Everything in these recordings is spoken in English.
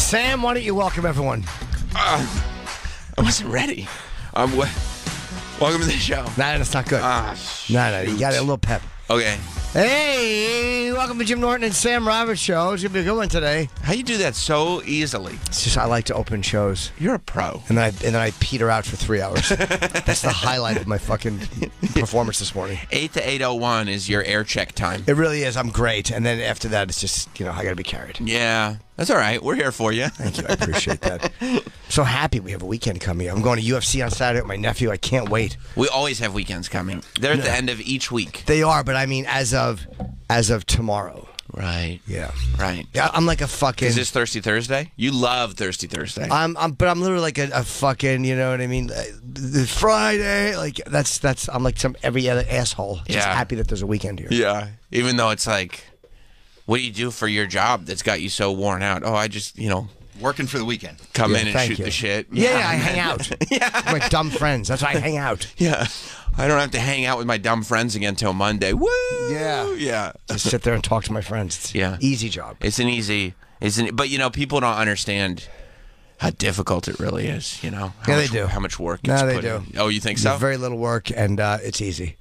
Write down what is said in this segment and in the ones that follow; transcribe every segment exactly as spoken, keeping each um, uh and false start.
Sam, why don't you welcome everyone? Uh, I wasn't ready. Um, w- welcome to the show. Nah, that's not good. Ah, no, no, you got a little pep. Okay. Hey, welcome to Jim Norton and Sam Roberts show. It's gonna be a good one today. How you do that so easily? It's just I like to open shows. You're a pro. And then I and then I peter out for three hours. That's the highlight of my fucking performance this morning. Eight to eight oh one is your air check time. It really is. I'm great. And then after that, it's just you know I gotta be carried. Yeah, that's all right. We're here for you. Thank you. I appreciate that. I'm so happy we have a weekend coming. I'm going to U F C on Saturday with my nephew. I can't wait. We always have weekends coming. They're at No. the end of each week. They are, but I mean, as of as of tomorrow. Right. Yeah. Right. Yeah. I'm like a fucking. Is this Thirsty Thursday? You love Thirsty Thursday. I'm, I'm, but I'm literally like a, a fucking, you know what I mean? Uh, The Friday, like that's that's. I'm like some every other asshole. Just Yeah. happy that there's a weekend here. Yeah. Even though it's like, what do you do for your job that's got you so worn out? Oh, I just, you know, Working for the weekend. come Yeah, in and thank shoot you. the shit. Yeah, yeah, I hang out. Yeah. My dumb friends. That's why I hang out. Yeah. I don't have to hang out with my dumb friends again till Monday. Woo! Yeah. Yeah. Just sit there and talk to my friends. It's Yeah. easy job. It's an easy, it's an, but you know, people don't understand how difficult it really is, you know? How Yeah, they much, do. How much work No, it's they put do. in. Oh, you think so? There's very little work and uh, it's easy.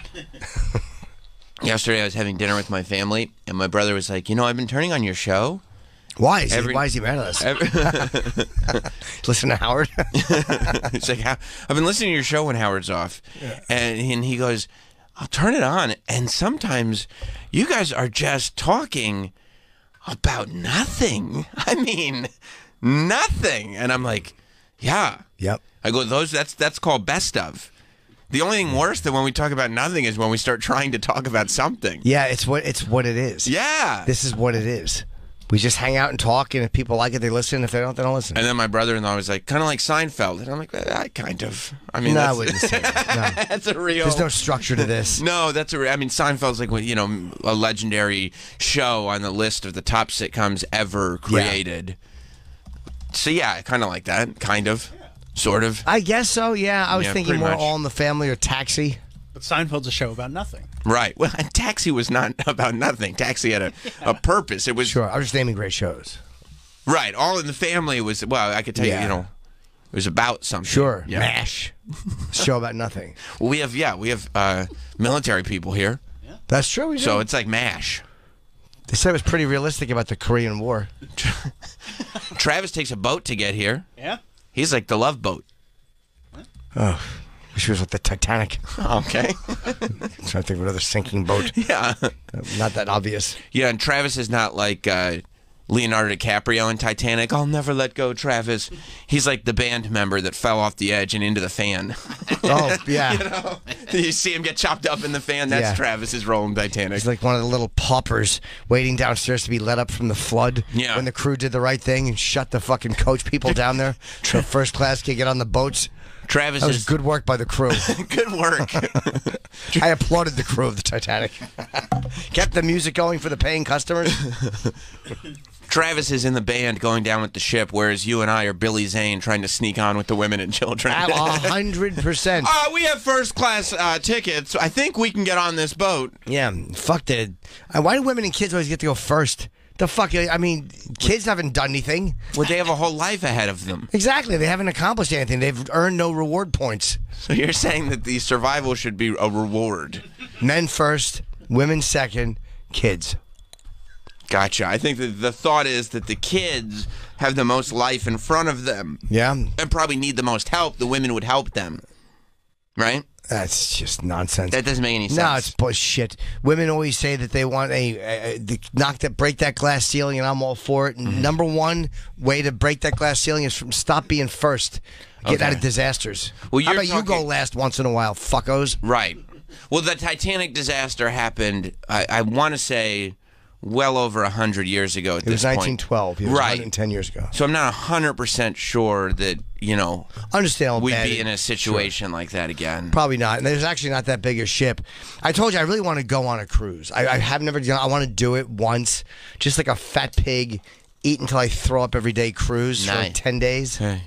Yesterday I was having dinner with my family, and my brother was like, you know, I've been turning on your show. Why is Every- he? Why is he mad at us? Every- Listen to Howard. It's like, "How- I've been listening to your show when Howard's off. And, and he goes, I'll turn it on, and sometimes you guys are just talking about nothing. I mean, nothing. And I'm like, yeah. Yep. I go, those that's that's called best of. The only thing worse than when we talk about nothing is when we start trying to talk about something. Yeah, it's what it's what it is. Yeah. This is what it is. We just hang out and talk, and if people like it, they listen. If they don't, they don't listen. And then my brother-in-law was like, kind of like Seinfeld. And I'm like, I kind of. I mean, no, I that's, wouldn't say that. No. that's a real. There's no structure to this. No, that's a. re- I mean, Seinfeld's like, you know, a legendary show on the list of the top sitcoms ever created. So yeah, kind of like that, kind of, sort of. I guess so, yeah. I was Yeah, thinking pretty more much. All in the Family or Taxi. But Seinfeld's a show about nothing. Right. Well, and Taxi was not about nothing. Taxi had a, a purpose. It was Sure, I was just naming great shows. right. All in the Family was well. I could tell Yeah. you, you know, it was about something. Sure, Yeah. MASH. Show about nothing. Well, we have yeah, we have uh, military people here, That's true, we do. so it's like MASH. They said it was pretty realistic about the Korean War. Travis takes a boat to get here. Yeah? He's like the Love Boat. Oh, wish it was like the Titanic. Okay. I'm trying to think of another sinking boat. Yeah. Not that obvious. Yeah, and Travis is not like uh, Leonardo DiCaprio in Titanic. I'll never let go, Travis. He's like the band member that fell off the edge and into the fan. Oh, yeah. You know? You see him get chopped up in the fan. That's Yeah. Travis's role in Titanic. He's like one of the little paupers waiting downstairs to be let up from the flood. Yeah. When the crew did the right thing and shut the fucking coach people down there so first class can get on the boats. Travis That was is good work by the crew. good work. I applauded the crew of the Titanic. Kept the music going for the paying customers. Travis is in the band going down with the ship, whereas you and I are Billy Zane trying to sneak on with the women and children. A hundred percent. Uh, we have first class uh, tickets. I think we can get on this boat. Yeah, fuck that. Uh, Why do women and kids always get to go first? The fuck? I mean, kids haven't done anything. Well, they have a whole life ahead of them. Exactly. They haven't accomplished anything. They've earned no reward points. So you're saying that the survival should be a reward. Men first, women second, kids. Gotcha. I think that the thought is that the kids have the most life in front of them Yeah, and probably need the most help. The women would help them. Right? that's just nonsense. That doesn't make any sense. No, it's bullshit. Women always say that they want a, a, a the, knock that break that glass ceiling, and I'm all for it. And Mm-hmm. number one way to break that glass ceiling is from stop being first. Get Okay. out of disasters. Well, How you're about you go talking- last once in a while, fuckos? Right. Well, the Titanic disaster happened, I, I want to say, well over one hundred years ago at It was this point. nineteen twelve. It was Right. one hundred ten years ago. So I'm not one hundred percent sure that, you know, Understand? we'd bad be it- in a situation like that again. Probably not. And there's actually not that big a ship. I told you I really want to go on a cruise. I, I have never done. I want to do it once, just like a fat pig, eat until I throw up every day cruise for like Nice. ten days. Hey.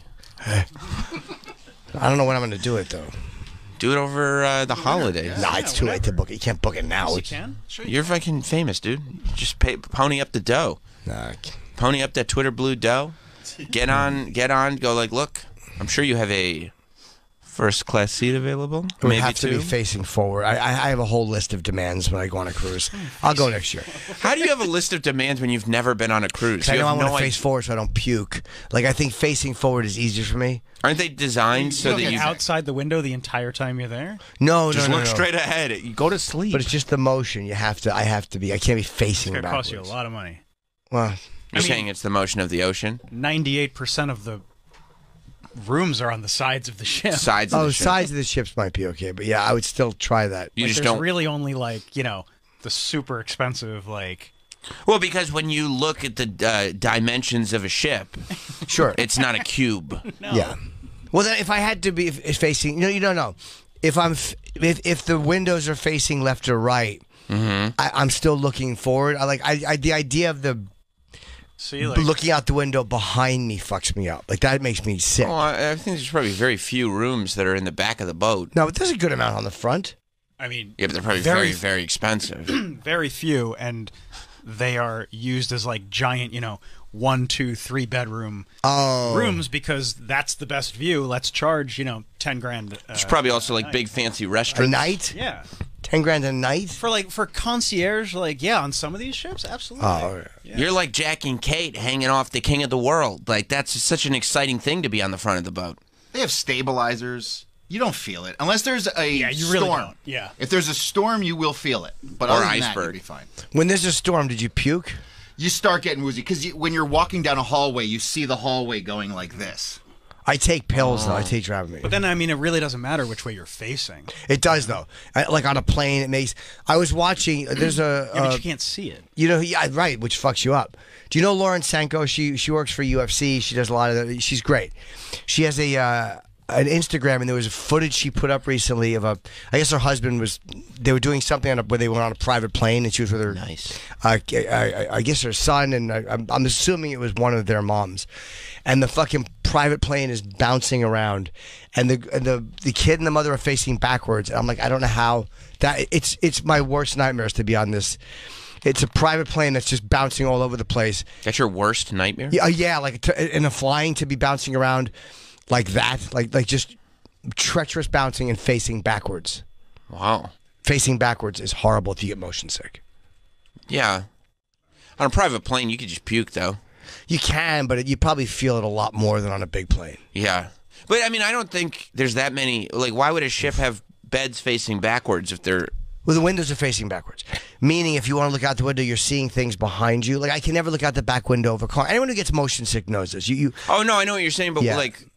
I don't know when I'm going to do it though. Do it over uh, the holidays. Nah, it's too late to book it. You can't book it now. You It's- can? Sure. You're fucking famous, dude. Just pay, pony up the dough. Nah, Pony up that Twitter blue dough. Get on, get on. Go like, look. I'm sure you have a first class seat available. It would Maybe have to two. be facing forward. I, I I have a whole list of demands when I go on a cruise. I'll go next year. How do you have a list of demands when you've never been on a cruise? 'Cause I You know I have want no to face idea- forward so I don't puke. Like, I think facing forward is easier for me. Aren't they designed so don't that get you Outside the window the entire time you're there? No, just no, no, look no. straight ahead? You go to sleep. But it's just the motion. You have to. I have to be. I can't be facing It's going to backwards. cost you a lot of money. Well, You're I mean- saying it's the motion of the ocean, ninety-eight percent of the rooms are on the sides of the ship. sides of oh, the the ship. sides of the ships might be okay, but yeah, I would still try that. You Like, just there's don't. really only like, you know, the super expensive, like, Well, because when you look at the uh, dimensions of a ship, Sure. it's not a cube. Yeah. Well, then if I had to be if, if facing, no, you don't know. If I'm f- if if the windows are facing left or right, Mm-hmm. I, I'm still looking forward. I like I, I the idea of the see, like, looking out the window behind me fucks me up. Like that makes me sick. Oh, I, I think there's probably very few rooms that are in the back of the boat. No, but there's a good amount on the front. I mean, Yeah, but they're probably Very- very, very expensive. very few, and they are used as like giant, you know, one, two, three bedroom Oh, rooms because that's the best view. Let's charge, you know, ten grand. Uh, It's probably also like big fancy a restaurants. night, yeah. ten grand a night. For like for concierge, like yeah, on some of these ships, absolutely. Oh, Yeah. You're like Jack and Kate hanging off the king of the world. Like that's such an exciting thing to be on the front of the boat. They have stabilizers. You don't feel it unless there's a Yeah, you storm. really don't. Yeah. If there's a storm, you will feel it. But Or other than that, iceberg. you'll be fine. When there's a storm, did you puke? You start getting woozy because you, when you're walking down a hallway, you see the hallway going like this. I take pills though. I Oh. take Dramamine. But then I mean, it really doesn't matter which way you're facing. It does though. I, like on a plane, it makes. I was watching. There's a. Yeah, but uh, you can't see it. You know, yeah, right, which fucks you up. Do you know Lauren Sanko? She she works for U F C. She does a lot of that. She's great. She has a uh, an Instagram, and there was footage she put up recently of a. I guess her husband was. They were doing something on a, where they went on a private plane, and she was with her. Nice. Uh, I, I, I guess her son, and I, I'm, I'm assuming it was one of their moms, and the fucking private plane is bouncing around, and the and the the kid and the mother are facing backwards. And I'm like, I don't know how that. It's it's my worst nightmares to be on this. It's a private plane that's just bouncing all over the place. That's your worst nightmare? Yeah, uh, yeah, like to, in a flying to be bouncing around like that, like like just treacherous bouncing and facing backwards. Wow. Facing backwards is horrible if you get motion sick. Yeah. On a private plane, you could just puke, though. You can, but you probably feel it a lot more than on a big plane. Yeah. But, I mean, I don't think there's that many. Like, why would a ship have beds facing backwards if they're. Well, the windows are facing backwards. Meaning, if you want to look out the window, you're seeing things behind you. Like, I can never look out the back window of a car. Anyone who gets motion sick knows this. You, you Oh, no, I know what you're saying, but, Yeah. like,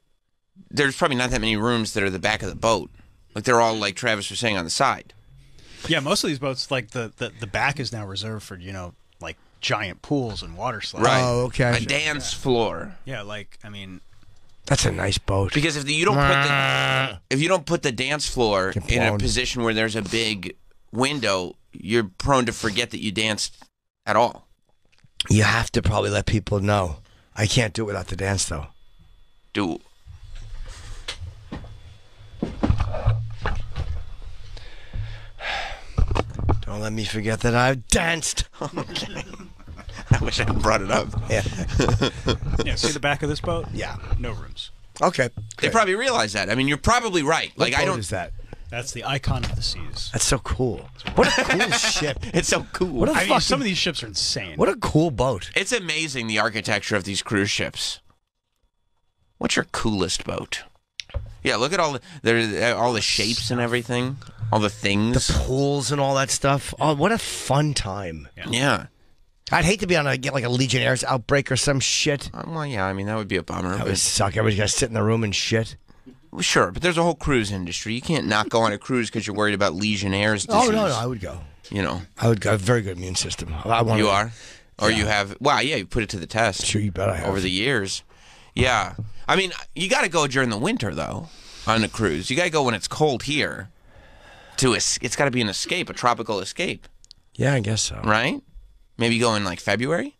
there's probably not that many rooms that are the back of the boat. Like, they're all, like Travis was saying, on the side. Yeah, most of these boats, like the, the the back is now reserved for you know like giant pools and water slides. Right. Oh, okay. A dance floor. Yeah, like I mean, that's a nice boat. Because if you don't put the if you don't put the dance floor Get in a blown. position where there's a big window, you're prone to forget that you danced at all. You have to probably let people know. I can't do it without the dance, though. Do Don't let me forget that I've danced. I wish I hadn't brought it up. Yeah. yeah. See the back of this boat? Yeah. No rooms. Okay. They good. probably realize that. I mean, you're probably right. What Like I boat don't. is that? That's the icon of the seas. That's so cool. What a cool ship. It's so cool. What a I mean, fucking, some of these ships are insane. what a cool boat. It's amazing the architecture of these cruise ships. What's your coolest boat? Yeah, look at all the there, all the shapes and everything, all the things. The pools and all that stuff. Oh, what a fun time. Yeah. I'd hate to be on a get like a Legionnaires outbreak or some shit. Uh, Well, yeah. I mean, that would be a bummer. That but- would suck. Everybody's got to sit in the room and shit. Well, sure, but there's a whole cruise industry. You can't not go on a cruise because you're worried about Legionnaires' disease. Oh, no, no, I would go. You know, I would go. I have a very good immune system. I want you are, or you have. Wow, yeah, you put it to the test. Sure, you bet I have. Over the years. Yeah, I mean, you got to go during the winter though, on a cruise. You got to go when it's cold here. To es- it's got to be an escape, a tropical escape, Yeah, I guess so. right? Maybe go in like February.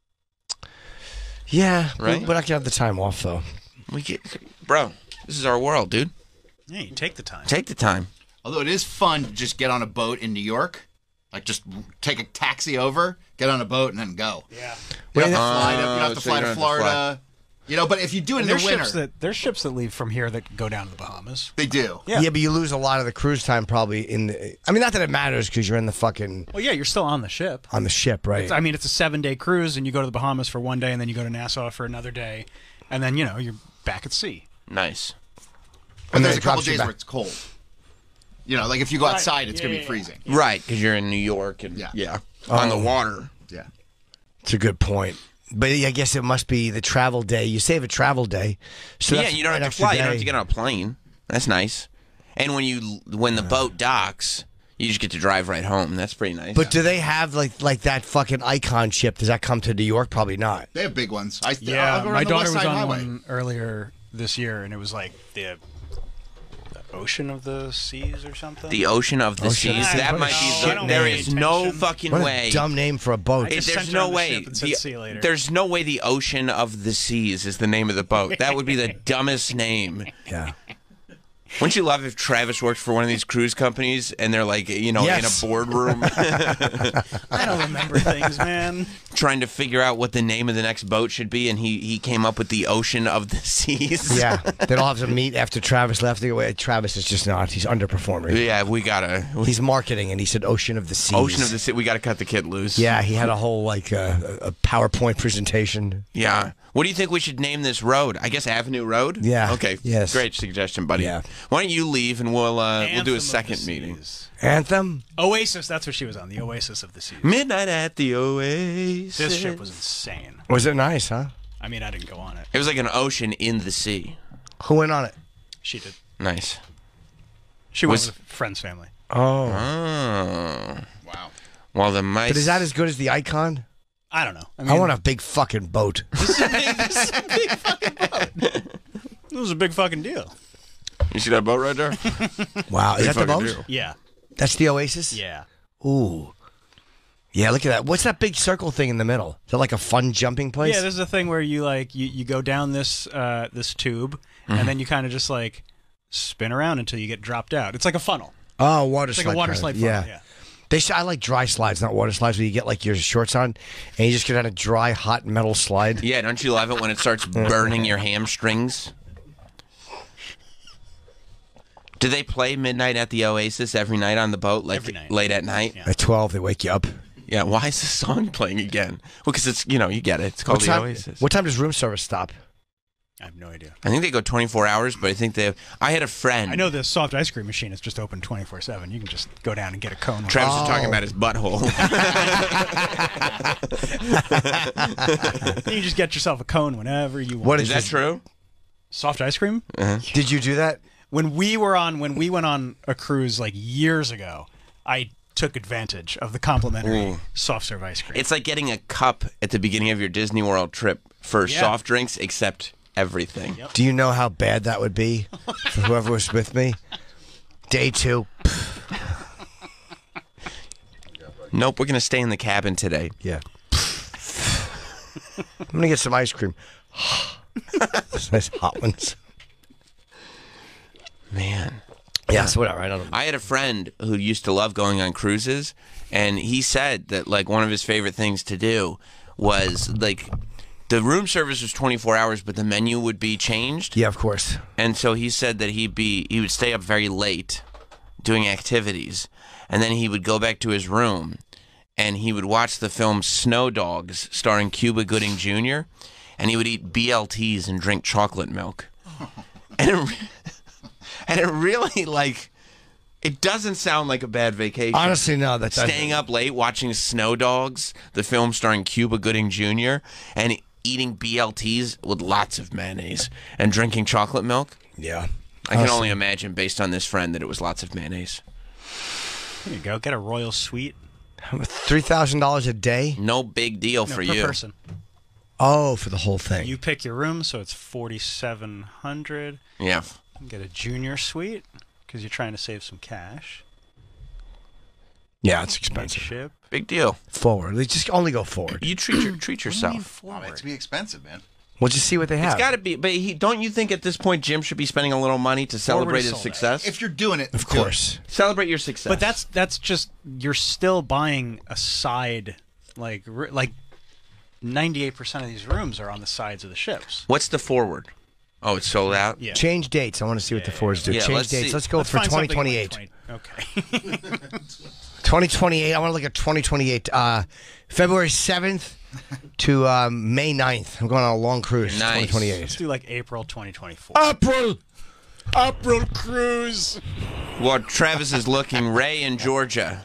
Yeah, Right? We're, we're not gonna have the time off though. We get, bro. This is our world, dude. Yeah, you take the time. Take the time. Although it is fun to just get on a boat in New York Like just take a taxi over, get on a boat, and then go. Yeah. You don't have to Uh, fly to, you don't have to, so fly you to don't have to fly. Florida. You know, but if you do it in the There's winter, ships that there's ships that leave from here that go down to the Bahamas. they do. Yeah. Yeah, but you lose a lot of the cruise time probably in the. I mean, not that it matters because you're in the fucking Well, yeah, you're still on the ship. on the ship, right? I mean, it's a seven day cruise, and you go to the Bahamas for one day, and then you go to Nassau for another day, and then you know you're back at sea. Nice. But And there's then a it couple drops you days back. where it's cold. You know, like if you go Right. outside, it's Yeah, gonna yeah, be yeah. freezing. Right, because you're in New York and Yeah. yeah, on the water. Yeah. It's a good point. But I guess it must be the travel day. You save a travel day, so yeah, that's you don't an have to extra fly. You don't day. have to get on a plane. That's nice. And when you when the boat docks, you just get to drive right home. That's pretty nice. But do they have like like that fucking Icon ship? Does that come to New York? Probably not. They have big ones. I, Yeah, I'll go around my the daughter West was Side on Highway. one earlier this year, and it was like the, the ocean of the seas or something. the ocean of the Ocean. seas. Ah, That what a might be. shit The, there name. is no Attention. fucking What way. a dumb name for a boat. I just There's sent her no on the way. ship and said, the- "See you later." There's no way the ocean of the seas is the name of the boat. That would be the dumbest name. Yeah. Wouldn't you love if Travis worked for one of these cruise companies and they're like, you know, Yes. in a boardroom I don't remember things, man. trying to figure out what the name of the next boat should be, and he, he came up with the ocean of the seas. Yeah, they'll have to meet after Travis left. They go, "Wait, Travis is just not. He's underperforming. Yeah, we gotta. He's marketing, and he said Ocean of the Seas. Ocean of the sea. We gotta cut the kid loose. Yeah, he had a whole like uh, a PowerPoint presentation. Yeah. What do you think we should name this road? I guess Avenue Road? Yeah. Okay. Yes. Great suggestion, buddy. Yeah. Why don't you leave and we'll uh, we'll do Anthem a of the second meeting. Seas. Anthem. Oasis, that's what she was on. The Oasis of the Seas. Midnight at the Oasis. This ship was insane. Was it nice, huh? I mean, I didn't go on it. It was like an ocean in the sea. Who went on it? She did. Nice. She went Was- with a friend's family. Oh, Oh. Wow. Well, the mice. but is that as good as the Icon? I don't know. I, I, mean, want a big fucking boat. It was a big fucking deal. You see that boat right there? Wow, is that the fucking boat? deal. Yeah. That's the Oasis. Yeah. Ooh. Yeah, look at that. What's that big circle thing in the middle? Is that like a fun jumping place? Yeah, this is a thing where you like you, you go down this uh, this tube Mm-hmm. and then you kind of just like spin around until you get dropped out. It's like a funnel. oh, water It's slide. like a water kind of. slide funnel. Yeah. They say I like dry slides, not water slides, where you get like your shorts on and you just get on a dry, hot metal slide. Yeah, don't you love it when it starts burning your hamstrings? Do they play Midnight at the Oasis every night on the boat, like Every night. late at night? Yeah. At twelve, they wake you up. Yeah, why is this song playing again? Well, because it's, you know, you get it. It's called What the time, Oasis. what time does room service stop? I have no idea. I think they go twenty-four hours, but I think they have. I had a friend. I know the soft ice cream machine is just open twenty-four seven. You can just go down and get a cone. Travis was Oh. talking about his butthole. You just get yourself a cone whenever you want. What is is that this? true? Soft ice cream? Did you do that? When we were on when we went on a cruise like years ago, I took advantage of the complimentary Ooh. soft serve ice cream. It's like getting a cup at the beginning of your Disney World trip for Yeah. soft drinks, except everything. Yep. Do you know how bad that would be for whoever was with me? Day two. Nope, we're gonna stay in the cabin today. Yeah. I'm gonna get some ice cream. Those nice hot ones. Man. Yeah, so whatever. I don't know. I had a friend who used to love going on cruises, and he said that like one of his favorite things to do was like the room service was twenty-four hours, but the menu would be changed. Yeah, of course. And so he said that he'd be he would stay up very late doing activities, and then he would go back to his room and he would watch the film Snow Dogs starring Cuba Gooding Junior and he would eat B L Ts and drink chocolate milk. And it, re- and it really like it doesn't sound like a bad vacation. Honestly, no. That's Staying up late watching Snow Dogs, the film starring Cuba Gooding Junior, and eating B L Ts with lots of mayonnaise and drinking chocolate milk. Yeah. I can only imagine, based on this friend, that it was lots of mayonnaise. There you go. Get a royal suite. Three thousand dollars a day. No big deal No, for per you. person. Oh, for the whole thing. You pick your room, so it's forty-seven hundred. Yeah. Get a junior suite because you're trying to save some cash. Yeah, it's Big expensive. ship. Big deal. Forward. They just only go forward. You treat your, treat What do you yourself. mean Wow, forward? it's gonna be expensive, man. We'll just see what they have. It's got to be, but he, don't you think at this point Jim should be spending a little money to celebrate his sold success? If you're doing it, of course. Celebrate your success. But that's that's just you're still buying a side, like r- like ninety-eight percent of these rooms are on the sides of the ships. What's the forward? Oh, it's sold out? Yeah. Change dates. I want to see what the Fords do. Yeah, Change let's dates. see. Let's go Let's for find twenty something like twenty-eight. twenty Okay. twenty twenty-eight. I want to look at twenty twenty-eight. Uh, February seventh to um, May ninth. I'm going on a long cruise. Nice. twenty twenty-eight. Let's do like April twenty twenty-four. April. April cruise. Well, Travis is looking. Ray in Georgia.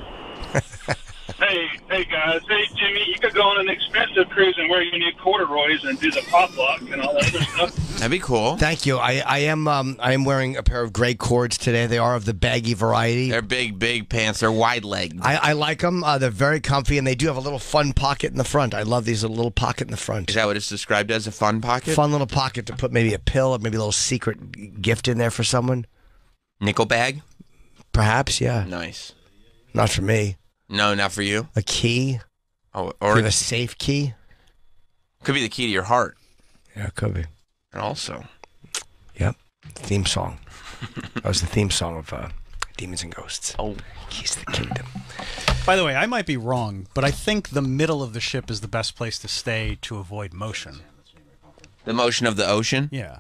Hey, hey guys. Hey, Jimmy, you could go on an expensive cruise and wear your new corduroys and do the pop lock and all that other stuff. That'd be cool. Thank you. I, I am um, I am wearing a pair of gray cords today. They are of the baggy variety. They're big, big pants. They're wide-legged. I, I like them. Uh, they're very comfy, and they do have a little fun pocket in the front. I love these little pocket in the front. Is that what it's described as, a fun pocket? Fun little pocket to put maybe a pill or maybe a little secret gift in there for someone. Nickel bag? Perhaps, yeah. Nice. Not for me. No, not for you. A key. Oh, Do or you have a safe key? could be the key to your heart. Yeah, it could be. And also, Yep. Theme song. That was the theme song of uh, Demons and Ghosts. oh, Keys to the Kingdom. By the way, I might be wrong, but I think the middle of the ship is the best place to stay to avoid motion. the motion of the ocean. Yeah.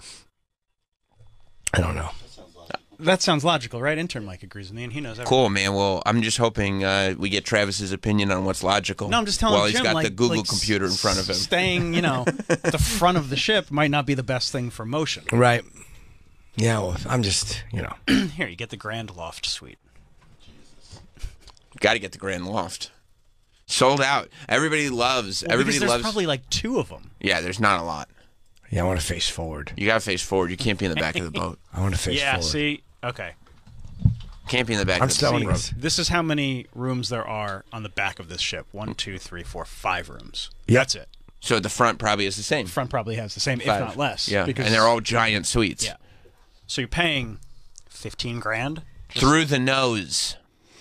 I don't know. That sounds logical, right? Intern Mike agrees with me, and he knows everything. Cool, man. Well, I'm just hoping uh, we get Travis's opinion on what's logical. No, I'm just telling While Jim, he's got like, the Google like, computer in front of him. Staying, you know, at the front of the ship might not be the best thing for motion. Right. Yeah, well, I'm just, you know. Here, you get the Grand Loft Suite. Got to get the Grand Loft. Sold out. Everybody loves. Well, everybody because there's loves. probably like two of them. Yeah, there's not a lot. Yeah, I want to face forward. You got to face forward. You can't be in the back of the boat. I want to face yeah, forward. see? Okay. Can't be in the back I'm of the selling boat. this. This is how many rooms there are on the back of this ship. One, two, three, four, five rooms. Yep. That's it. So the front probably is the same. Front probably has the same, Five. if not less. Yeah, Because, and they're all giant suites. Yeah. So you're paying fifteen grand? Through the nose.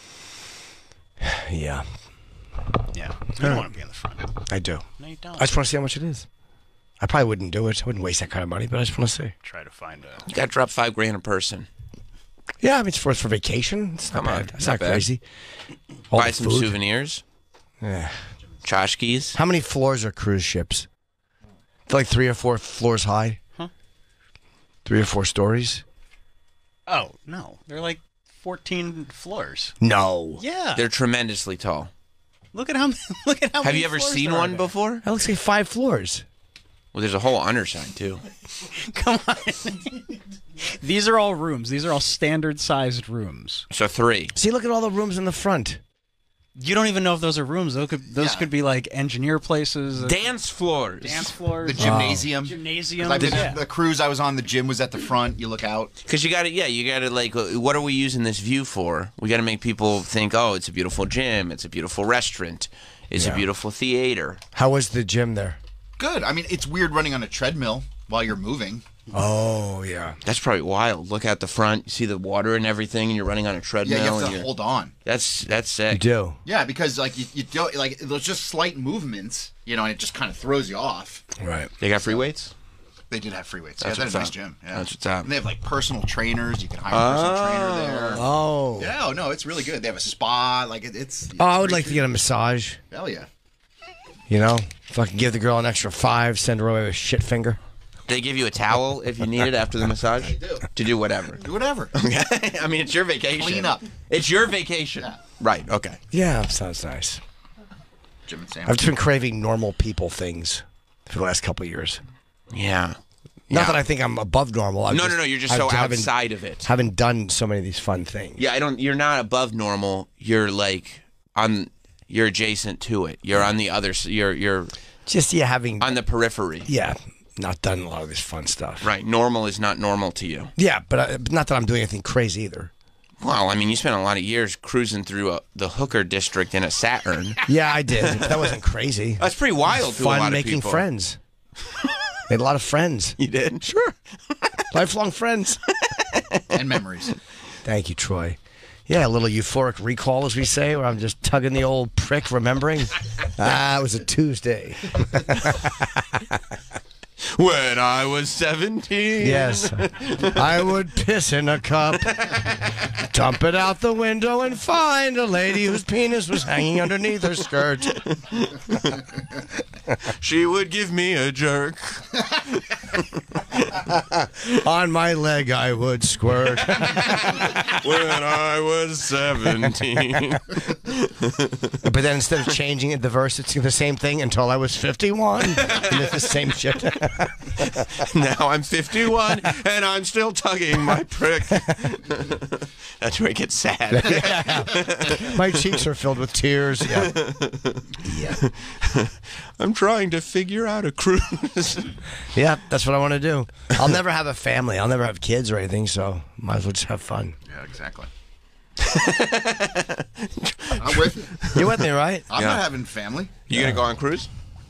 Yeah, Yeah. You don't want to be in the front. I do. No, you don't. I just want to see how much it is. I probably wouldn't do it. I wouldn't waste that kind of money, but I just want to see. Try to find a... You got to drop five grand a person. Yeah, I mean, it's for, it's for vacation. It's not Come on, bad. It's not not, bad. crazy. All Buy the some food. souvenirs. Yeah. Tchotchkes. How many floors are cruise ships? It's like three or four floors high. Huh? Three or four stories? Oh, no. They're like fourteen floors. No. Yeah. They're tremendously tall. Look at how look at how Have many you ever floors seen there are one there. before? That looks like five floors. Well, there's a whole underside too. Come on. These are all rooms. These are all standard sized rooms. So three. See, look at all the rooms in the front. You don't even know if those are rooms. Those could those Yeah. could be like engineer places, uh, Dance floors. dance floors, The gymnasium. gymnasium. 'Cause I've been, yeah. The cruise I was on, the gym was at the front. You look out. Because you got to, yeah, you got to like, uh, what are we using this view for? We got to make people think, oh, it's a beautiful gym, it's a beautiful restaurant, it's Yeah. a beautiful theater. How was the gym there? Good. I mean, it's weird running on a treadmill while you're moving. Oh, yeah. That's probably wild. Look out the front, you see the water and everything, and you're running on a treadmill. Yeah, you and have to you're- hold on. That's that's You sick. do. Yeah, because like you, you don't like there's just slight movements, you know, and it just kind of throws you off. Right. They got free weights. They did have free weights. That's yeah, what's that's a nice up. gym. Yeah. That's what's up. And they have like personal trainers. You can hire a personal trainer there. Oh. Yeah, oh, no, it's really good. They have a spa. Like it, it's. Oh, I would like to get a massage. Hell yeah. You know? Fucking give the girl an extra five, send her away with a shit finger. They give you a towel if you need it after the massage. They do. To do whatever. Do whatever. I mean, it's your vacation. Clean up. It's your vacation. Yeah. Right. Okay. Yeah, sounds nice. Jim and Sam. I've just been craving normal people things for the last couple of years. Yeah. Not Yeah. that I think I'm above normal. I'm No, just, no, no. You're just I so haven't- outside of it. Haven't done so many of these fun things. Yeah, I don't. You're not above normal. You're like on. You're adjacent to it. You're on the other. s- You're you're Just, yeah, having, on the periphery. yeah, not done a lot of this fun stuff. Right. Normal is not normal to you. Yeah, but I, not that I'm doing anything crazy either. Well, I mean, you spent a lot of years cruising through a, the hooker district in a Saturn. Yeah, I did. But that wasn't crazy. That's pretty wild to a lot Fun of making people. friends. Made a lot of friends. You did? Sure. Lifelong friends. and memories. Thank you, Troy. Yeah, a little euphoric recall, as we say, where I'm just tugging the old prick, remembering. Ah, it was a Tuesday. When I was seventeen. Yes. I would piss in a cup, dump it out the window, and find a lady whose penis was hanging underneath her skirt. She would give me a jerk. On my leg, I would squirt. When I was seventeen. But then instead of changing it, the verse, it's the same thing until I was fifty-one. And it's the same shit. Now I'm fifty-one and I'm still tugging my prick. That's where it gets sad. Yeah. My cheeks are filled with tears. Yeah. Yeah. I'm trying to figure out a cruise. Yeah, that's what I want to do. I'll never have a family. I'll never have kids or anything, so might as well just have fun. Yeah, exactly. I'm with you. You're with me, right? I'm Yeah. not having family. You gonna go on cruise?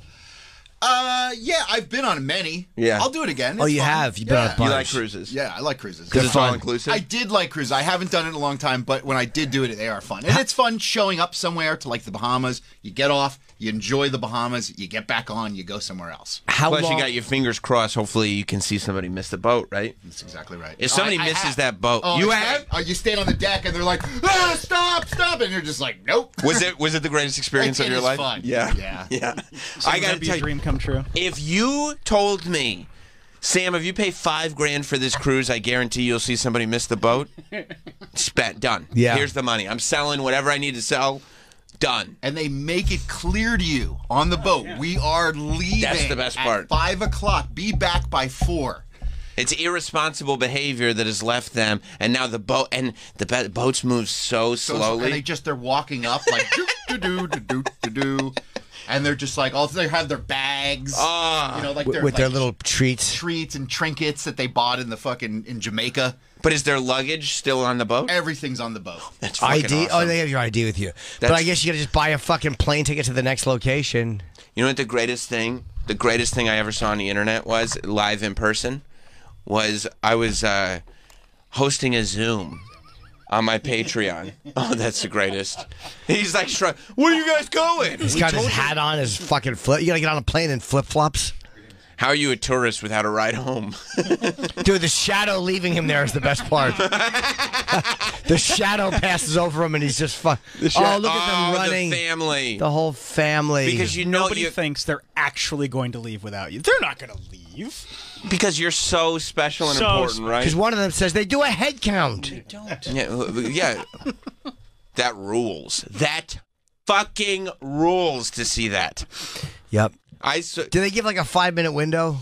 Uh, yeah, I've been on many. Yeah. I'll do it again. Oh, It's you fun. have? You've been on a Yeah. bunch. You like cruises? Yeah, I like cruises. Because it's fun. all inclusive. I did like cruises. I haven't done it in a long time, but when I did do it, they are fun. And it's fun showing up somewhere to like the Bahamas. You get off, you enjoy the Bahamas, you get back on, you go somewhere else. How Plus, long? you got your fingers crossed. Hopefully, you can see somebody miss the boat, right? That's exactly right. If somebody I- I misses have. that boat, Oh, you I have? stand- Oh, you stand on the deck and they're like, ah, stop, stop, and you're just like, nope. Was it was it the greatest experience It of your is life? fun. Yeah, Yeah. yeah. So I would gotta that be tell a you, dream come true. if you told me, Sam, if you pay five grand for this cruise, I guarantee you'll see somebody miss the boat. Spent, done. Yeah. Here's the money. I'm selling whatever I need to sell. Done. And they make it clear to you on the boat. We are leaving. That's the best at part. Five o'clock. Be back by four. It's irresponsible behavior that has left them, and now the boat and the be- boats move so So- slowly. And they just they're walking up like do do do do do do do, and they're just like also they have their bags. Ah. you know, like with, their with their like, little treats. treats and trinkets that they bought in the fucking in Jamaica. But is their luggage still on the boat? Everything's on the boat. That's fucking I D? awesome. Oh, they have your I D with you. But That's- I guess you gotta just buy a fucking plane ticket to the next location. You know what the greatest thing, the greatest thing I ever saw on the internet was, live in person, was I was uh, hosting a Zoom on my Patreon. Oh, that's the greatest. He's like, shrug- where are you guys going? He's We got his told you- hat on, his fucking flip. You gotta get on a plane in flip flops. How are you a tourist without a ride home? Dude, the shadow leaving him there is the best part. The shadow passes over him and he's just fuck. Oh, look at them Oh, running. The family. The whole family. Because you know Nobody you, thinks they're actually going to leave without you. They're not going to leave. because you're so special and So important, right? Because one of them says they do a head count. Yeah, uh, yeah. That rules. That fucking rules to see that. Yep. I so, Do they give like a five minute window?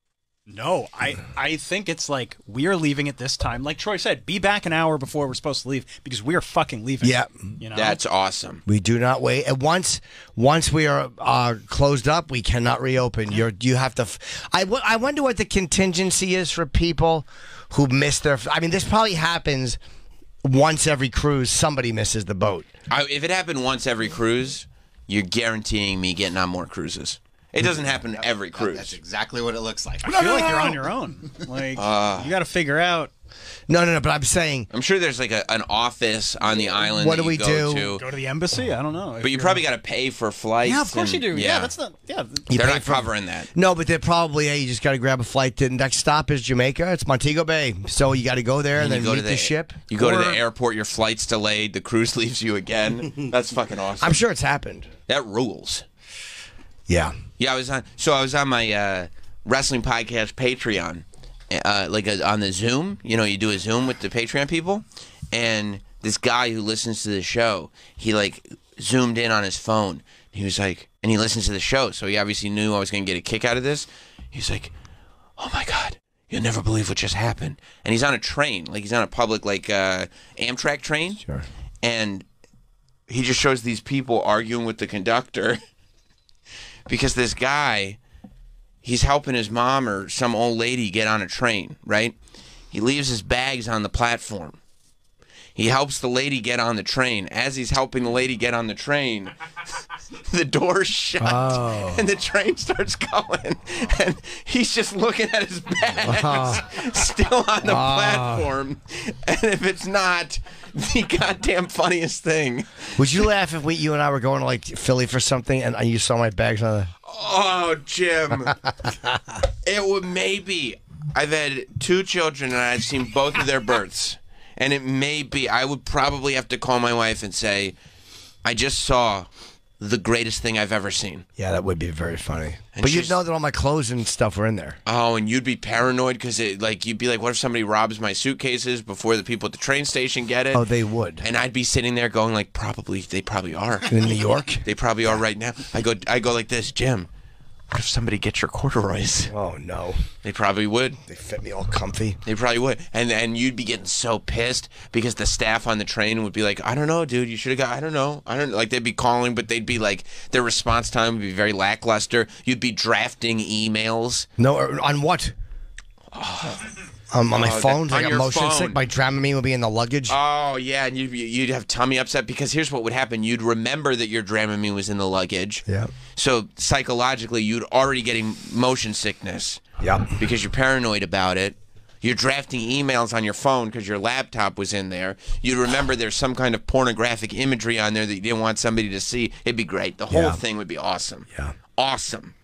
No, I, I think it's like we are leaving at this time. Like Troy said, be back an hour before we're supposed to leave because we are fucking leaving. Yeah. You know? that's awesome. We do not wait. And once once we are uh, closed up, we cannot reopen. You're you have to. F- I, w- I wonder what the contingency is for people who miss their. I mean, this probably happens once every cruise. Somebody misses the boat. I, if it happened once every cruise, you're guaranteeing me getting on more cruises. It doesn't happen every That's cruise. exactly what it looks like. I feel like you're on your own. Like Uh. you got to figure out. No, no, no. But I'm saying, I'm sure there's like a, an office on the island What that do you we go do? to. Go to the embassy. I don't know. But you probably got to pay for flights. Yeah, of course you and- do. Yeah, that's not. Yeah. You They're pay not for- covering that. no, but they're probably. Hey, you just got to grab a flight. The next stop is Jamaica. It's Montego Bay. So you got to go there and, And then you go meet to the, ship. You go to Or- the airport, your flight's delayed, the cruise leaves you again. That's fucking awesome. I'm sure it's happened. That rules. Yeah. Yeah, I was on. So I was on my uh, wrestling podcast Patreon, uh, like a, on the Zoom. You know, you do a Zoom with the Patreon people, and this guy who listens to the show, he like zoomed in on his phone. He was like, and he listens to the show, so he obviously knew I was going to get a kick out of this. He's like, "Oh my god, you'll never believe what just happened!" And he's on a train, like he's on a public like uh, Amtrak train, Sure. and he just shows these people arguing with the conductor. Because this guy, he's helping his mom or some old lady get on a train, right? He leaves his bags on the platform. He helps the lady get on the train. As he's helping the lady get on the train, the door's shut Oh. and the train starts going. And he's just looking at his bags still on the Oh. platform. And if it's not the goddamn funniest thing. Would you laugh if we, you and I were going to like Philly for something and you saw my bags on the? Oh, Jim. It would maybe. I've had two children and I've seen both of their births. And it may be, I would probably have to call my wife and say, I just saw the greatest thing I've ever seen. Yeah, that would be very funny. And but you'd she's- know that all my clothes and stuff were in there. Oh, and you'd be paranoid because like you'd be like, what if somebody robs my suitcases before the people at the train station get it? Oh, they would. And I'd be sitting there going like, probably, they probably are. In New York? They probably are right now. I go, I go like this, Jim. What if somebody gets your corduroys? Oh, no. They probably would. They fit me all comfy. They probably would. And and you'd be getting so pissed because the staff on the train would be like, I don't know, dude. You should have got, I don't know. I don't like, they'd be calling, but they'd be like, their response time would be very lackluster. You'd be drafting emails. No, or- on what? Um, on my Oh, phone? that- Like on a your motion phone. sick? My Dramamine would be in the luggage? Oh, yeah. And you'd, you'd have tummy upset because here's what would happen. You'd remember that your Dramamine was in the luggage. Yeah. So psychologically, you'd already getting motion sickness. Yeah. Because you're paranoid about it. You're drafting emails on your phone because your laptop was in there. You'd remember there's some kind of pornographic imagery on there that you didn't want somebody to see. It'd be great. The whole Yeah. thing would be awesome. Yeah. Awesome.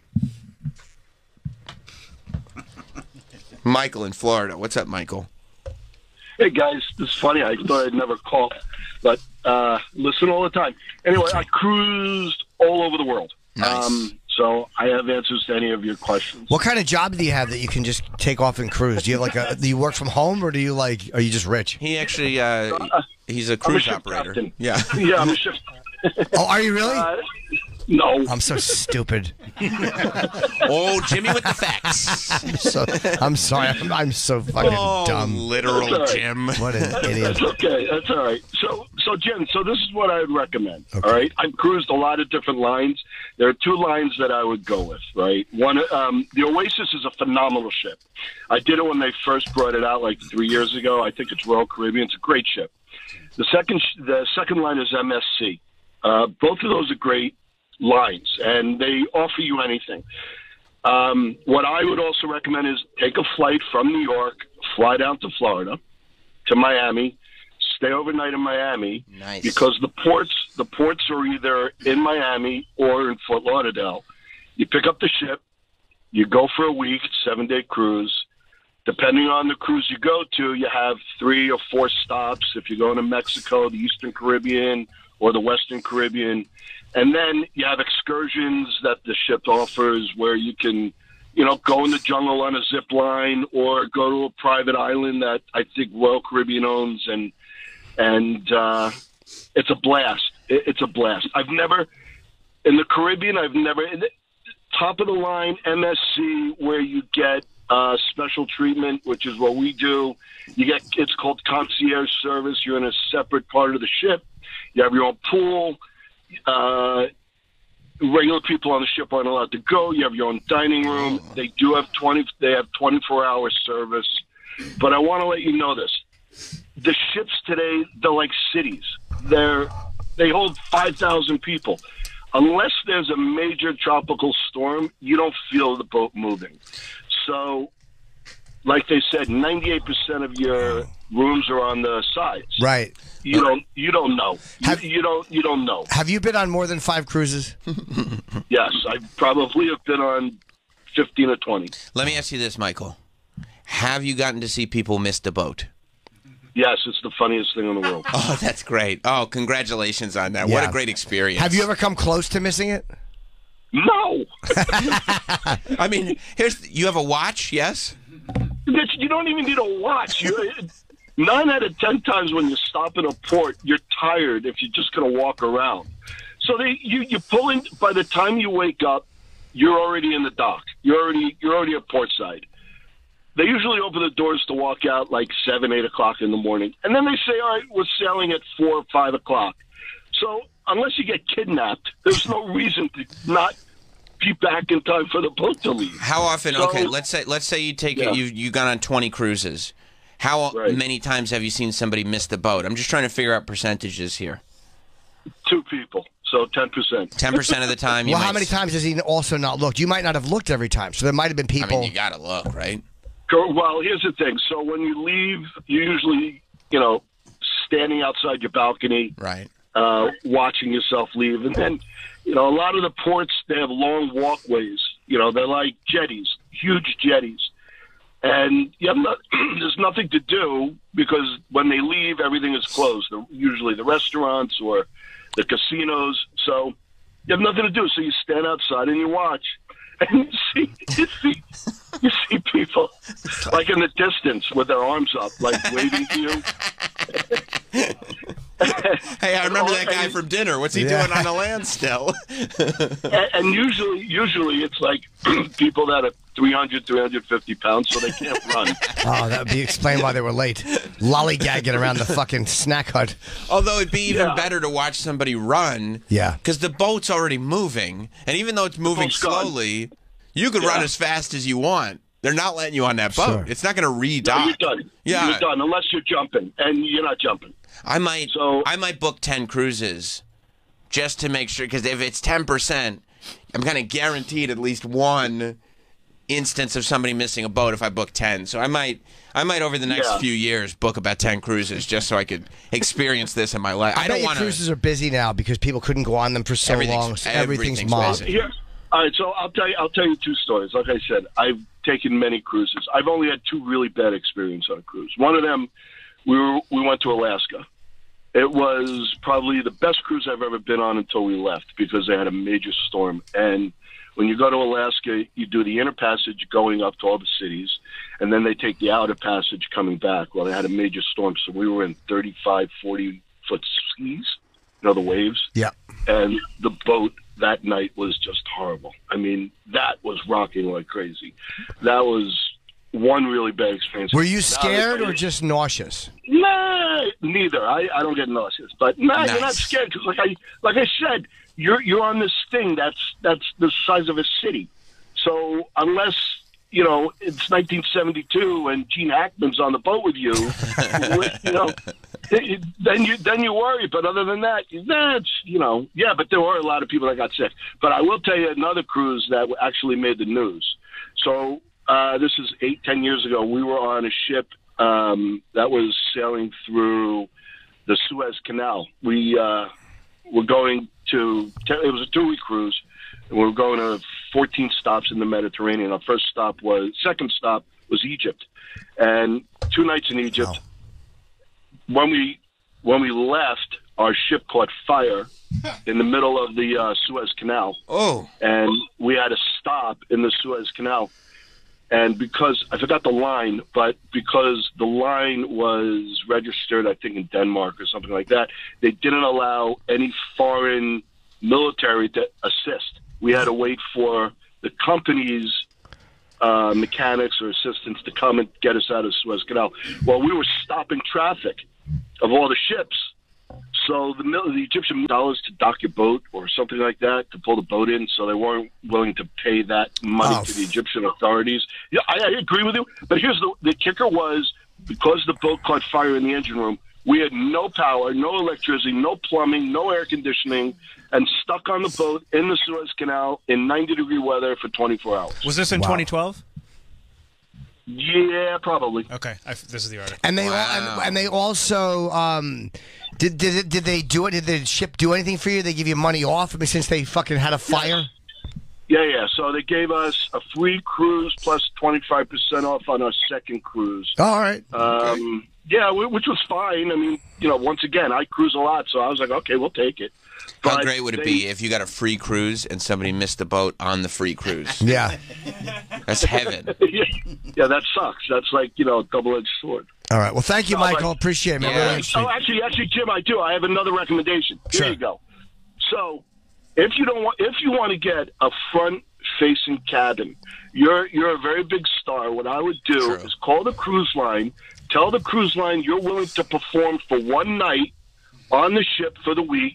Michael in Florida. What's up, Michael? Hey guys, this is funny. I thought I'd never call, but uh, listen all the time. Anyway, I cruised all over the world, Nice. um, so I have answers to any of your questions. What kind of job do you have that you can just take off and cruise? Do you have like a? Do you work from home or do you like? Are you just rich? He actually, uh, he's a I'm a cruise ship operator. captain. Yeah. Yeah, I'm a ship. Oh, are you really? Uh, no, I'm so stupid. Oh, Jimmy with the facts. I'm, so, I'm sorry. I'm, I'm so fucking Oh, dumb. literal That's all right. Jim. What an idiot. that's okay. That's all right. So, so Jim, so this is what I would recommend. All right, I've cruised a lot of different lines. There are two lines that I would go with. Right, one, um, the Oasis is a phenomenal ship. I did it when they first brought it out like three years ago. I think it's Royal Caribbean. It's a great ship. The second, the second line is M S C. Uh, both of those are great lines, and they offer you anything. Um, what I would also recommend is take a flight from New York, fly down to Florida, to Miami, stay overnight in Miami, Nice. because the ports the ports are either in Miami or in Fort Lauderdale. You pick up the ship, you go for a week, seven day cruise. Depending on the cruise you go to, you have three or four stops. If you're going to Mexico, the Eastern Caribbean, or the Western Caribbean. And then you have excursions that the ship offers where you can, you know, go in the jungle on a zip line or go to a private island that I think Royal Caribbean owns. And, and uh, it's a blast. It, it's a blast. I've never, in the Caribbean, I've never, top of the line M S C where you get uh, special treatment, which is what we do. You get, it's called concierge service. You're in a separate part of the ship. You have your own pool. Uh, regular people on the ship aren't allowed to go. You have your own dining room. They do have twenty. They have twenty-four hour service. But I want to let you know this: the ships today, they're like cities. They're they hold five thousand people. Unless there's a major tropical storm, you don't feel the boat moving. So, like they said, ninety-eight percent of your rooms are on the sides. Right. You don't. You don't know. You, Have- you don't. You don't know. Have you been on more than five cruises? Yes, I probably have been on fifteen or twenty. Let me ask you this, Michael. Have you gotten to see people miss the boat? Yes, it's the funniest thing in the world. Oh, that's great. Oh, congratulations on that. What Yeah. a great experience. Have you ever come close to missing it? No, I mean, here's you have a watch, yes? It's- you don't even need a watch. You, nine out of ten times when you stop in a port, you're tired if you're just going to walk around. So they, you, you pull in. By the time you wake up, you're already in the dock. You're already you're already at portside. They usually open the doors to walk out like seven, eight o'clock in the morning, and then they say, "All right, we're sailing at four or five o'clock." So unless you get kidnapped, there's no reason to not be back in time for the boat to leave. How often? So- Okay, let's say let's say you take Yeah. you you gone on twenty cruises. How Right. many times have you seen somebody miss the boat? I'm just trying to figure out percentages here. Two people, so ten percent. ten percent of the time. You Well, might how many s- times has he also not looked? You might not have looked every time, so there might have been I people. mean, you got to look, right? Well, here's the thing. So when you leave, you usually, you know, standing outside your balcony, Right. uh, watching yourself leave, and then You know, a lot of the ports, they have long walkways. You know, they're like jetties, huge jetties. And you have not, there's nothing to do because when they leave, everything is closed. The, usually the restaurants or the casinos. So you have nothing to do. So you stand outside and you watch. And you see, you see, you see people like in the distance with their arms up, like waving to you. Hey, I remember that guy from dinner. What's he Yeah. doing on the land still? and, and usually, usually it's like people that are three hundred, three hundred fifty pounds, so they can't run. Oh, that would be explained why they were late. Lollygagging around the fucking snack hut. Although it'd be even Yeah. better to watch somebody run. Yeah. Because the boat's already moving. And even though it's moving boat's gone. slowly, you could run Yeah. as fast as you want. They're not letting you on that boat. Sure. It's not going to No, re-dock. you're done. Yeah. You're done, unless you're jumping, and you're not jumping. I might So- I might book ten cruises just to make sure, because if it's ten percent, I'm kind of guaranteed at least one instance of somebody missing a boat if I book ten. So I might I might over the next Yeah. few years book about ten cruises just so I could experience this in my life. I, I bet don't your want to. cruises are busy now because people couldn't go on them for so Everything's- long. So everything's, everything's mobbed. busy. Here, all right. So I'll tell you. I'll tell you two stories. Like I said, I've taken many cruises. I've only had two really bad experiences on a cruise. One of them, we were we went to Alaska. It was probably the best cruise I've ever been on until we left because they had a major storm. And when you go to Alaska, you do the inner passage going up to all the cities, and then they take the outer passage coming back. Well, they had a major storm, so we were in thirty-five, forty-foot seas, you know, the waves. Yeah. And the boat that night was just horrible. I mean, that was rocking like crazy. That was one really bad experience. Were you Now, scared I- or just nauseous? Nah, neither. I, I don't get nauseous, but nah, you're not Nice. scared because, like I like I said, you're you're on this thing that's that's the size of a city. So unless you know it's nineteen seventy-two and Gene Hackman's on the boat with you, you know, it- then you then you worry. But other than that, nah, it's, you know, yeah. But there were a lot of people that got sick. But I will tell you another cruise that actually made the news. So uh, this is eight, ten years ago. We were on a ship um, that was sailing through the Suez Canal. We uh, were going to, it was a two-week cruise, and we were going to fourteen stops in the Mediterranean. Our first stop was, second stop was Egypt. And two nights in Egypt. Wow. When we when we left, our ship caught fire in the middle of the uh, Suez Canal. Oh. And we had to stop in the Suez Canal. And because I forgot the line, but because the line was registered, I think in Denmark or something like that, they didn't allow any foreign military to assist. We had to wait for the company's uh, mechanics or assistants to come and get us out of Suez Canal. Well, we were stopping traffic of all the ships. So the, mil- the Egyptian dollars to dock your boat or something like that, to pull the boat in, so they weren't willing to pay that money Oh. to the Egyptian authorities. Yeah, I, I agree with you. But here's the, the kicker was, because the boat caught fire in the engine room, we had no power, no electricity, no plumbing, no air conditioning, and stuck on the boat in the Suez Canal in ninety degree weather for twenty-four hours. Was this in Wow. twenty twelve? Yeah, probably. Okay, I, this is the article. And they Wow. all, and, and they also um, did did it, did they do it? Did the ship do anything for you? They give you money off? I mean, since they fucking had a fire. Yeah, yeah. So they gave us a free cruise plus twenty-five percent off on our second cruise. All right. Um, yeah, wh- which was fine. I mean, you know, once again, I cruise a lot, so I was like, okay, we'll take it. How But great would it they- be if you got a free cruise and somebody missed the boat on the free cruise? Yeah. That's heaven. yeah, that sucks. That's like, you know, a double-edged sword. All right. Well, thank you, No, but- Michael. Appreciate it, man. Yeah. Really interesting. Oh, actually, actually, Jim, I do. I have another recommendation. Here Sure. you go. So, if you don't want, if you want to get a front-facing cabin, you're you're a very big star. What I would do True. is call the cruise line, tell the cruise line you're willing to perform for one night on the ship for the week,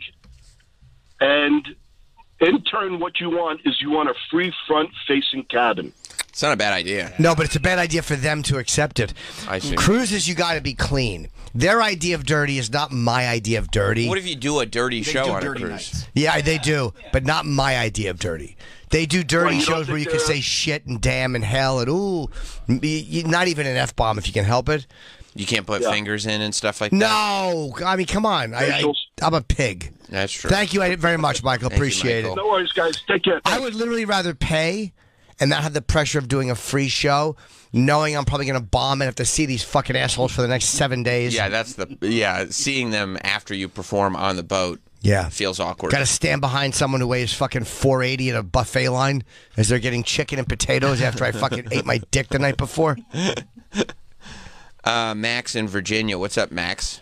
and in turn, what you want is you want a free front-facing cabin. It's not a bad idea. No, but it's a bad idea for them to accept it. I see. Cruises, you got to be clean. Their idea of dirty is not my idea of dirty. What if you do a dirty show do on a dirty cruise? nights. Yeah, they do, but not my idea of dirty. They do dirty Well, you don't shows where you think can they're- say shit and damn and hell and ooh, y- y- not even an F bomb if you can help it. You can't put Yeah. fingers in and stuff like that. No, I mean, come on. I, I, Facials. I'm a pig. That's true. Thank you very much, Michael. Thank you, Appreciate Michael. it. No worries, guys. Take care. I would literally rather pay and not have the pressure of doing a free show, knowing I'm probably going to bomb and have to see these fucking assholes for the next seven days. Yeah, that's the yeah. Seeing them after you perform on the boat, Yeah. feels awkward. Got to stand behind someone who weighs fucking four eighty at a buffet line as they're getting chicken and potatoes after I fucking ate my dick the night before. Uh, Max in Virginia. What's up, Max?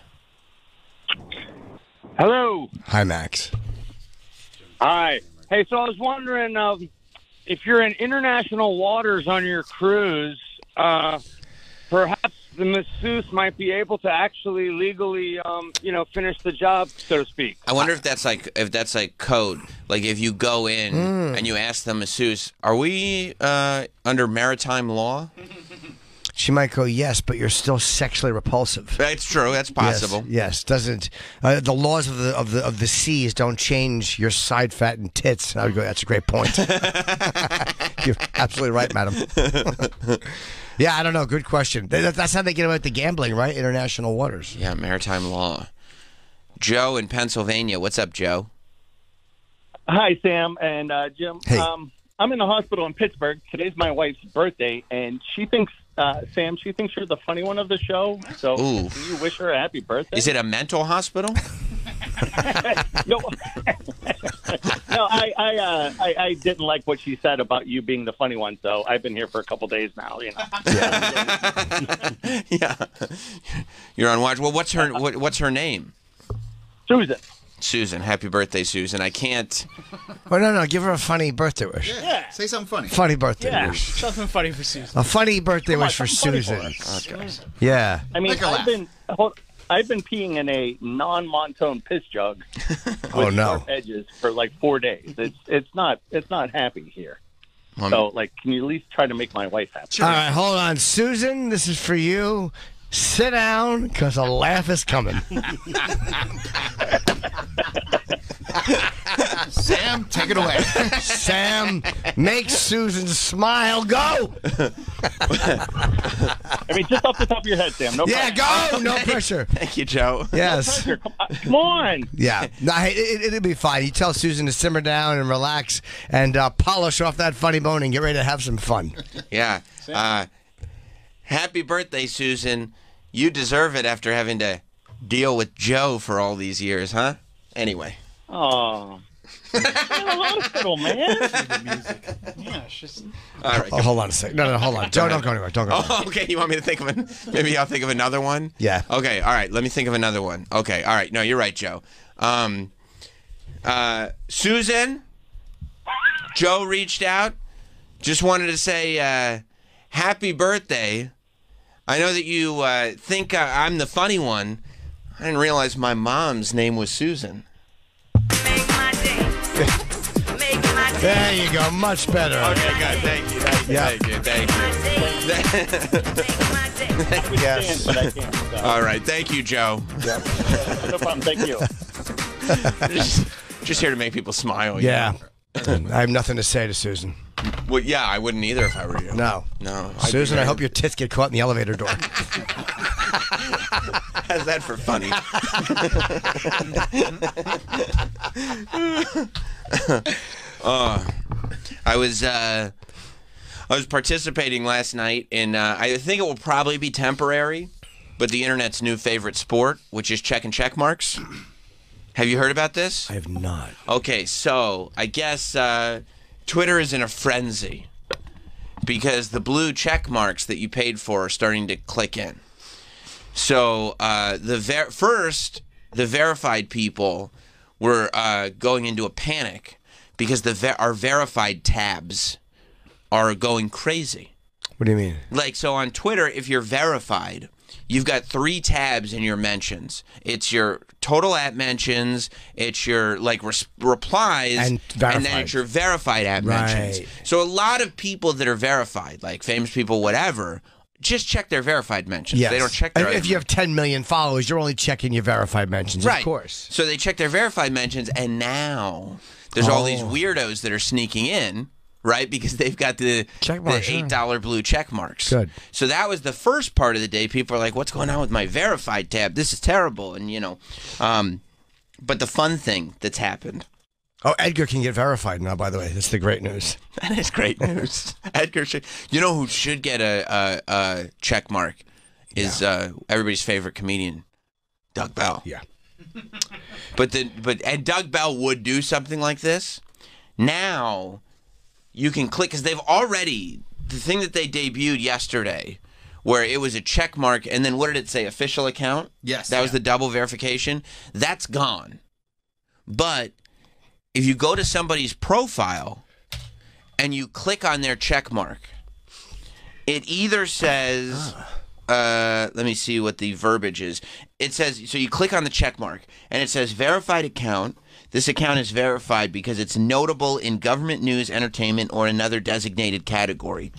Hello. Hi, Max. Hi. Hey, so I was wondering um, if you're in international waters on your cruise, uh, perhaps the masseuse might be able to actually legally, um, you know, finish the job, so to speak. I wonder if that's like if that's like code. Like if you go in and you ask the masseuse, "Are we uh, under maritime law?" She might go, yes, but you're still sexually repulsive. That's true. That's possible. Yes, yes. Doesn't uh, the laws of the of the of the seas don't change your side fat and tits? I would go. That's a great point. You're absolutely right, madam. Yeah, I don't know. Good question. That- That's how they get away with the gambling, right? International waters. Yeah, maritime law. Joe in Pennsylvania. What's up, Joe? Hi, Sam and uh, Jim. Hey. Um, I'm in the hospital in Pittsburgh. Today's my wife's birthday, and she thinks, uh, Sam, she thinks you're the funny one of the show. So, Ooh. do you wish her a happy birthday? Is it a mental hospital? No, no, I, I, uh, I, I didn't like what she said about you being the funny one. So I've been here for a couple days now. You know, Yeah. You're on watch. Well, what's her what, what's her name? Susan. Susan. Happy birthday, Susan. I can't. Well, no, no. Give her a funny birthday wish. Yeah. Say something funny. Funny birthday Yeah. wish. Something funny for Susan. A funny birthday Come on, wish for something funny Susan. for Yeah. I mean, Make her I've laugh. been, hold, I've been peeing in a non-monotone piss jug. Oh with no. sharp edges for like four days. It's it's not it's not happy here. Um, So like, can you at least try to make my wife happy? All right, hold on, Susan. This is for you. Sit down, cause a laugh is coming. Sam, take it away. Sam, make Susan smile. Go. I mean, just off the top of your head, Sam. No Yeah, pressure. go. No pressure. Thank you, Joe. Yes. Pressure. Come, on. Come on. Yeah. No, hey, it, it'll be fine. You tell Susan to simmer down and relax and uh, polish off that funny bone and get ready to have some fun. Yeah. Uh, happy birthday, Susan. You deserve it after having to deal with Joe for all these years, huh? Anyway. Oh. In the hospital, man. Yeah, it's just All right. Oh, hold on a second. No, no, hold on. Joe, don't go anywhere. Don't go anywhere. Oh, okay. You want me to think of an? Maybe I'll think of another one. Yeah. Okay. All right. Let me think of another one. Okay. All right. No, you're right, Joe. Um, uh, Susan, Joe reached out. Just wanted to say uh, happy birthday. I know that you uh, think uh, I'm the funny one. I didn't realize my mom's name was Susan. There you go. Much better. Okay, good. Thank you. Thank you. Yeah. Thank you. Thank you. Yes. But I can't. So. All right. Thank you, Joe. No problem. Thank you. just, just here to make people smile. you Yeah. know? I have nothing to say to Susan. Well, yeah, I wouldn't either if I were you. No. No. I'd be Susan, I very- hope your tits get caught in the elevator door. How's that for funny? uh, I was uh, I was participating last night in uh, I think it will probably be temporary, but the internet's new favorite sport, which is check and check marks. Have you heard about this? I have not. Okay, so I guess uh, Twitter is in a frenzy because the blue check marks that you paid for are starting to click in. So uh, the ver- first, the verified people were uh, going into a panic because the ver- our verified tabs are going crazy. What do you mean? Like, so on Twitter, if you're verified, you've got three tabs in your mentions. It's your total at mentions, it's your like res- replies, And and verified. then it's your verified at mentions. Right. So a lot of people that are verified, like famous people, whatever, just check their verified mentions. Yes. They don't check their If, other if you have ten million followers, you're only checking your verified mentions. Right. Of course. So they check their verified mentions, and now there's all these Oh. weirdos that are sneaking in right? Because they've got the, Check marks, the yeah. eight dollar blue check marks. Good. So that was the first part of the day. People are like, what's going on with my verified tab? This is terrible. And, you know, um, but the fun thing that's happened. Oh, Edgar can get verified now, by the way. That's the great news. That is great news. Edgar should. You know who should get a, a, a check mark is uh, everybody's favorite comedian, Doug Bell. Yeah. But the but and Doug Bell would do something like this. Now you can click because they've already the thing that they debuted yesterday, where it was a check mark and then what did it say? Official account. Yes, that was yeah. the double verification. That's gone. But if you go to somebody's profile and you click on their check mark, it either says. Uh, let me see what the verbiage is. It says, so you click on the check mark, and it says verified account. This account is verified because it's notable in government news, entertainment, or another designated category.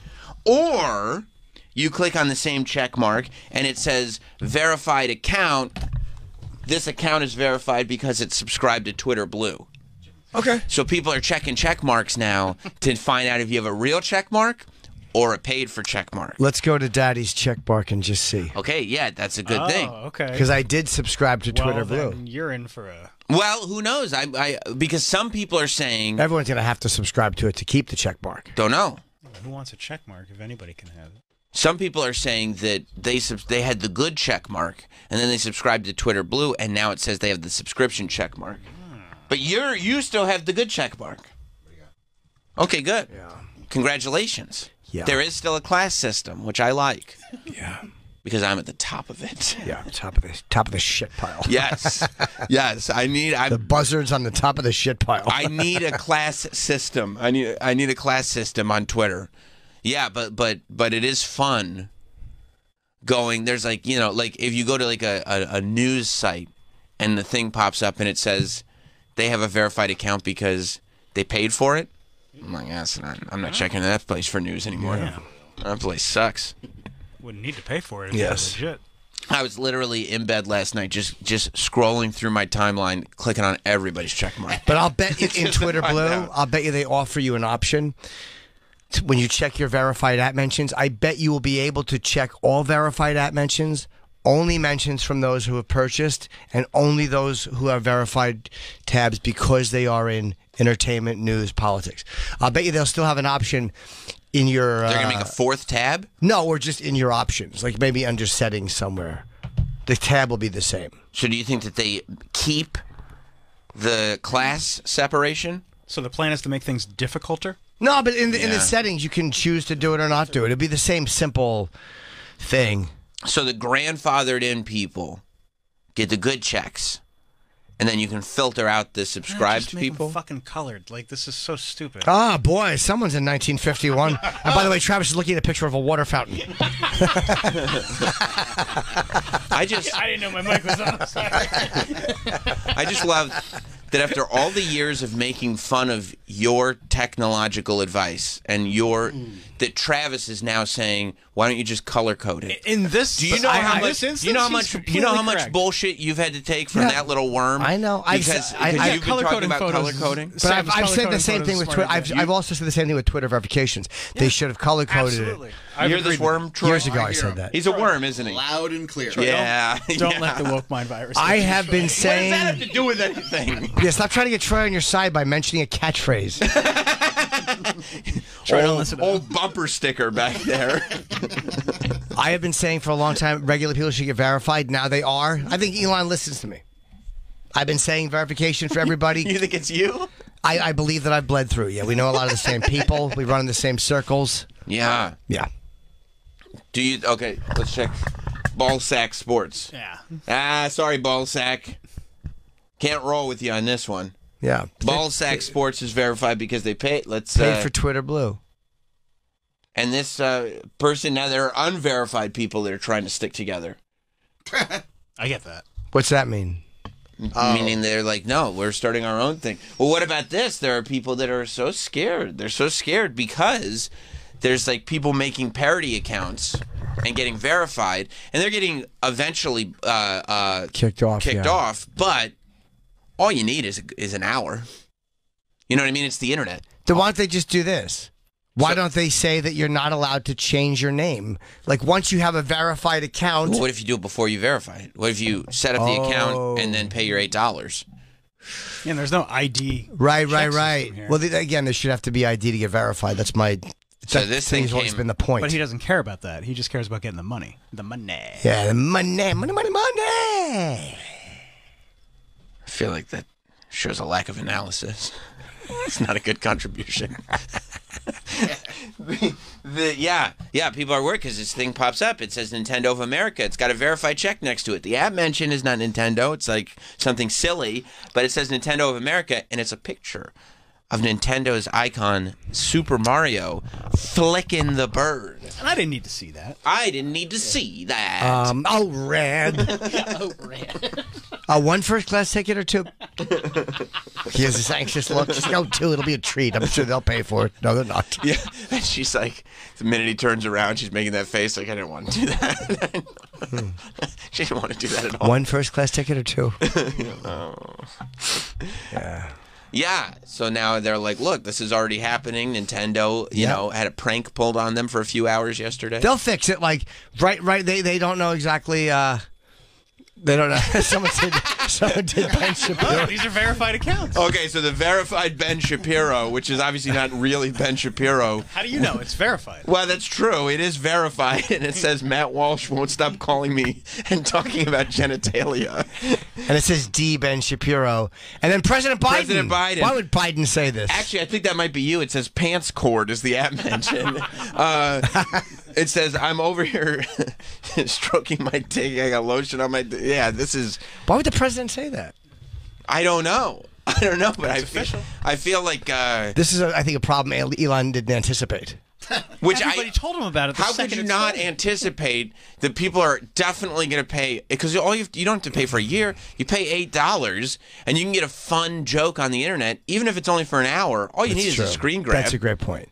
Or you click on the same check mark, and it says verified account. This account is verified because it's subscribed to Twitter Blue. Okay. So people are checking check marks now to find out if you have a real check mark or a paid for check mark. Let's go to Daddy's check mark and just see. Okay, yeah, that's a good oh, thing. okay. Because I did subscribe to well, Twitter Blue. then you're in for a. Well, who knows? I, I because some people are saying Everyone's going to have to subscribe to it to keep the check mark. don't know. Who wants a check mark if anybody can have it? Some people are saying that they subs- they had the good check mark and then they subscribed to Twitter Blue and now it says they have the subscription check mark. But you're you still have the good check mark. Okay, good. Yeah. Congratulations. Yeah. There is still a class system, which I like. Yeah. Because I'm at the top of it. Yeah, top of the top of the shit pile. Yes. Yes, I need I The buzzards on the top of the shit pile. I need a class system. I need I need a class system on Twitter. Yeah, but but but it is fun going there's like, you know, like if you go to like a, a, a news site and the thing pops up and it says they have a verified account because they paid for it. I'm like, yes, yeah, I'm not checking that place for news anymore. Yeah. That place sucks. Wouldn't need to pay for it. If Yes. It was legit. I was literally in bed last night just just scrolling through my timeline, clicking on everybody's check mark. But I'll bet you in Just Twitter find Blue, out. I'll bet you they offer you an option to, when you check your verified at mentions. I bet you will be able to check all verified at mentions, only mentions from those who have purchased, and only those who have verified tabs because they are in entertainment, news, politics. I'll bet you they'll still have an option in your. They're uh, gonna make a fourth tab? No, or just in your options, like maybe under settings somewhere. The tab will be the same. So do you think that they keep the class separation? So the plan is to make things difficulter. No, but in the, in Yeah. the settings, you can choose to do it or not do it. It'll be the same simple thing. So the grandfathered in people get the good checks, and then you can filter out the subscribed Just make 'em people. fucking colored. Like this is so stupid. Ah, boy, someone's in nineteen fifty-one. And by the way, Travis is looking at a picture of a water fountain. I just, I didn't know my mic was on. Sorry. I just love that after all the years of making fun of your technological advice and your, that Travis is now saying, why don't you just color code it? In this, Do you know I- how I- much? this Do you know how instance, much? he's You know how completely much correct. bullshit you've had to take from Yeah. that little worm? I know. I've Because, s- I- because I- you've been color talking coding about photos. color coding. But Sam I've, is I've color said the coding same photos thing with smarter Twitter. than I've, you. I've also said the same thing with Twitter verifications. They should have color coded Absolutely. it. I've You hear this agreed with worm, Troy? Years ago, I hear said him. that. He's a worm, isn't he? Loud and clear. Yeah. you. Don't yeah. let the woke mind virus. I get you. have been What does that saying. have to do with anything? Yeah, stop trying to get Troy on your side by mentioning a catchphrase. Troy, don't old, listen to old bumper sticker back there. I have been saying for a long time regular people should get verified. Now they are. I think Elon listens to me. I've been saying verification for everybody. You think it's you? I, I believe that I've bled through. Yeah, we know a lot of the same people. We run in the same circles. Yeah. Yeah. Do you? Okay, let's check. Ball sack sports. Yeah. Ah, sorry, ball sack. Can't roll with you on this one. Yeah. Ball sack sports is verified because they pay. Let's. Paid Uh, for Twitter Blue. and this uh, person now there are unverified people that are trying to stick together. I get that. What's that mean? Meaning they're like, no, we're starting our own thing. Well, what about this? There are people that are so scared. They're so scared because there's like people making parody accounts and getting verified, and they're getting eventually uh, uh, Kicked off. kicked yeah. off. But all you need is is an hour. You know what I mean? It's the internet. Then why don't they just do this? Why don't they say that you're not allowed to change your name? Like once you have a verified account. Well, what if you do it before you verify it? What if you set up the Oh. account and then pay your eight dollars? Yeah, and there's no I D. Right, right, check right. system here. Well, th- again, there should have to be I D to get verified. That's my. So that this to me thing has always came- been the point. But he doesn't care about that. He just cares about getting the money. The money. Yeah, the money, money, money, money. I feel like that shows a lack of analysis. It's not a good contribution. the, the, yeah, yeah, people are worried because this thing pops up. It says Nintendo of America. It's got a verified check next to it. The app mention is not Nintendo. It's like something silly, but it says Nintendo of America, and it's a picture of Nintendo's icon, Super Mario, flicking the bird. And I didn't need to see that. I didn't need to see that. Um, oh, red. Oh, red. Uh, one first class ticket or two? He has this anxious look. Just go two. It'll be a treat. I'm sure they'll pay for it. No, they're not. Yeah, and she's like, the minute he turns around, she's making that face like, I didn't want to do that. She didn't want to do that at all. One first class ticket or two? Oh. Yeah. Yeah, so now they're like, look, this is already happening. Nintendo, you Yeah. know, had a prank pulled on them for a few hours yesterday. They'll fix it. Like right, right. They they don't know exactly. Uh, they don't know. someone did. Someone did Ben Shapiro. Oh, these are verified accounts. Okay, so the verified Ben Shapiro, which is obviously not really Ben Shapiro. How do you know it's verified? Well, that's true. It is verified, and it says Matt Walsh won't stop calling me and talking about genitalia. And it says D Ben Shapiro. And then President Biden. President Biden. Why would Biden say this? Actually, I think that might be you. It says pants cord is the app mention. uh, it says I'm over here stroking my dick. I got lotion on my. D- yeah, this is. Why would the president say that? I don't know. I don't know, but I feel, I feel like uh, This is, a, I think, a problem Elon didn't anticipate. which Everybody I. told him about it. The How could second you it not started. anticipate that people are definitely going to pay? Because all you have, you don't have to pay for a year. You pay eight dollars, and you can get a fun joke on the internet, even if it's only for an hour. All you That's need true. is a screen grab. That's a great point.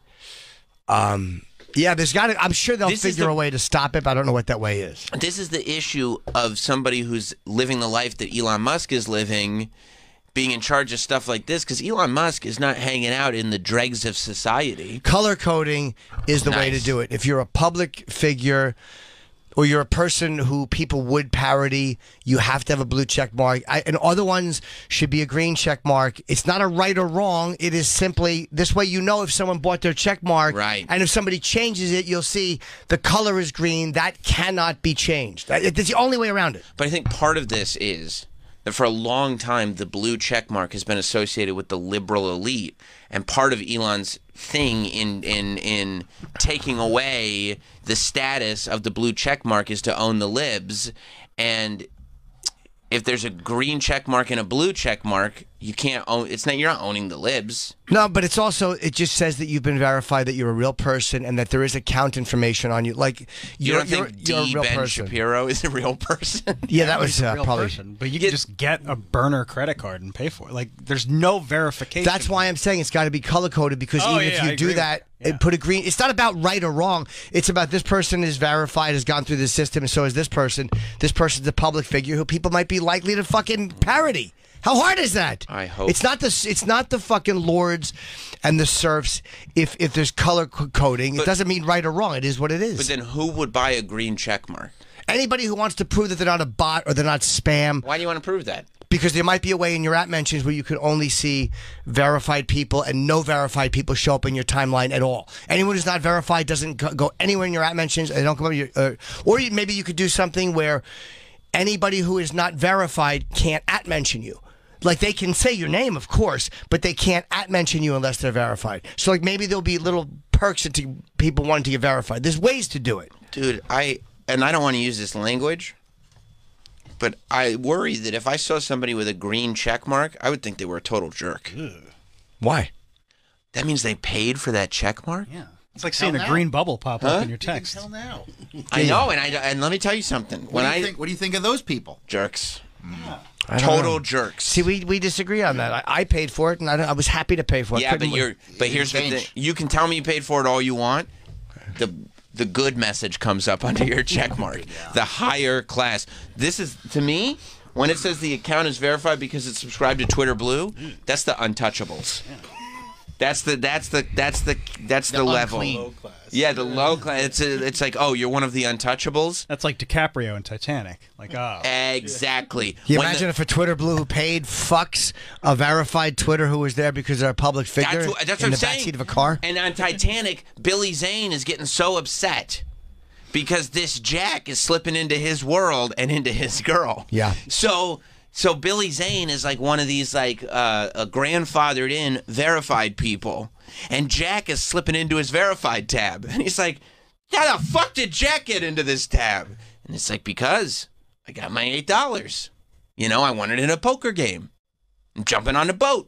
Um, yeah, there's got to. I'm sure they'll This is figure the- a way to stop it, but I don't know what that way is. This is the issue of somebody who's living the life that Elon Musk is living, being in charge of stuff like this, because Elon Musk is not hanging out in the dregs of society. Color coding is the way to Nice. do it. If you're a public figure or you're a person who people would parody, you have to have a blue check mark. I, and other ones should be a green check mark. It's not a right or wrong. It is simply this way you know if someone bought their check mark. Right. And if somebody changes it, you'll see the color is green. That cannot be changed. That- It's the only way around it. But I think part of this is that for a long time, the blue check mark has been associated with the liberal elite. And part of Elon's thing in, in, in taking away the status of the blue check mark is to own the libs. And if there's a green check mark and a blue check mark, you can't own. It's not. You're not owning the libs. No, but it's also, it just says that you've been verified, that you're a real person, and that there is account information on you. Like, You you're, don't think you're, you're a D. real Ben person. Shapiro is a real person? Yeah, that was He's a uh, real probably. person, but you can just get a burner credit card and pay for it. Like, there's no verification. That's why I'm saying it's got to be color coded, because Oh, even yeah, if I you do agree. that Yeah. and put a green, it's not about right or wrong. It's about this person is verified, has gone through the system, and so is this person. This person's a public figure who people might be likely to fucking parody. How hard is that? I hope. It's not the it's not the fucking lords and the serfs. If if there's color co- coding, But- it doesn't mean right or wrong. It is what it is. But then who would buy a green check mark? Anybody who wants to prove that they're not a bot or they're not spam, Why do you want to prove that? because there might be a way in your app mentions where you could only see verified people and no verified people show up in your timeline at all. Anyone who's not verified doesn't go- go anywhere in your app mentions. They don't come up. Your, uh, or you, maybe you could do something where anybody who is not verified can't at mention you. Like, they can say your name, of course, but they can't at mention you unless they're verified. So, like, maybe there'll be little perks to people wanting to get verified. There's ways to do it. Dude, I and I don't want to use this language, but I worry that if I saw somebody with a green check mark, I would think they were a total jerk. Why? That means they paid for that check mark? Yeah. It's like seeing Tell a now. green bubble pop Huh? up in your text. Tell now. I know, and I and let me tell you something. What When do you I think? What do you think of those people? jerks, I don't total know. jerks. See, we, we disagree on that. I, I paid for it, and I, don't- I was happy to pay for it. yeah, but Couldn't- you're but It here's the didn't thing. change. You can tell me you paid for it all you want. The the good message comes up under your check mark. The higher class. This is to me. When it says the account is verified because it's subscribed to Twitter Blue, that's the untouchables. That's the that's the that's the that's the, The level. unclean. Low class. Yeah, the low class. It's a, it's like, oh, you're one of the untouchables. That's like DiCaprio in Titanic. Like, oh. Exactly. Can you When imagine the- if a Twitter blue who paid fucks a verified Twitter who was there because they're a public figure That's, what, that's in what the I'm saying. backseat of a car? And on Titanic, Billy Zane is getting so upset because this Jack is slipping into his world and into his girl. Yeah. So so Billy Zane is like one of these like uh, a grandfathered in verified people, and Jack is slipping into his verified tab, and he's like, "How the fuck did Jack get into this tab?" And it's like, because I got my eight dollars. You know, I won it in a poker game. I'm jumping on a boat.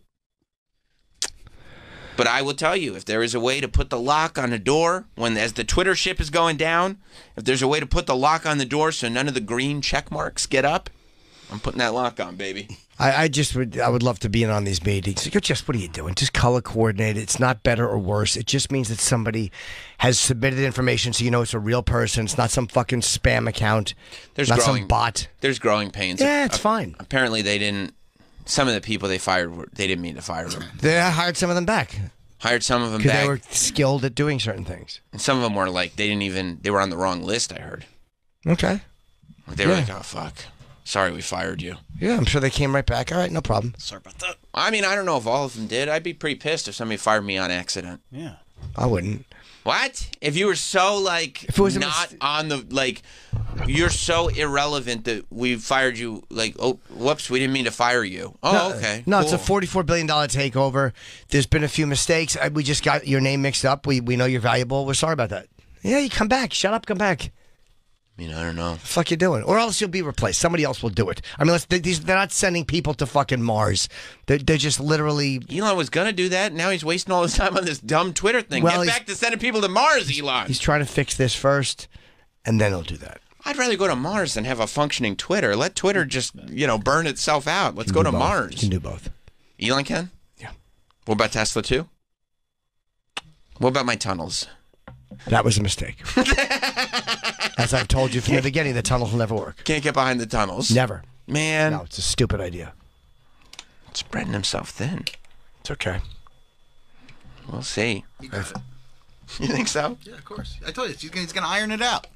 But I will tell you, if there is a way to put the lock on the door when as the Twitter ship is going down, if there's a way to put the lock on the door so none of the green check marks get up, I'm putting that lock on, baby. I, I just would I would love to be in on these meetings. You're just, what are you doing? Just color coordinate. It's not better or worse. It just means that somebody has submitted information so you know it's a real person. It's not some fucking spam account. There's not growing some bot. There's growing pains. Yeah, it's A- fine. Apparently, they didn't. Some of the people they fired, were, they didn't mean to fire them. They hired some of them back Hired some of them because back, they were skilled at doing certain things. and some of them were like they didn't even. They were on the wrong list. I heard. Okay. They were Yeah. like, "Oh fuck, sorry, we fired you." Yeah, I'm sure they came right back. All right, no problem. Sorry about that. I mean, I don't know if all of them did. I'd be pretty pissed if somebody fired me on accident. Yeah. I wouldn't. What? If you were so like If it was a not mis- on the like, you're so irrelevant that we fired you. Like, oh, whoops, we didn't mean to fire you. Oh, No, okay. No, it's a cool. forty-four billion dollars takeover. There's been a few mistakes. I- We just got your name mixed up. We we know you're valuable. We're sorry about that. Yeah, you come back. Shut up. Come back. I mean, I don't know. The fuck you doing? Or else you'll be replaced. Somebody else will do it. I mean, let's, they, these, they're not sending people to fucking Mars. They're, they're just literally. Elon was gonna do that. Now he's wasting all his time on this dumb Twitter thing. Well, Get he's- back to sending people to Mars, Elon. He's trying to fix this first, and then he'll do that. I'd rather go to Mars than have a functioning Twitter. Let Twitter just, you know, burn itself out. Let's You go can to do both. Mars. You can do both. Elon can? Yeah. What about Tesla too? What about my tunnels? That was a mistake. As I've told you from the beginning, the tunnels will never work. Can't get behind the tunnels. Never. Man, No, it's a stupid idea. spreading himself thin. It's okay. We'll see. You got it. You think so? Yeah, of course. I told you he's gonna, he's gonna iron it out.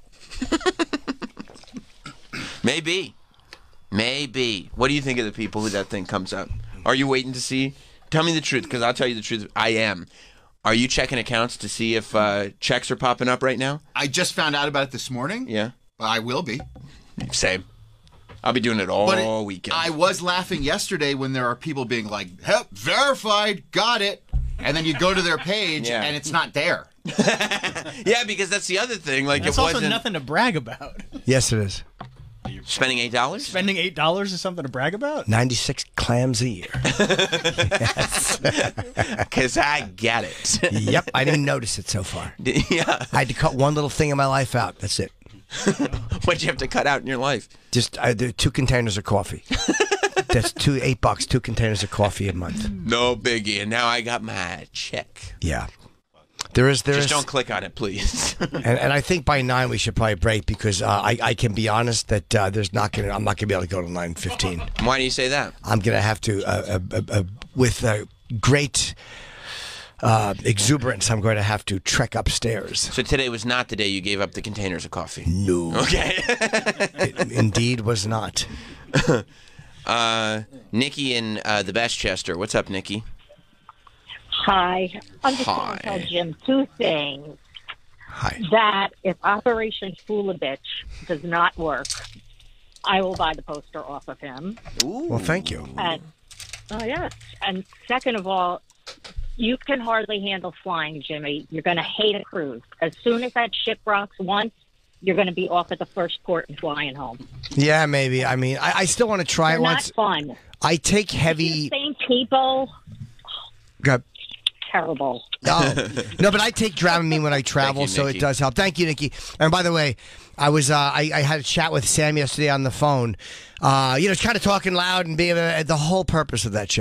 Maybe. Maybe. What do you think of the people who that thing comes up? Are you waiting to see? Tell me the truth, because I'll tell you the truth. I am. Are you checking accounts to see if uh, checks are popping up right now? I just found out about it this morning. Yeah. I will be. Same. I'll be doing it all But it- weekend. I was laughing yesterday when there are people being like, "Help, verified, got it," and then you go to their page Yeah. and it's not there. Yeah, because that's the other thing. Like, That's it also wasn't nothing to brag about. Yes, it is. spending eight dollars. Spending eight dollars is something to brag about. ninety-six clams a year. Because I get it. Yep, I didn't notice it so far. Yeah. I had to cut one little thing in my life out. That's it. What'd you have to cut out in your life? Just I, there are two containers of coffee. That's two eight bucks. Two containers of coffee a month. No biggie. And now I got my check. Yeah, there is there Just is, don't click on it, please. and, and I think by nine we should probably break because uh, I I can be honest that uh, there's not gonna I'm not gonna be able to go to nine fifteen. Why do you say that? I'm gonna have to uh, uh, uh, uh, with uh, great uh, exuberance. I'm going to have to trek upstairs. So today was not the day you gave up the containers of coffee. No, Okay. it indeed was not. uh, Nikki in uh, the Bestchester. What's up, Nikki? Hi. I'm just Hi. going to tell Jim two things. Hi. That if Operation Fool a Bitch does not work, I will buy the poster off of him. Ooh. Well, thank you. And oh yes. And second of all, you can hardly handle flying, Jimmy. You're going to hate a cruise. As soon as that ship rocks once, you're going to be off at the first port and flying home. Yeah, maybe. I mean, I, I still want to try They're it not once. fun. I take The heavy. same people. Got- Terrible. Oh. No, but I take Dramamine when I travel, you, so it Nikki. does help. Thank you, Nikki. And by the way, I was uh, I, I had a chat with Sam yesterday on the phone. Uh, you know, kind of talking loud and being uh, the whole purpose of that chat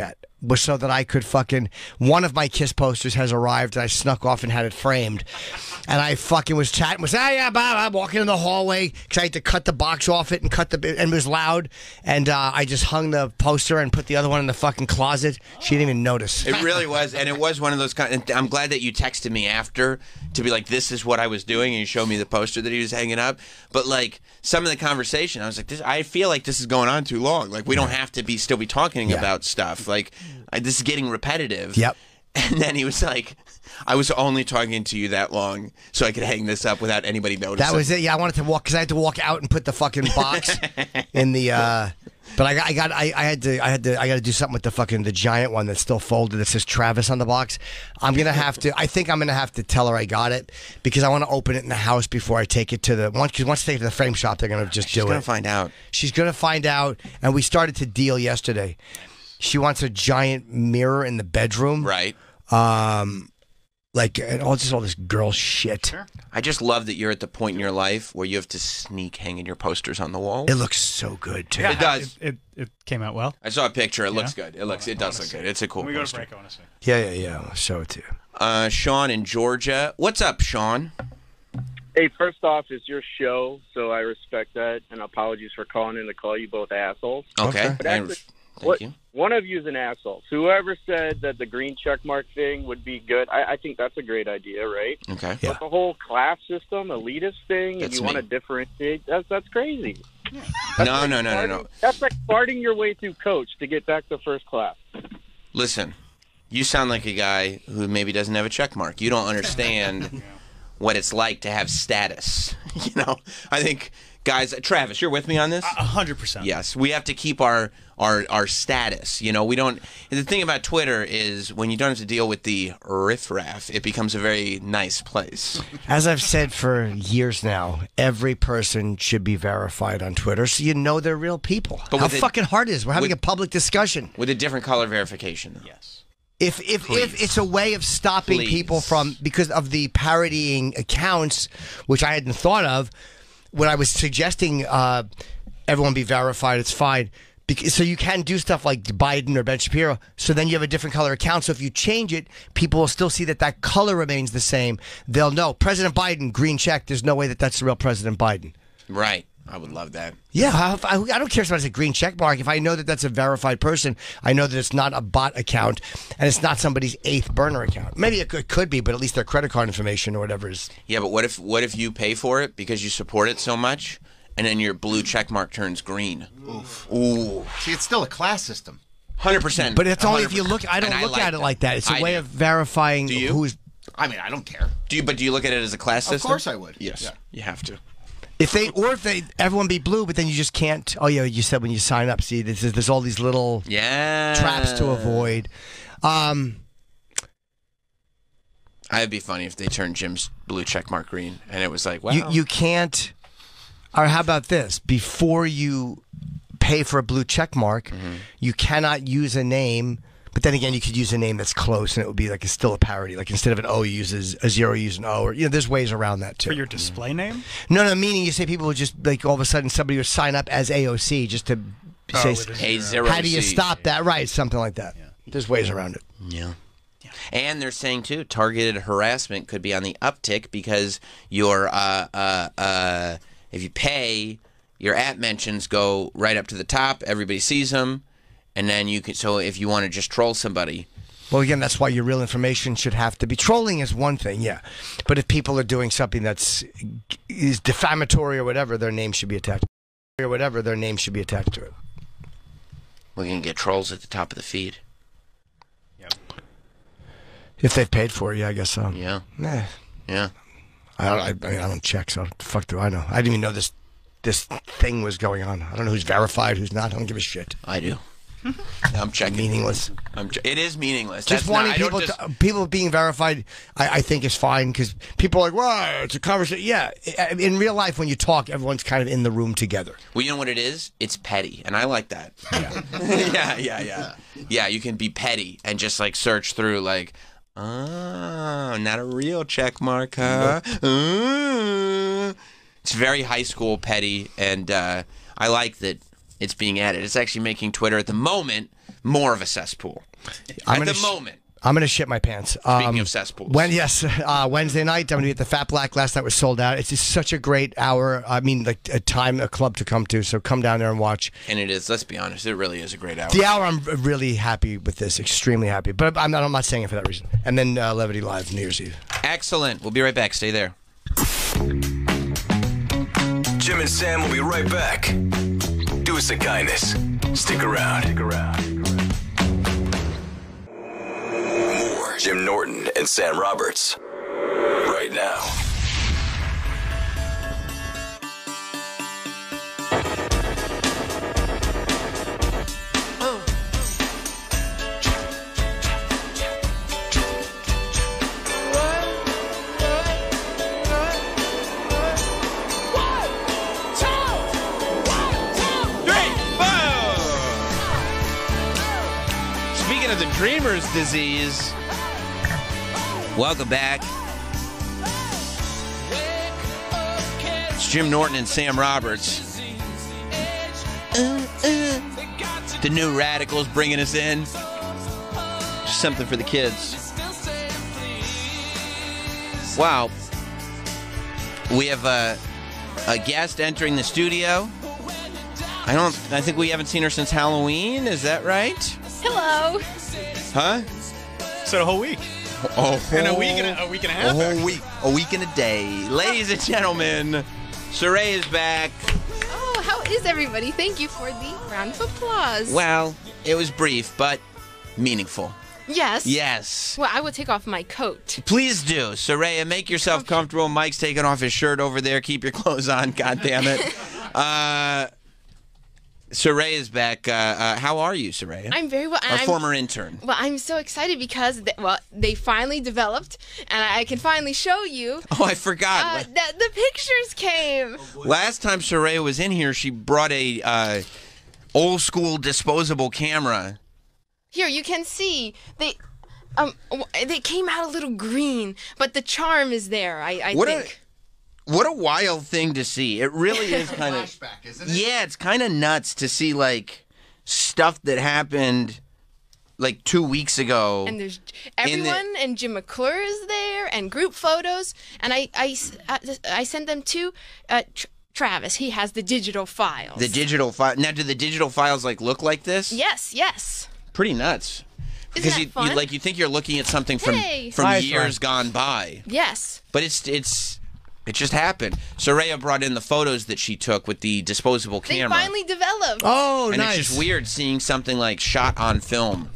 was so that I could fucking, one of my Kiss posters has arrived and I snuck off and had it framed. And I fucking was chatting, was, ah, yeah, blah, blah, walking in the hallway because I had to cut the box off it and cut the, and it was loud. And uh, I just hung the poster and put the other one in the fucking closet. She didn't even notice. It really was, and it was one of those kind. And I'm glad that you texted me after to be like, "This is what I was doing," and you showed me the poster that he was hanging up. But like some of the conversation, I was like, "This, I feel like this is going on too long. Like we don't have to be still be talking Yeah. about stuff. Like I, this is getting repetitive." Yep. And then he was like, "I was only talking to you that long so I could hang this up without anybody noticing." That was it. Yeah, I wanted to walk because I had to walk out and put the fucking box in the. Uh, but I got, I got, I, I had to, I had to, I got to do something with the fucking the giant one that's still folded that says Travis on the box. I'm gonna have to. I think I'm gonna have to tell her I got it because I want to open it in the house before I take it to the one. Because once I take it to the frame shop, they're gonna just She's do gonna it. find out. She's gonna find out, and we started to deal yesterday. She wants a giant mirror in the bedroom, right? Um, like and all just all this girl shit. Sure. I just love that you're at the point in your life where you have to sneak hanging your posters on the wall. It looks so good too. Yeah, It does. It, it, it came out well. I saw a picture. It Yeah? looks good. It looks. It does look good. It's a cool When we go to poster. break, I want to see. Yeah, yeah, yeah. I'll show it to you. Uh, Sean in Georgia. What's up, Sean? Hey, first off, it's your show, so I respect that, and apologies for calling in to call you both assholes. Okay. But I- actually, thank what, you. one of you's an asshole. So whoever said that the green check mark thing would be good, I, I think that's a great idea, right? Okay. Yeah. But the whole class system, elitist thing, That's and you me. want to differentiate, that's, that's crazy. No, no, no, no, no. That's like farting your way through coach to get back to first class. Listen, you sound like a guy who maybe doesn't have a check mark. You don't understand what it's like to have status. You know, I think guys. Travis, you're with me on this. A hundred percent. Yes, we have to keep our our our status. You know, we don't. The thing about Twitter is when you don't have to deal with the riffraff, it becomes a very nice place. As I've said for years now, every person should be verified on Twitter so you know they're real people. But How with it- fucking hard it is. We're having with- a public discussion. With a different color verification. Though. Yes. If if Please. if it's a way of stopping Please. people from because of the parodying accounts, which I hadn't thought of, when I was suggesting uh, everyone be verified, it's fine. Because, so you can do stuff like Biden or Ben Shapiro. So then you have a different color account. So if you change it, people will still see that that color remains the same. They'll know President Biden, green check. There's no way that that's the real President Biden. Right. I would love that. Yeah, I, I, I don't care if it's a green check mark. If I know that that's a verified person, I know that it's not a bot account and it's not somebody's eighth burner account. Maybe it could, could be, but at least their credit card information or whatever is. Yeah, but what if what if you pay for it because you support it so much, and then your blue check mark turns green? Oof. Ooh, See, it's still a class system. hundred percent. But it's only if you look. I don't And I look like at it that. like that. It's a I way do. of verifying Do you? who's. I mean, I don't care. Do you? But do you look at it as a class Of system? course I would. Yes, Yeah. you have to. If they or if they everyone be blue, but then you just can't. Oh yeah, you said when you sign up. See, this is, there's all these little Yeah. traps to avoid. Um, I'd be funny if they turned Jim's blue check mark green, and it was like, wow. you you can't. Or how about this? Before you pay for a blue check mark, Mm-hmm. you cannot use a name. But then again, you could use a name that's close, and it would be like it's still a parody. Like instead of an O, you use a zero, you use an O. Or you know, there's ways around that too. For your display name? No, no, meaning you say people would just like all of a sudden somebody would sign up as A O C just to Oh, say. with a A zero. How do you C. stop that? Right, something like that. There's ways around it. Yeah. And they're saying too, targeted harassment could be on the uptick because your uh uh uh if you pay, your app mentions go right up to the top. Everybody sees them, and then you can. So if you want to just troll somebody, Well, again, that's why your real information should have to be. Trolling is one thing, yeah, but if people are doing something that's is defamatory or whatever, their name should be attached. Or whatever, their name should be attached to it. we can get trolls at the top of the feed. If they've paid for it, yeah, I guess so. Yeah. Nah. Yeah. I don't. I, I mean, I don't check. So the fuck do I know? I didn't even know this this thing was going on. I don't know who's verified, who's not. I don't give a shit. I do. I'm checking. Meaningless. I'm ch- it is meaningless. Just That's wanting not, I don't people just- to, people being verified, I, I think is fine because people are like, well, it's a conversation. Yeah, I- in real life, when you talk, everyone's kind of in the room together. Well, you know what it is? It's petty, and I like that. Yeah, yeah, yeah, yeah. Yeah, you can be petty and just like search through like, oh, not a real check mark, huh? Uh. It's very high school petty, and uh, I like that it's being added. It's actually making Twitter at the moment more of a cesspool. I'm At gonna the sh- moment. I'm going to shit my pants. Speaking Um, of cesspools. When, yes, uh, Wednesday night, I'm going to be at the Fat Black. Last night was sold out. It's just such a great hour. I mean, like a time, a club to come to. So come down there and watch. And it is, let's be honest, it really is a great hour. The hour, I'm really happy with this, extremely happy. But I'm not, I'm not saying it for that reason. And then uh, Levity Live, New Year's Eve. Excellent. We'll be right back. Stay there. Jim and Sam will be right back. Do us a kindness. Stick around. Stick around. More Jim Norton and Sam Roberts. Right now. Speaking of the dreamer's disease, welcome back. It's Jim Norton and Sam Roberts. Uh, uh. The new Radicals bringing us in. Just something for the kids. Wow. We have a, a guest entering the studio. I don't. I think we haven't seen her since Halloween. Is that right? Hello. Huh? So a whole week. A whole, And a week and a, a week and a half. A whole actually. week. A week and a day. Ladies and gentlemen, Saray is back. Oh, how is everybody? Thank you for the round of applause. Well, it was brief, but meaningful. Yes. Yes. Well, I will take off my coat. Please do. Saraya, make yourself comfortable. Mike's taking off his shirt over there. Keep your clothes on. God damn it. uh, Saraya is back. Uh, uh, how are you, Saraya? I'm very well. and Our I'm, former intern. Well, I'm so excited because, they, well, they finally developed, and I can finally show you. Oh, I forgot. Uh, the, the pictures came. Last time Saraya was in here, she brought a uh, old school disposable camera. Here, you can see they, um, w- they came out a little green, but the charm is there. I, I What think. a what a wild thing to see. It really is kind of Flashback, isn't it? yeah, it's kind of nuts to see like stuff that happened like two weeks ago. And there's In the- everyone, and Jim McClure is there, and group photos, and I, I, s- uh, I sent them to uh, Tr- Travis. He has the digital files. The digital file. Now, do the digital files like look like this? Yes, yes. Pretty nuts. Because that you, you fun? like you think you're looking at something from Hey. from Hi, years Fran. gone by, Yes. but it's it's it just happened. Saraya brought in the photos that she took with the disposable They camera. finally developed. Oh, and nice. it's just weird seeing something like shot on film.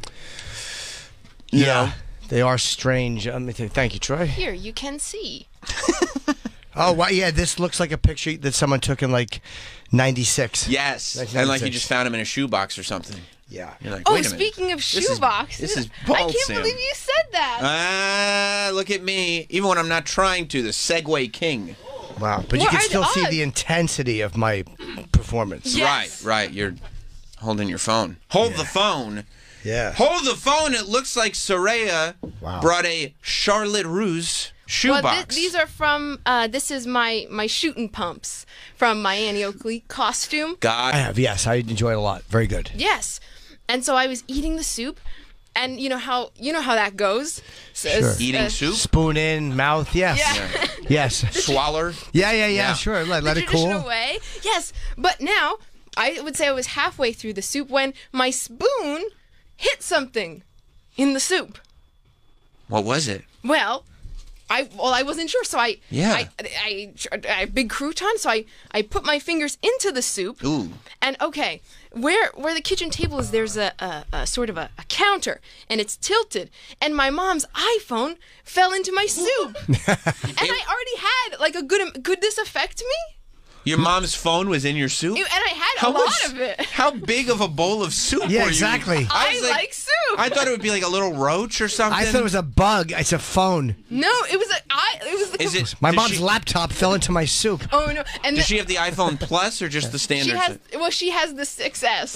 You Yeah. know? They are strange. Um, th- thank you, Troy. Here, you can see. Oh, wow, yeah, this looks like a picture that someone took in like ninety-six. Yes, Like and like you ninety-six. just found him in a shoebox or something. Yeah. You're like, Oh, wait a minute. speaking of This is- shoebox, this is I bold, can't Sam. believe you said that. Ah, look at me. Even when I'm not trying to, the Segway King. Wow. But you What can are still the see odds? the intensity of my performance. Yes. Right, right. You're holding your phone. Hold the phone. Yeah. Hold the phone. It looks like Saraya Wow. brought a Charlotte Russe shoebox. Well, thi- these are from. Uh, this is my my shooting pumps from my Annie Oakley costume. God. I have, yes. I enjoy it a lot. Very good. Yes, and so I was eating the soup, and you know how you know how that goes. So, Sure. Eating uh, soup? Spoon in, mouth, yes. Yeah. Yes. Swaller? Yeah, yeah, yeah, Yeah. sure. Let, the let it traditional cool. way. Yes, but now I would say I was halfway through the soup when my spoon hit something in the soup. What was it? Well, I well I wasn't sure, so I Yeah. I I, I, I big crouton, so I I put my fingers into the soup. Ooh. And okay, where where the kitchen table is, there's a, a, a sort of a, a counter, and it's tilted. And my mom's iPhone fell into my soup, and I already had like a good. Could this affect me? Your mom's phone was in your soup? And I had How a lot much- of it. How big of a bowl of soup Yeah, were you? exactly. I, was like, soup. I thought it would be like a little roach or something. I thought it was a bug. It's a phone. no, it was a I. It was the. Is it? My does mom's she, laptop fell into my soup. Oh no! And Does the- she have the iPhone Plus or just the she standard? has. Well, she has the six S.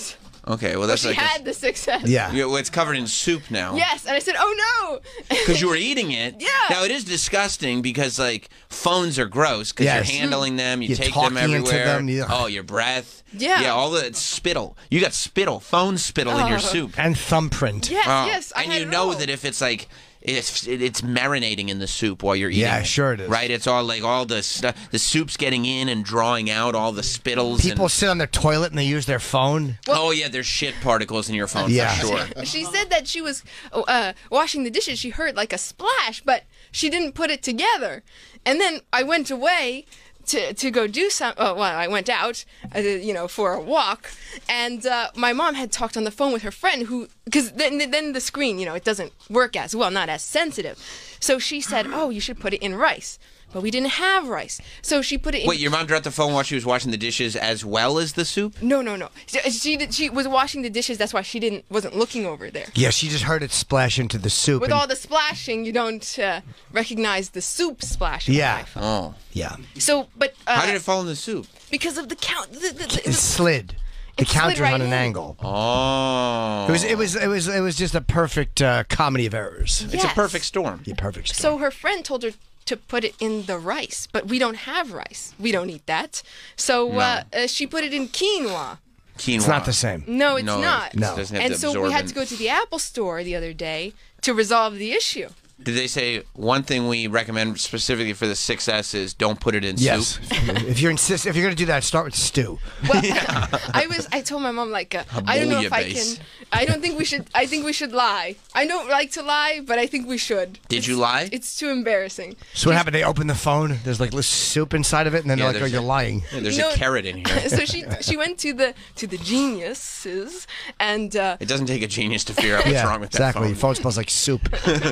Okay, well Well, that's she like had a, the success. yeah. Well, it's covered in soup now. Yes, and I said, "Oh no!" Because you were eating it. Yeah. Now it is disgusting because like phones are gross because Yes. you're handling them, you You're take them talking into everywhere. them, yeah. Oh, your breath. Yeah. Yeah, all the spittle. You got spittle, phone spittle in your Oh. soup. And thumbprint. Yes, Oh. yes, I And had you it know all. that if it's like it's it, it's marinating in the soup while you're eating. Yeah, it, sure it is. Right? It's all like all the stuff. The soup's getting in and drawing out all the spittles. People and, sit on their toilet and they use their phone. oh yeah, there's shit particles in your phone Yeah. for sure. She said that she was uh, washing the dishes. She heard like a splash, but she didn't put it together. And then I went away to to go do some. Oh, well, I went out, uh, you know, for a walk, and uh, my mom had talked on the phone with her friend who, because then then the screen, you know, it doesn't work as well, not as sensitive. So she said, "Oh, you should put it in rice." But we didn't have rice, so she put it in. Wait, your mom dropped the phone while she was washing the dishes as well as the soup? No, no, no. She, she did- she was washing the dishes. That's why she didn't wasn't looking over there. Yeah, she just heard it splash into the soup. With and- all the splashing, you don't uh, recognize the soup splashing. yeah. Oh. Yeah. So, but uh, How did it fall in the soup? because of the count, the, the, the, It slid. The It slid counter's right on an in. angle. Oh. It was it was it was it was just a perfect uh, comedy of errors. It's a Yes. perfect storm. Yeah, perfect. Storm. So her friend told her to put it in the rice, but we don't have rice. We don't eat that. So uh, uh, she put it in quinoa. Quinoa. It's not the same. No, it's No, not. it No. doesn't have and the so we had absorbent- to go to the Apple store the other day to resolve the issue. Did they say one thing we recommend specifically for the six S is don't put it in Yes. soup? if you're insist if you're gonna do that, start with stew. Well, I was. I told my mom like, uh, I don't know if I bouillabaisse. can. I don't think we should. I think we should lie. I don't like to lie, but I think we should. Did you lie? It's too embarrassing. So what happened? They opened the phone. There's like little soup inside of it, and then Yeah, they're like, "Oh, there's you're a- lying." Yeah, there's No. a carrot in here. So she she went to the to the geniuses, and uh, It doesn't take a genius to figure out what's yeah, wrong with exactly. that Your phone. phone smells like soup.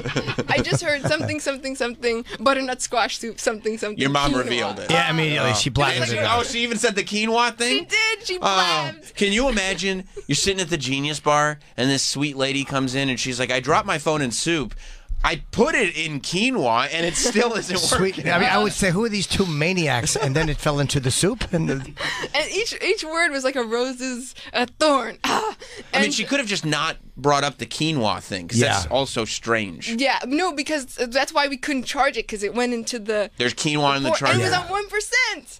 I just heard something something something butternut squash soup something something. Your mom quinoa. revealed it. Yeah, immediately Oh. she And blabbed she- it. oh, she even said the quinoa thing? She did. She Oh, blabbed. can you imagine? You're sitting at the Genius Bar, and this sweet lady comes in, and she's like, "I dropped my phone in soup. I put it in quinoa, and it still isn't Sweet. working." I mean, I would say, who are these two maniacs? And then it fell into the soup. And the, And each each word was like a rose's a thorn. Ah. I mean, And- she could have just not brought up the quinoa thing, because that's Yeah. also strange. Yeah, no, because that's why we couldn't charge it because it went into the. There's quinoa in the Or- charger. and it was on one percent.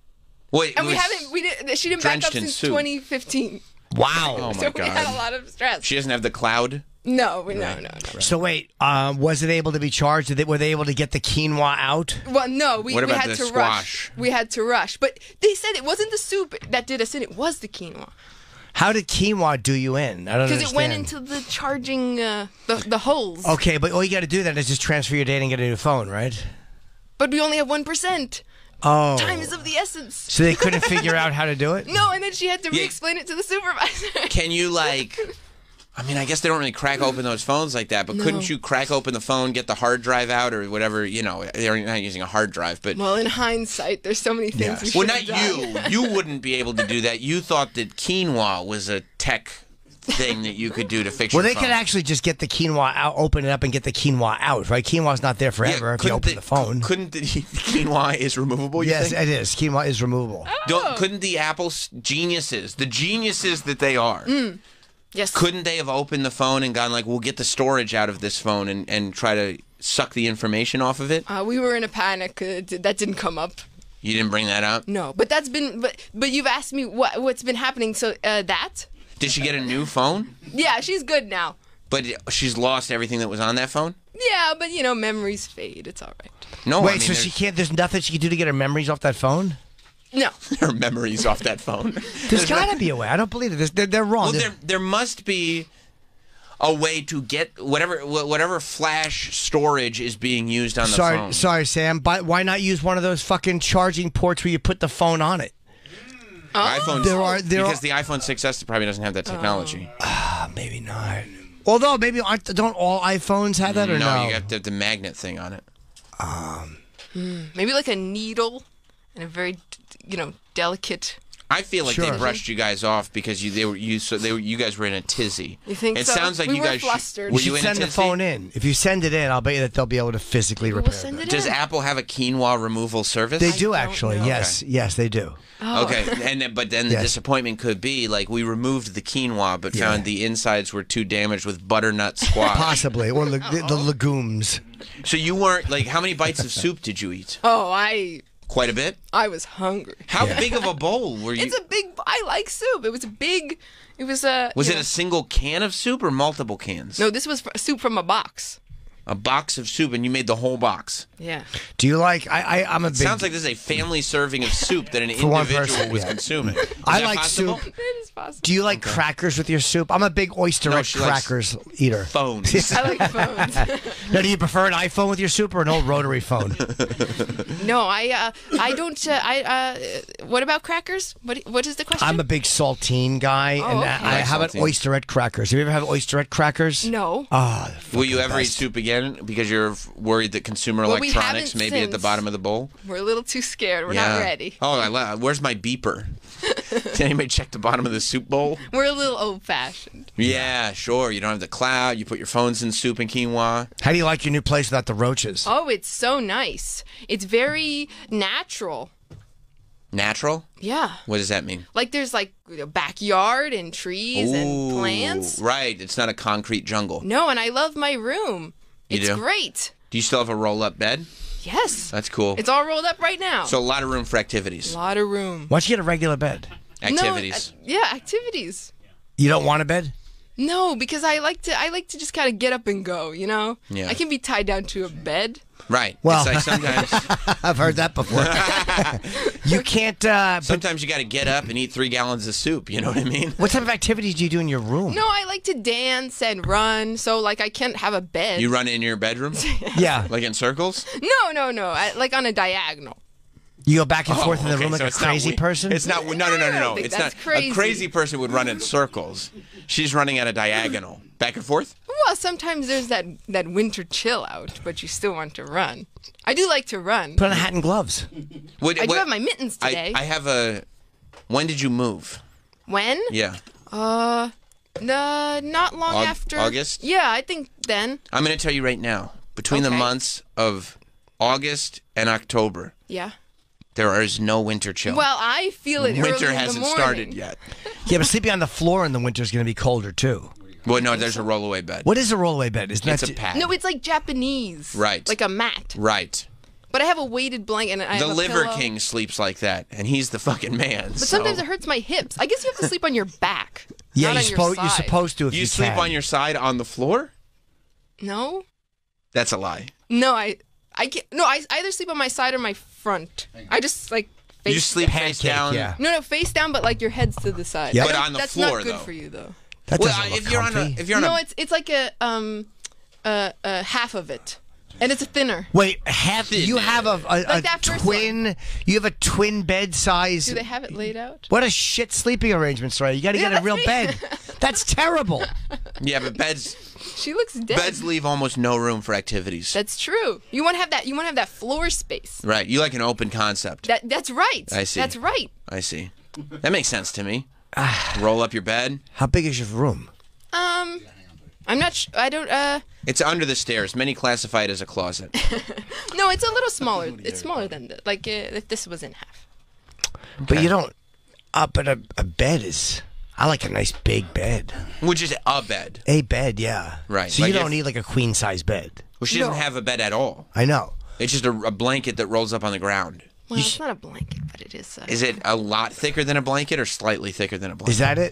Wait, And it we was haven't. We didn't. She didn't back drenched up in since soup. twenty fifteen. wow. Oh my So we had a god. lot of stress. She doesn't have the cloud. No, we no, no, no. So wait, uh, was it able to be charged? Did they, were they able to get the quinoa out? Well, no, we, What we about had the to squash? rush. We had to rush, but they said it wasn't the soup that did us in. It was the quinoa How did quinoa do you in? I don't because understand. it went into the charging uh, the the holes. Okay, but all you got to do then is just transfer your data and get a new phone, right? But we only have one percent. Oh. Time is of the essence. So they couldn't figure out how to do it? No, and then she had to Yeah. re-explain it to the supervisor. Can you like? I mean, I guess they don't really crack open those phones like that, but No. couldn't you crack open the phone, get the hard drive out, or whatever? You know, they're not using a hard drive, but Well, in hindsight, there's so many things we well, should not have done. you. You wouldn't be able to do that. You thought that quinoa was a tech thing that you could do to fix Well, your they phone. could actually just get the quinoa out, open it up, and get the quinoa out, right? Quinoa's not there forever if you couldn't open the- the phone. Couldn't the quinoa is removable? You Yes, think? it is. Quinoa is removable. Don't, couldn't the Apple s- geniuses, the geniuses that they are, Mm. Yes. couldn't they have opened the phone and gone like, "We'll get the storage out of this phone and, and try to suck the information off of it"? Uh, we were in a panic. Uh, d- that didn't come up. You didn't bring that up. No, but that's been. But but you've asked me what what's been happening. So uh, that. Did she get a new phone? Yeah, she's good now. But she's lost everything that was on that phone. Yeah, but you know memories fade. It's all right. No, Wait, I mean, so there's- she can't, there's nothing she can do to get her memories off that phone? No. her memories off that phone. There's got to be a way. I don't believe it. There's- They're, they're wrong. Well, They're- there there must be a way to get whatever wh- whatever flash storage is being used on the sorry, phone. sorry, Sam. But why not use one of those fucking charging ports where you put the phone on it? iPhone. There are- there because are- the iPhone six S probably doesn't have that technology. Ah, maybe not. Although maybe aren't, don't all iPhones have that or no? no, you got the, the magnet thing on it. Um, Hmm, maybe like a needle and a very, you know, delicate. I feel like Sure. they brushed you guys off because you they were you so they were you guys were in a tizzy. You think it so? sounds like We you were guys flustered. were You you should in a send the tizzy? phone in. If you send it in, I'll bet you that they'll be able to physically We'll repair send it. it Does in. Apple have a quinoa removal service? They do don't actually. know. Yes, yes, they do. Oh. Okay, and then, but then the Yes. disappointment could be like we removed the quinoa, but Yeah. found the insides were too damaged with butternut squash. Possibly, or the, the, the legumes. So you weren't like how many bites of soup did you eat? Oh, I Quite a bit. I was hungry. How big of a bowl were you? It's a big. I like soup. It was a big. It was a. Was you it know- a single can of soup or multiple cans? No, this was f- soup from a box. A box of soup, and you made the whole box. Yeah. Do you like? I, I I'm a big. Sounds like this is a family serving of soup that an For one individual person, was yeah. consuming. Is I that like possible? soup. It is possible. Do you like crackers with your soup? I'm a big oyster No, she likes crackers eater. Phones. I like phones. Now, do you prefer an iPhone with your soup or an old rotary phone? No, I uh, I don't. Uh, I uh, what about crackers? What what is the question? I'm a big saltine guy, Oh, and okay. I, I like have an saltine. oysterette crackers. Have you ever had oysterette crackers? No. Ah, Will you fucking ever eat best. soup again because you're f- worried that consumer Well, we electronics haven't may be at the since. bottom of the bowl? We're a little too scared. We're yeah. not ready. Oh, I love. Where's my beeper? Did anybody check the bottom of the soup bowl? We're a little old fashioned. Yeah, sure. You don't have the cloud. You put your phones in soup and quinoa. How do you like your new place without the roaches? Oh, it's so nice. It's very natural. Natural? Yeah. What does that mean? Like there's like a backyard and trees and Ooh, plants. Right. It's not a concrete jungle. No, and I love my room. You It's do? great. Do you still have a roll-up bed? Yes. That's cool. It's all rolled up right now. So a lot of room for activities. a lot of room. Why don't you get a regular bed? Activities. No, uh, yeah, activities. You don't want a bed? No, because I like to. I like to just kind of get up and go. You know. Yeah. I can be tied down to a bed. Right. Well, it's like sometimes I've heard that before. you can't. Uh, but sometimes you got to get up and eat three gallons of soup. You know what I mean? what type of activities do you do in your room? No, I like to dance and run. So like I can't have a bed. You run in your bedroom? Yeah. Like in circles? No, no, no. I, like on a diagonal. You go back and forth in the Oh, okay, room like so a it's not crazy we- person? It's not. No, no, no, no, I no. don't think It's that's not. crazy. A crazy person would run in circles. She's running at a diagonal, back and forth. Well, sometimes there's that that winter chill out, but you still want to run. I do like to run. Put on a hat and gloves. What, I do what- have my mittens today. I, I have a. When did you move? When? Yeah, Uh, no, not long Aug- after. August? Yeah, I think then. I'm going to tell you right now. Between the Okay. months of August and October, Yeah. there is no winter chill. Well, I feel it Winter early in hasn't the morning. started yet. Yeah, but sleeping on the floor in the winter is going to be colder too. Well, no, there's a rollaway bed. What is a rollaway bed? Isn't It's that a pad. No, it's like Japanese. Right. Like a mat. Right. But I have a weighted blanket and I The have a Liver pillow. King sleeps like that, and he's the fucking man. But sometimes it hurts my hips. I guess you have to sleep on your back. Yeah, not you're, on supposed your you're side. supposed to if you, You sleep can. on your side on the floor? No. That's a lie. No, I. I can't. No, I either sleep on my side or my front. I just like. Face You sleep face Pancake, down. yeah. No, no, face down, but like your head's to the side. Yep. I But don't- on the that's floor, not good though. for you, though. That Well, doesn't look if you're on a, comfy. if you're on No, a, it's it's like a um, uh, uh, half of it, and it's a thinner. Wait, have you have a, a, Like a that first twin? You have a twin bed size. Do they have it laid out? What a shit sleeping arrangement, Soraya. You got to Yeah, get a that's real me. bed. That's terrible. yeah, but beds She looks dead. beds leave almost no room for activities. That's true. You want to have that. You want to have that floor space. Right. You like an open concept. That that's right. I see. That's right. I see. That makes sense to me. Roll up your bed. How big is your room? Um, I'm not. Sh- I don't. Uh, It's under the stairs. Many classify it as a closet. no, it's a little smaller. It's smaller than the, like uh, if this was in half. But you don't. Uh, but a, a bed is. I like a nice big bed. Which is a bed. A bed, yeah. Right. So Like you don't if- need like a queen size bed. Well, she doesn't have a bed at all. I know. It's just a, a blanket that rolls up on the ground. Well, it's not a blanket, but it is. Uh, Is it a lot thicker than a blanket or slightly thicker than a blanket? Is that it?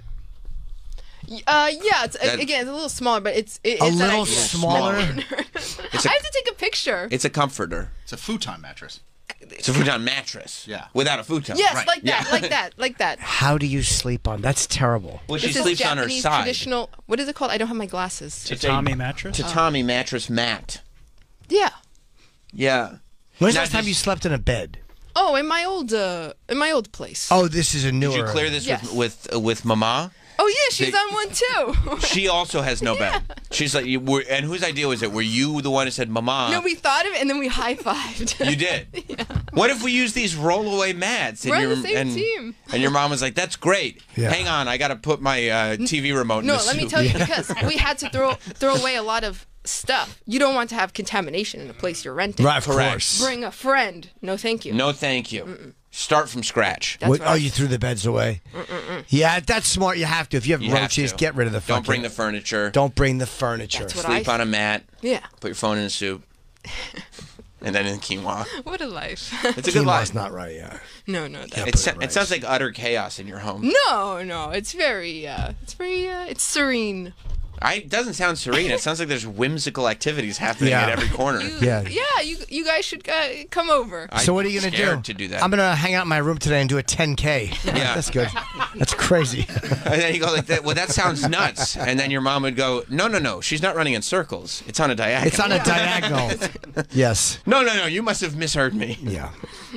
Uh, yeah. It's That- again, it's a little smaller, but it's it, A it's that little idea. smaller? It's a- I have to take a picture. It's a comforter. It's a futon mattress. It's a futon mattress. Yeah. Without a futon. Yes, Right. like that, Yeah. like that, like that. How do you sleep on? That's terrible. Well, she This is sleeps on her Japanese side. Traditional. What is it called? I don't have my glasses. Tatami mattress? Tatami mattress mat. Yeah. Yeah. When's the Not last time just- you slept in a bed? Oh, in my old uh, in my old place. Oh, this is a newer. Did you clear this Yes. with with, uh, with Mama? Oh yeah, she's They- on one too. She also has no bed. She's like, you were, and whose idea was it? Were you the one who said Mama? No, we thought of it and then we high fived. You did. Yeah. What if we use these rollaway mats? And We're on your, the same and, team. And your mom was like, "That's great. Yeah. Hang on, I got to put my uh, T V remote." in No, the let me soup." tell you, because we had to throw throw away a lot of stuff. You don't want to have contamination in the place you're renting. Right, of Correct. course. Bring a friend. No, thank you. No, thank you. Mm-mm. Start from scratch. That's What, what oh, I- you threw the beds away? Mm-mm-mm. Yeah, that's smart. You have to. If you have You have roaches, to. get rid of the Don't fucking... bring the furniture. Don't bring the furniture. That's what Sleep I- on a mat. Yeah. Put your phone in a soup. And then in quinoa. What a life. It's a good life. Quinoa's not right, yeah. No, no, that, It, sa- it sounds like utter chaos in your home. no, no. It's very, uh, it's very, uh, it's serene. I, it doesn't sound serene. It sounds like there's whimsical activities happening Yeah. at every corner. Yeah. Yeah, you, you guys should uh, come over. So what are you going to do? scared to do that. I'm going to hang out in my room today and do a ten K. Yeah. That's good. That's crazy. And then you go like that. Well, that sounds nuts. And then your mom would go, "No, no, no. She's not running in circles. It's on a diagonal." It's on a diagonal. Yes. No, no, no. You must have misheard me. Yeah.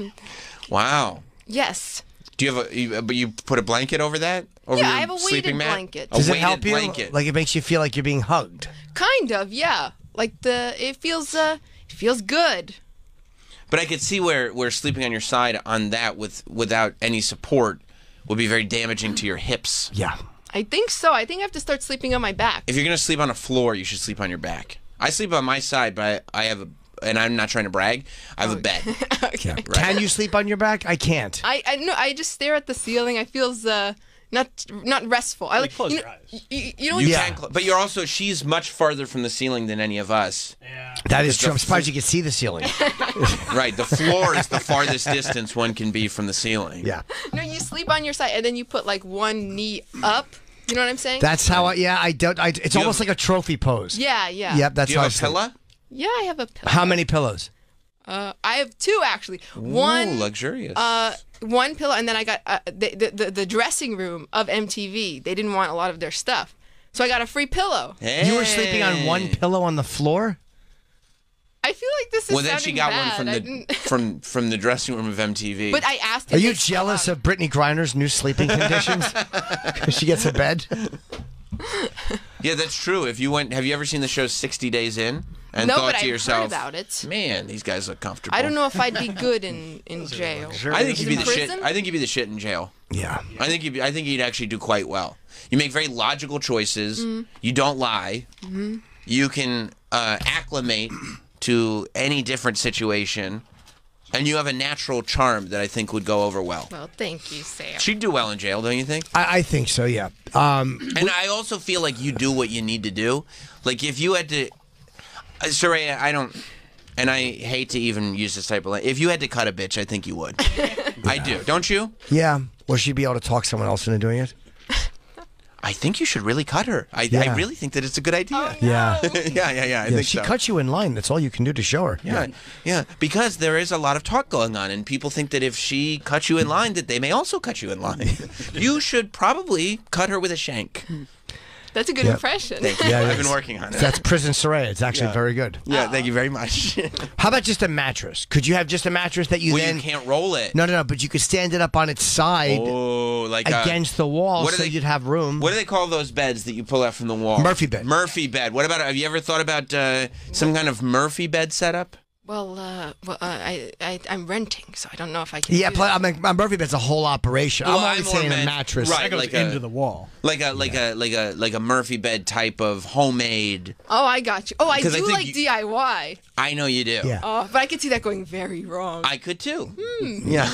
Wow. Yes. Do you have a? You, but you put a blanket over that? Over Yeah, your I have a weighted sleeping mat? blanket. A Does it weighted help you? blanket. Like it makes you feel like you're being hugged. Kind of, yeah. Like the, it feels, uh, it feels good. But I could see where, where sleeping on your side on that with without any support would be very damaging to your hips. Yeah. I think so. I think I have to start sleeping on my back. If you're gonna sleep on a floor, you should sleep on your back. I sleep on my side, but I, I have a, and I'm not trying to brag. I have a bed. Yeah. Can you sleep on your back? I can't. I, I no, I just stare at the ceiling. I feels uh not not restful. I like close you your know, eyes. You, you know, You Yeah. can, cl- but you're also she's much farther from the ceiling than any of us. That is The true. I'm f- surprised you can see the ceiling. Right, the floor is the farthest distance one can be from the ceiling. Yeah. no, you sleep on your side and then you put like one knee up. You know what I'm saying? That's how I, yeah, I don't, I, it's you almost have- like a trophy pose. yeah, yeah. Yep, that's Do you how have I a sleep. pillow? Yeah, I have a pillow. How many pillows? Uh, I have two actually. One Ooh, luxurious. Uh, one pillow, and then I got uh, the, the the the dressing room of M T V. They didn't want a lot of their stuff, so I got a free pillow. You were sleeping on one Hey. pillow on the floor? I feel like this is Well, then she sounding got bad. one from I the didn't- from from the dressing room of M T V. But I asked. Are if you they still jealous have- of Brittany Griner's new sleeping conditions? Because she gets a bed? Yeah, that's true. If you went, have you ever seen the show sixty days in and No, thought but to I've heard yourself, about it. "Man, these guys look comfortable." I don't know if I'd be good in in jail. I think you'd be In the shit. prison? I think you'd be the shit in jail. Yeah. I think you'd. Be, I think you'd actually do quite well. You make very logical choices. Mm. You don't lie. Mm-hmm. You can uh, acclimate to any different situation, and you have a natural charm that I think would go over well. Well, thank you, Sam. She'd do well in jail, don't you think? I, I think so, yeah. Um, And I also feel like you do what you need to do. Like if you had to, uh, Soraya, I don't, and I hate to even use this type of language. If you had to cut a bitch, I think you would. I do, don't you? yeah. Or she'd be able to talk someone else into doing it? I think you should really cut her. I, Yeah. I really think that it's a good idea. Oh, Yeah. yeah, yeah, yeah. I Yeah, think she so. cuts you in line. That's all you can do to show her. Yeah, yeah, because there is a lot of talk going on, and people think that if she cuts you in line, that they may also cut you in line. You should probably cut her with a shank. That's a good Yep. impression. Thank you. Yeah, I've it's- been working on it. That's Prison Soraya. It's actually Yeah. very good. Yeah, thank you very much. How about just a mattress? Could you have just a mattress that you well, then... you can't roll it. No, no, no, but you could stand it up on its side Oh, like uh, against the wall what do so they- you'd have room. What do they call those beds that you pull out from the wall? Murphy bed. Murphy bed. What about? Have you ever thought about uh, some kind of Murphy bed setup? Well, uh, well, uh, I, I, I'm renting, so I don't know if I can. Yeah, do play, that. I mean, my Murphy bed's a whole operation. Well, I'm I only more saying a meant- mattress. right, That goes like into a- the wall. Like a like a like a like a Murphy bed type of homemade. Oh, I got you. Oh, I 'Cause I do think like you- D I Y. I know you do. Yeah. Oh, but I could see that going very wrong. I could too. Hmm. Yeah.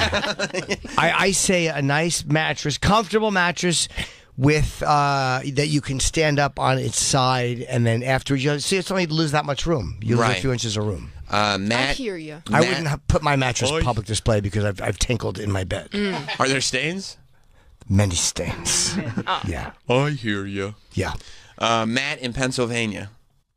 I, I say a nice mattress, comfortable mattress with uh, that you can stand up on its side, and then after you see, it's only lose that much room. You lose Right. a few inches of room. Uh, I Matt, hear you. I Matt- wouldn't have put my mattress public display because I've, I've tinkled in my bed. are there stains? Many stains. Yeah, I hear you. yeah. Uh, Matt in Pennsylvania.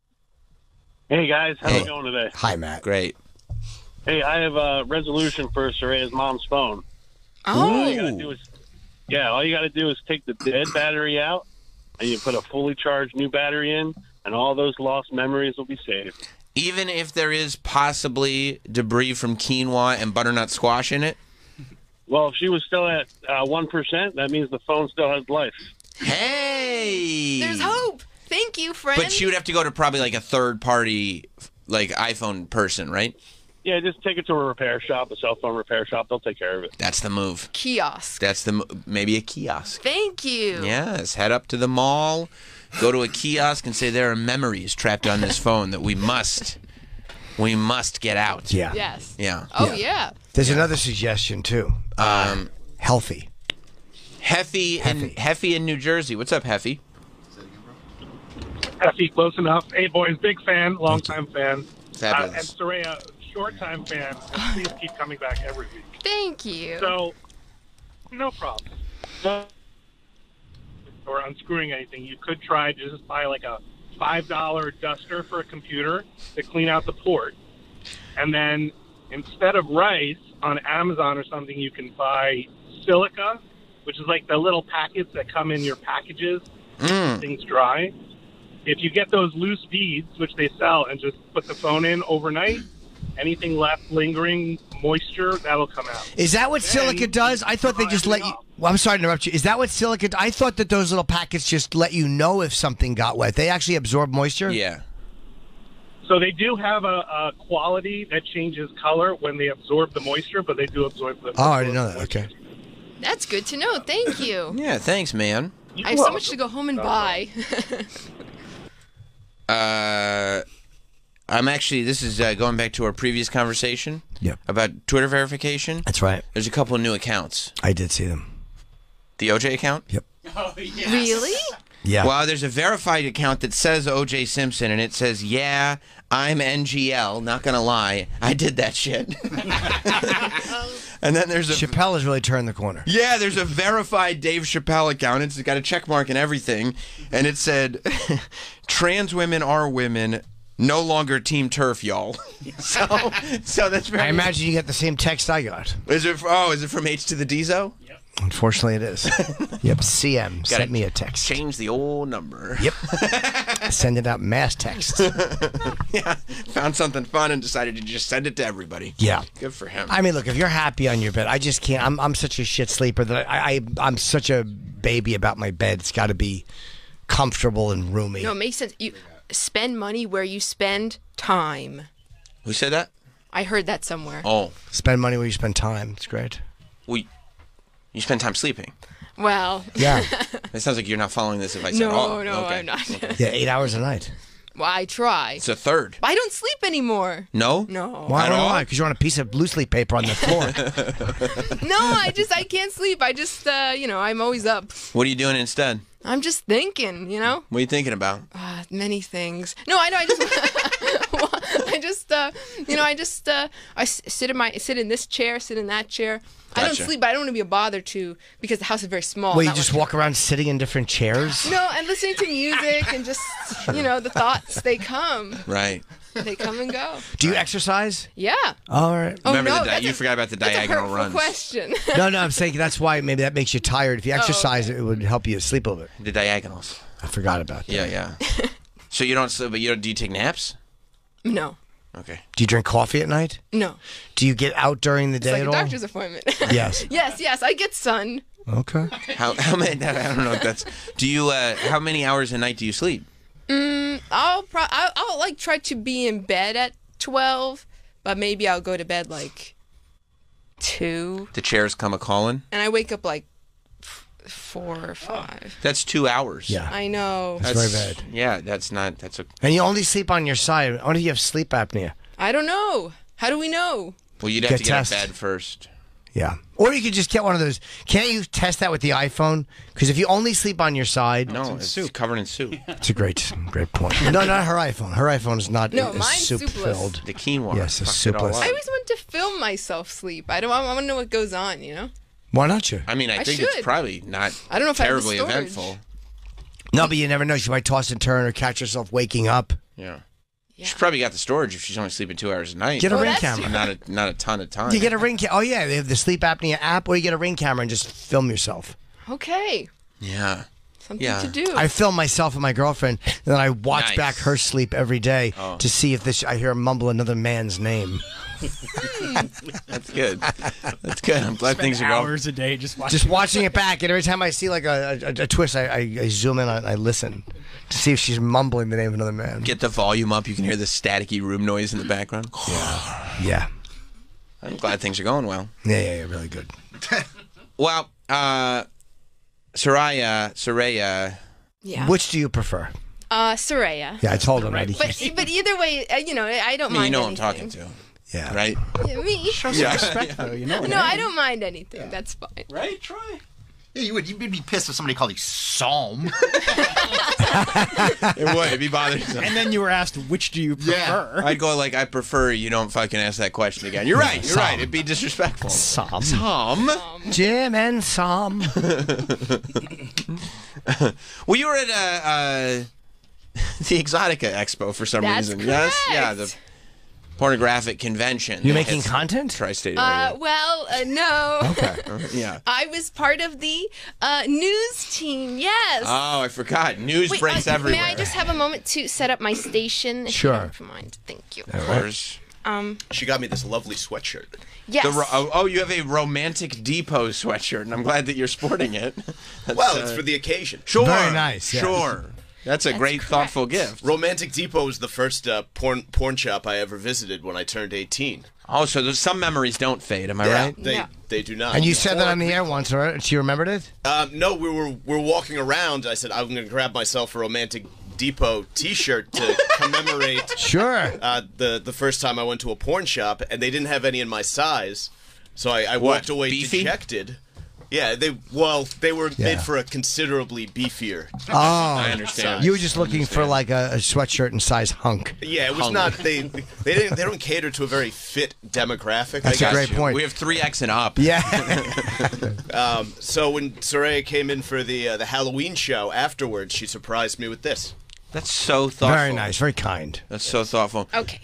Hey guys, how's Hey. it going today? Hi, Matt. Great. Hey, I have a resolution for Soraya's mom's phone. Oh, All you gotta do is, yeah, all you gotta do is take the dead battery out, and you put a fully charged new battery in, and all those lost memories will be saved. Even if there is possibly debris from quinoa and butternut squash in it. Well, if she was still at uh, one percent, that means the phone still has life. Hey. there's hope. Thank you, friend. But she would have to go to probably like a third party, like iPhone person, right? Yeah, just take it to a repair shop, a cell phone repair shop. They'll take care of it. That's the move. Kiosk. That's the mo- maybe a kiosk. Thank you. Yes, head up to the mall, go to a kiosk, and say there are memories trapped on this phone that we must, we must get out. Yeah. Yes. Yeah. Oh yeah. There's another suggestion too. Um, healthy. Heffy in Heffy in New Jersey. What's up, Heffy? Heffy, close enough. Hey, boys, big fan, long time fan. Fabulous. Uh, and Soraya, short time fan. And please keep coming back every week. Thank you. So, no problem. No, or unscrewing anything, you could try to just buy like a five dollar duster for a computer to clean out the port. And then instead of rice on Amazon or something, you can buy silica, which is like the little packets that come in your packages. Mm. Things dry. If you get those loose beads, which they sell, and just put the phone in overnight, anything left lingering moisture, that'll come out. Is that what Then silica does? I thought they just let you. Well, I'm sorry to interrupt you. Is that what silica? I thought that those little packets just let you know if something got wet. They actually absorb moisture. Yeah. So they do have a, a quality that changes color when they absorb the moisture, but they do absorb the. Oh, I didn't know that. Okay. That's good to know. Thank you. Yeah. Thanks, man. I have so much to go home and buy. Uh, I'm actually. This is uh, going back to our previous conversation. Yep. About Twitter verification. That's right. There's a couple of new accounts. I did see them. The O J account. Yep. Oh, yes. Really? Yeah. Well, there's a verified account that says O J Simpson, and it says, "Yeah, I'm N G L. Not gonna lie, I did that shit." And then there's a Chappelle has really turned the corner. Yeah, there's a verified Dave Chappelle account. It's got a check mark and everything, and it said, "Trans women are women. No longer Team Turf, y'all." so, so that's very. I imagine you get the same text I got. Is it? Oh, is it from H to the Dizo? Yep. Unfortunately, it is. Yep. C M Gotta sent me a text. Change the old number. Yep. Sending out mass texts. Yeah. Found something fun and decided to just send it to everybody. Yeah. Good for him. I mean, look, if you're happy on your bed, I just can't. I'm I'm such a shit sleeper that I, I I'm such a baby about my bed. It's got to be comfortable and roomy. No, it makes sense. You spend money where you spend time. Who said that? I heard that somewhere. Oh. Spend money where you spend time. It's great. We. You spend time sleeping. Well. Yeah. It sounds like you're not following this advice No, at all. no, Okay. I'm not. Yeah, eight hours a night. Well, I try. It's a third. But I don't sleep anymore. No? No. Why? At all? Why? Because you're on a piece of loose leaf paper on the floor. No, I just I can't sleep. I just uh, you know, I'm always up. What are you doing instead? I'm just thinking, you know. What are you thinking about? Uh, many things. No, I know. I just, I just, uh, you know, I just, uh, I s- sit in my, sit in this chair, sit in that chair. I don't Gotcha. sleep, but I don't want to be a bother to because the house is very small. Well, you not just much- walk around sitting in different chairs. No, and listening to music and just, you know, the thoughts they come, Right. they come and go. Do you exercise? Yeah. All right. Oh, Remember no, the di- that's you a- forgot about the That's a diagonal hurtful runs. question. No, no, I'm saying that's why maybe that makes you tired. If you exercise, it would help you sleep a little bit. The diagonals. I forgot about that. Yeah, yeah. So you don't sleep, but you don't, do you take naps? No, Okay. Do you drink coffee at night? no. Do you get out during the It's day like at a all? doctor's appointment. Yes. yes, yes. I get sun. Okay. How how many? I don't know if that's. Do you? Uh, how many hours a night do you sleep? Mm, I'll pro- I'll, I'll like try to be in bed at twelve, but maybe I'll go to bed like two, The chairs come a calling. and I wake up like f- four or five. That's two hours. Yeah. I know. That's very bad. Yeah, that's not. That's a. And you only sleep on your side. I wonder if you have sleep apnea. I don't know. How do we know? Well, you'd have Get to get out of test. bed first. Yeah. Or you could just get one of those. Can't you test that with the iPhone? Because if you only sleep on your side, No, it's covered in soup. it's a great, great point. No, not her iPhone. Her iPhone is not No, is mine's soup soupless. filled. The quinoa. Yes, it's fucked it all soupless. up. I always want to film myself sleep. I don't. I want to know what goes on. You know. Why not you? I mean, I, I think should. it's probably not I don't know if I have the terribly storage. eventful. No, but you never know. She might toss and turn or catch herself waking up. Yeah. Yeah. She's probably got the storage if she's only sleeping two hours a night. Get a Oh, ring that's camera. Not a not a ton of time. You get a ring camera. Oh yeah, they have the sleep apnea app, or you get a ring camera and just film yourself. Okay. Yeah. Something Yeah. to do. I film myself and my girlfriend, and then I watch Nice. back her sleep every day Oh. to see if this. I hear her mumble another man's name. That's good. That's good. I'm glad things are going. Hours a day just watching. Just watching it back, and every time I see like a, a, a twist, I, I, I zoom in and I listen to see if she's mumbling the name of another man. Get the volume up. You can hear the staticky room noise in the background. Yeah. I'm glad things are going well. Yeah, yeah, yeah, really good. Well, uh, Soraya, Soraya. Yeah. Which do you prefer? Uh, Soraya. Yeah, I told him. Right. But but either way, uh, you know, I don't I mean, mind. you know who I'm anything. talking to. Yeah. Right? Yeah, me. Show some respect, though. You know. No, I don't mind anything. That's fine. Right, Troy? Yeah, you would. You'd be pissed if somebody called you Psalm. It would. It'd be bothersome. And then you were asked, which do you prefer? I'd go like, I prefer you don't fucking ask that question again. You're right. You're Psalm. right. It'd be disrespectful. Psalm. Tom. Jim and Psalm. Well, you were at uh, uh, the Exotica Expo for some That's reason. Yes. Yeah. correct. The pornographic convention. You that making hits content? Tri-state Uh, area. well, uh, no. Okay. Yeah. I was part of the uh, news team. Yes. Oh, I forgot. News Wait, breaks uh, everywhere. May I just have a moment to set up my station? If Sure. You don't mind. Thank you. Of course. Um. She got me this lovely sweatshirt. Yes. The ro- oh, oh, you have a Romantic Depot sweatshirt, and I'm glad that you're sporting it. That's, Well, it's uh, for the occasion. Sure. Very nice, yeah. Sure. That's a That's great, correct. thoughtful gift. Romantic Depot was the first uh, porn porn shop I ever visited when I turned eighteen. Oh, so there's some memories don't fade. Am I Yeah, right? They Yeah. they do not. And you said that on the air once, right? She remembered it? Um, no, we were we were walking around. I said I'm going to grab myself a Romantic Depot T-shirt to commemorate Sure. uh, the the first time I went to a porn shop, and they didn't have any in my size, so I, I What, walked away beefy? dejected. Yeah, they well they were Yeah. made for a considerably beefier. Oh. I understand. You were just looking for like a, a sweatshirt in size hunk. Yeah, it was Hung. not they they didn't they don't cater to a very fit demographic. That's I a guess. great point. We have three X and up. Yeah. Um, so when Soraya came in for the uh, the Halloween show afterwards, she surprised me with this. That's so thoughtful. Very nice. Very kind. That's so thoughtful. Okay.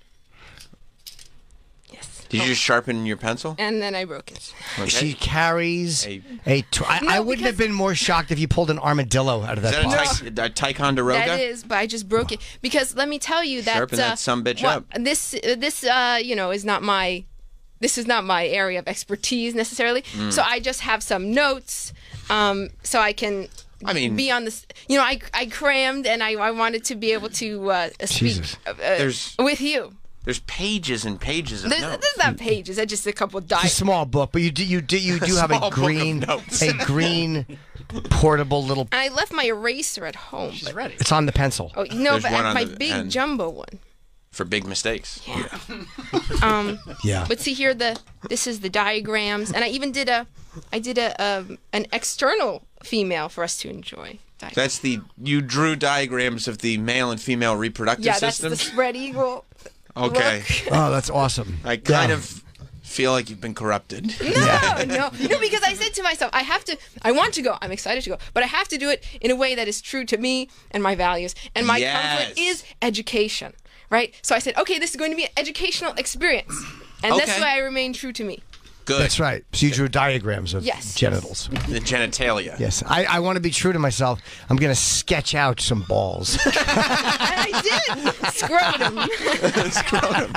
Yes. Did you just sharpen your pencil? And then I broke it. Okay. She carries A- a. Tw- I, No, I wouldn't have because- been more shocked if you pulled an armadillo out of Is that that box. a, ty- a Ticonderoga? That is, but I just broke it because let me tell you that Sharpen that uh, sumbitch what- up. This uh, this uh you know is not my this is not my area of expertise necessarily. Mm. So I just have some notes, um, so I can. I mean- be on this. You know, I I crammed and I, I wanted to be able to uh, speak Jesus. uh, There's- with you. There's pages and pages of There's, notes. there's not pages. There's just a couple It's a diagrams. small book, but you do you do you do have Small a book of green notes. a green portable little. I left my eraser at home. She's but- ready. It's on the pencil. Oh no, There's but one I have on my the big end. jumbo one. For big mistakes. Um, Yeah. But see here, the this is the diagrams, and I even did a, I did a um, an external female for us to enjoy. Diagram. That's the you drew diagrams of the male and female reproductive Yeah, that's systems. the spread eagle. Okay. look. Oh, that's awesome. I kind Yeah. of feel like you've been corrupted. No, no, no, because I said to myself, I have to, I want to go, I'm excited to go, but I have to do it in a way that is true to me and my values, and my Yes. comfort is education, right? So I said, okay, this is going to be an educational experience, and that's Okay. why I remain true to me. Good. That's right. So you drew diagrams of Yes. genitals. The genitalia. Yes, I, I want to be true to myself. I'm going to sketch out some balls. And I did. Scrotum.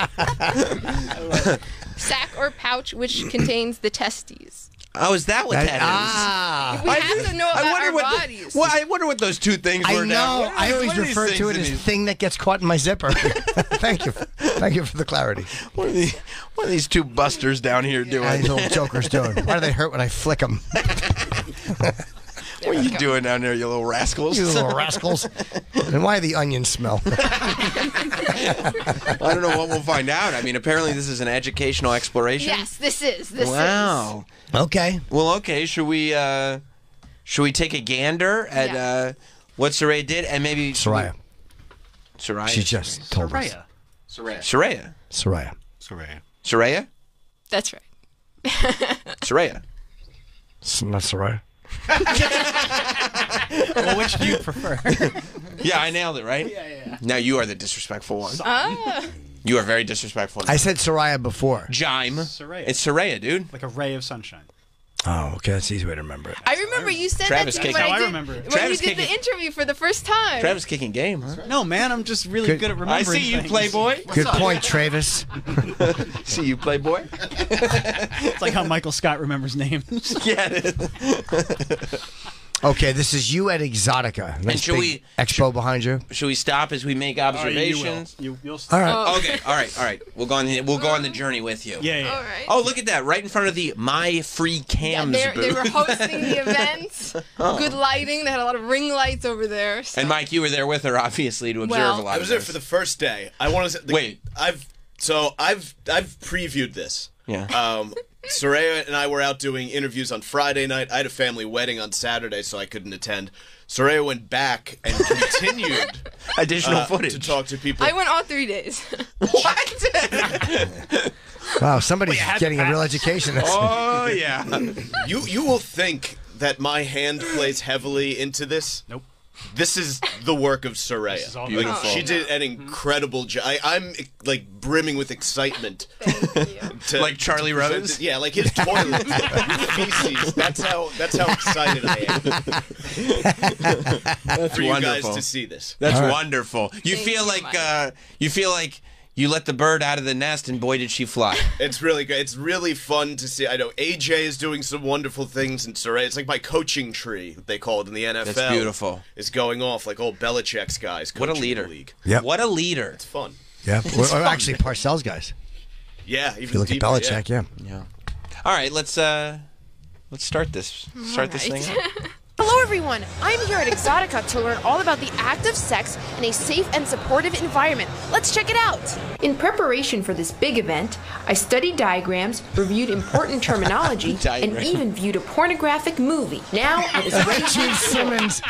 Sack or pouch which contains the testes. Oh, is that what That- that is? ah. We have to know about I wonder our what bodies. The, well, I wonder what those two things I were. now. know. What are- I always what are these refer to things it in as these- thing that gets caught in my zipper. Thank you. Thank you for the clarity. What are, the, what are these two busters down here doing? Uh, these little jokers doing. Why do they hurt when I flick them? What are you doing down there, you little rascals? You little rascals. And why the onions smell? I don't know what we'll find out. I mean, apparently this is an educational exploration. Yes, this is. This Wow. Okay. Well, okay. Should we? Uh, should we take a gander at Yeah. uh, what Soraya did, and maybe Soraya. Soraya. She just told us. Soraya. Soraya. Soraya. Soraya. Soraya. That's right. Soraya. It's not Soraya. Well, which do you prefer? Yeah, I nailed it, right? Yeah, yeah, yeah. Now you are the disrespectful one. Ah. You are very disrespectful. I said Soraya before. Jime. Soraya. It's Soraya, dude. Like a ray of sunshine. Oh, okay. That's the easy way to remember it. I remember you said Travis that to me kicking- when How I did, remember it. when Travis you did the kicking- interview for the first time. Travis kicking game, huh? No, man, I'm just really Good- good, at remembering I see you, things. Playboy. Good point, Travis. See you, Playboy. It's like how Michael Scott remembers names. Yeah, it is. Okay, this is you at Exotica. Nice should big we- expo behind you? Should we stop as we make observations? You, will All right. Oh. Okay, all right, all right. We'll go on. The, we'll go on the journey with you. Yeah, yeah. All right. Oh, look at that! Right in front of the My Free Cams They're- booth. they were hosting the event. Oh. Good lighting. They had a lot of ring lights over there. so- And Mike, you were there with her, obviously, to observe Well- a lot. I was of there this. for the first day. I want to Wait. I've so I've I've previewed this. Yeah. Um, Soraya and I were out doing interviews on Friday night. I had a family wedding on Saturday, so I couldn't attend. Soraya went back and continued additional uh, footage to talk to people. I went all three days. Wow, somebody's getting a real education. Oh yeah. You you will think that my hand plays heavily into this. Nope. This is the work of Soraya. is all Like, beautiful. she did an incredible job. I, I'm like brimming with excitement. to- Like Charlie to present Rose? it. Yeah, like his toilet feces. That's how. That's how excited I am That's for you wonderful. guys to see this. That's All right. wonderful. You Thank feel you, like Mike. uh, you feel like you let the bird out of the nest, and boy, did she fly. It's really good. It's really fun to see. I know A J is doing some wonderful things in Soraya. It's like my coaching tree, they call it in the N F L. That's beautiful. It's going off like old Belichick's guys. What a coaching the leader. League. Yep. What a leader. It's fun. Yeah. Or, or actually, Parcells guys. Yeah, even If you look deeper, at Belichick, yeah. Yeah. All right, let's uh, let's start this. Start this right. thing. Up. Hello, everyone. I'm here at Exotica to learn all about the act of sex in a safe and supportive environment. Let's check it out. In preparation for this big event, I studied diagrams, reviewed important terminology, and Diagram. even viewed a pornographic movie. Now I was ready Gene Simmons.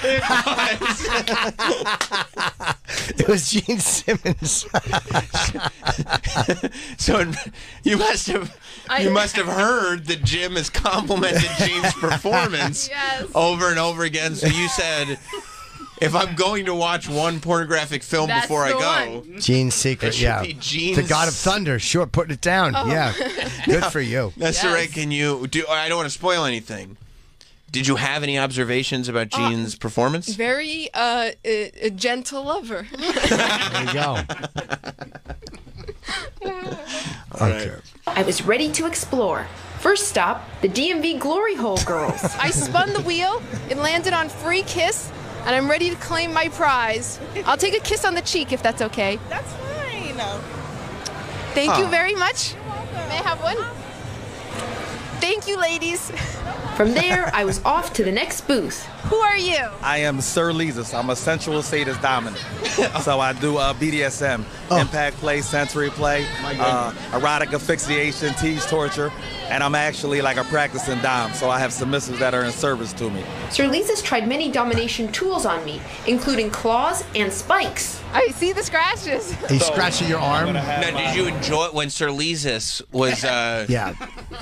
It was Gene Simmons. So you must have I- you must have heard that Jim has complimented Gene's performance Yes. over and over again. So you said, if I'm going to watch one pornographic film That's before I the go, one. Gene's It secret, should yeah. be Gene's- The God of Thunder. Sure, putting it down. Oh. Yeah. Good for you. that's Yes. right. Can you do? I don't want to spoil anything. Did you have any observations about Gene's performance? Very uh, a, a gentle lover. There you go. Okay. I was ready to explore. First stop, the D M V Glory Hole Girls. I spun the wheel. It landed on Free Kiss, and I'm ready to claim my prize. I'll take a kiss on the cheek if that's okay. That's fine. Thank you Huh. very much. May I have one? Thank you, ladies. From there, I was off to the next booth. Who are you? I am Sir Leesus. I'm a sensual sadist dominant. So I do uh, B D S M, impact play, sensory play, uh, erotic asphyxiation, tease torture, and I'm actually like a practicing dom. So I have submissives that are in service to me. Sir Lisa's tried many domination tools on me, including claws and spikes. I see the scratches. Are you scratching your arm? Now, did you enjoy it when Sir Leesus was uh, Yeah.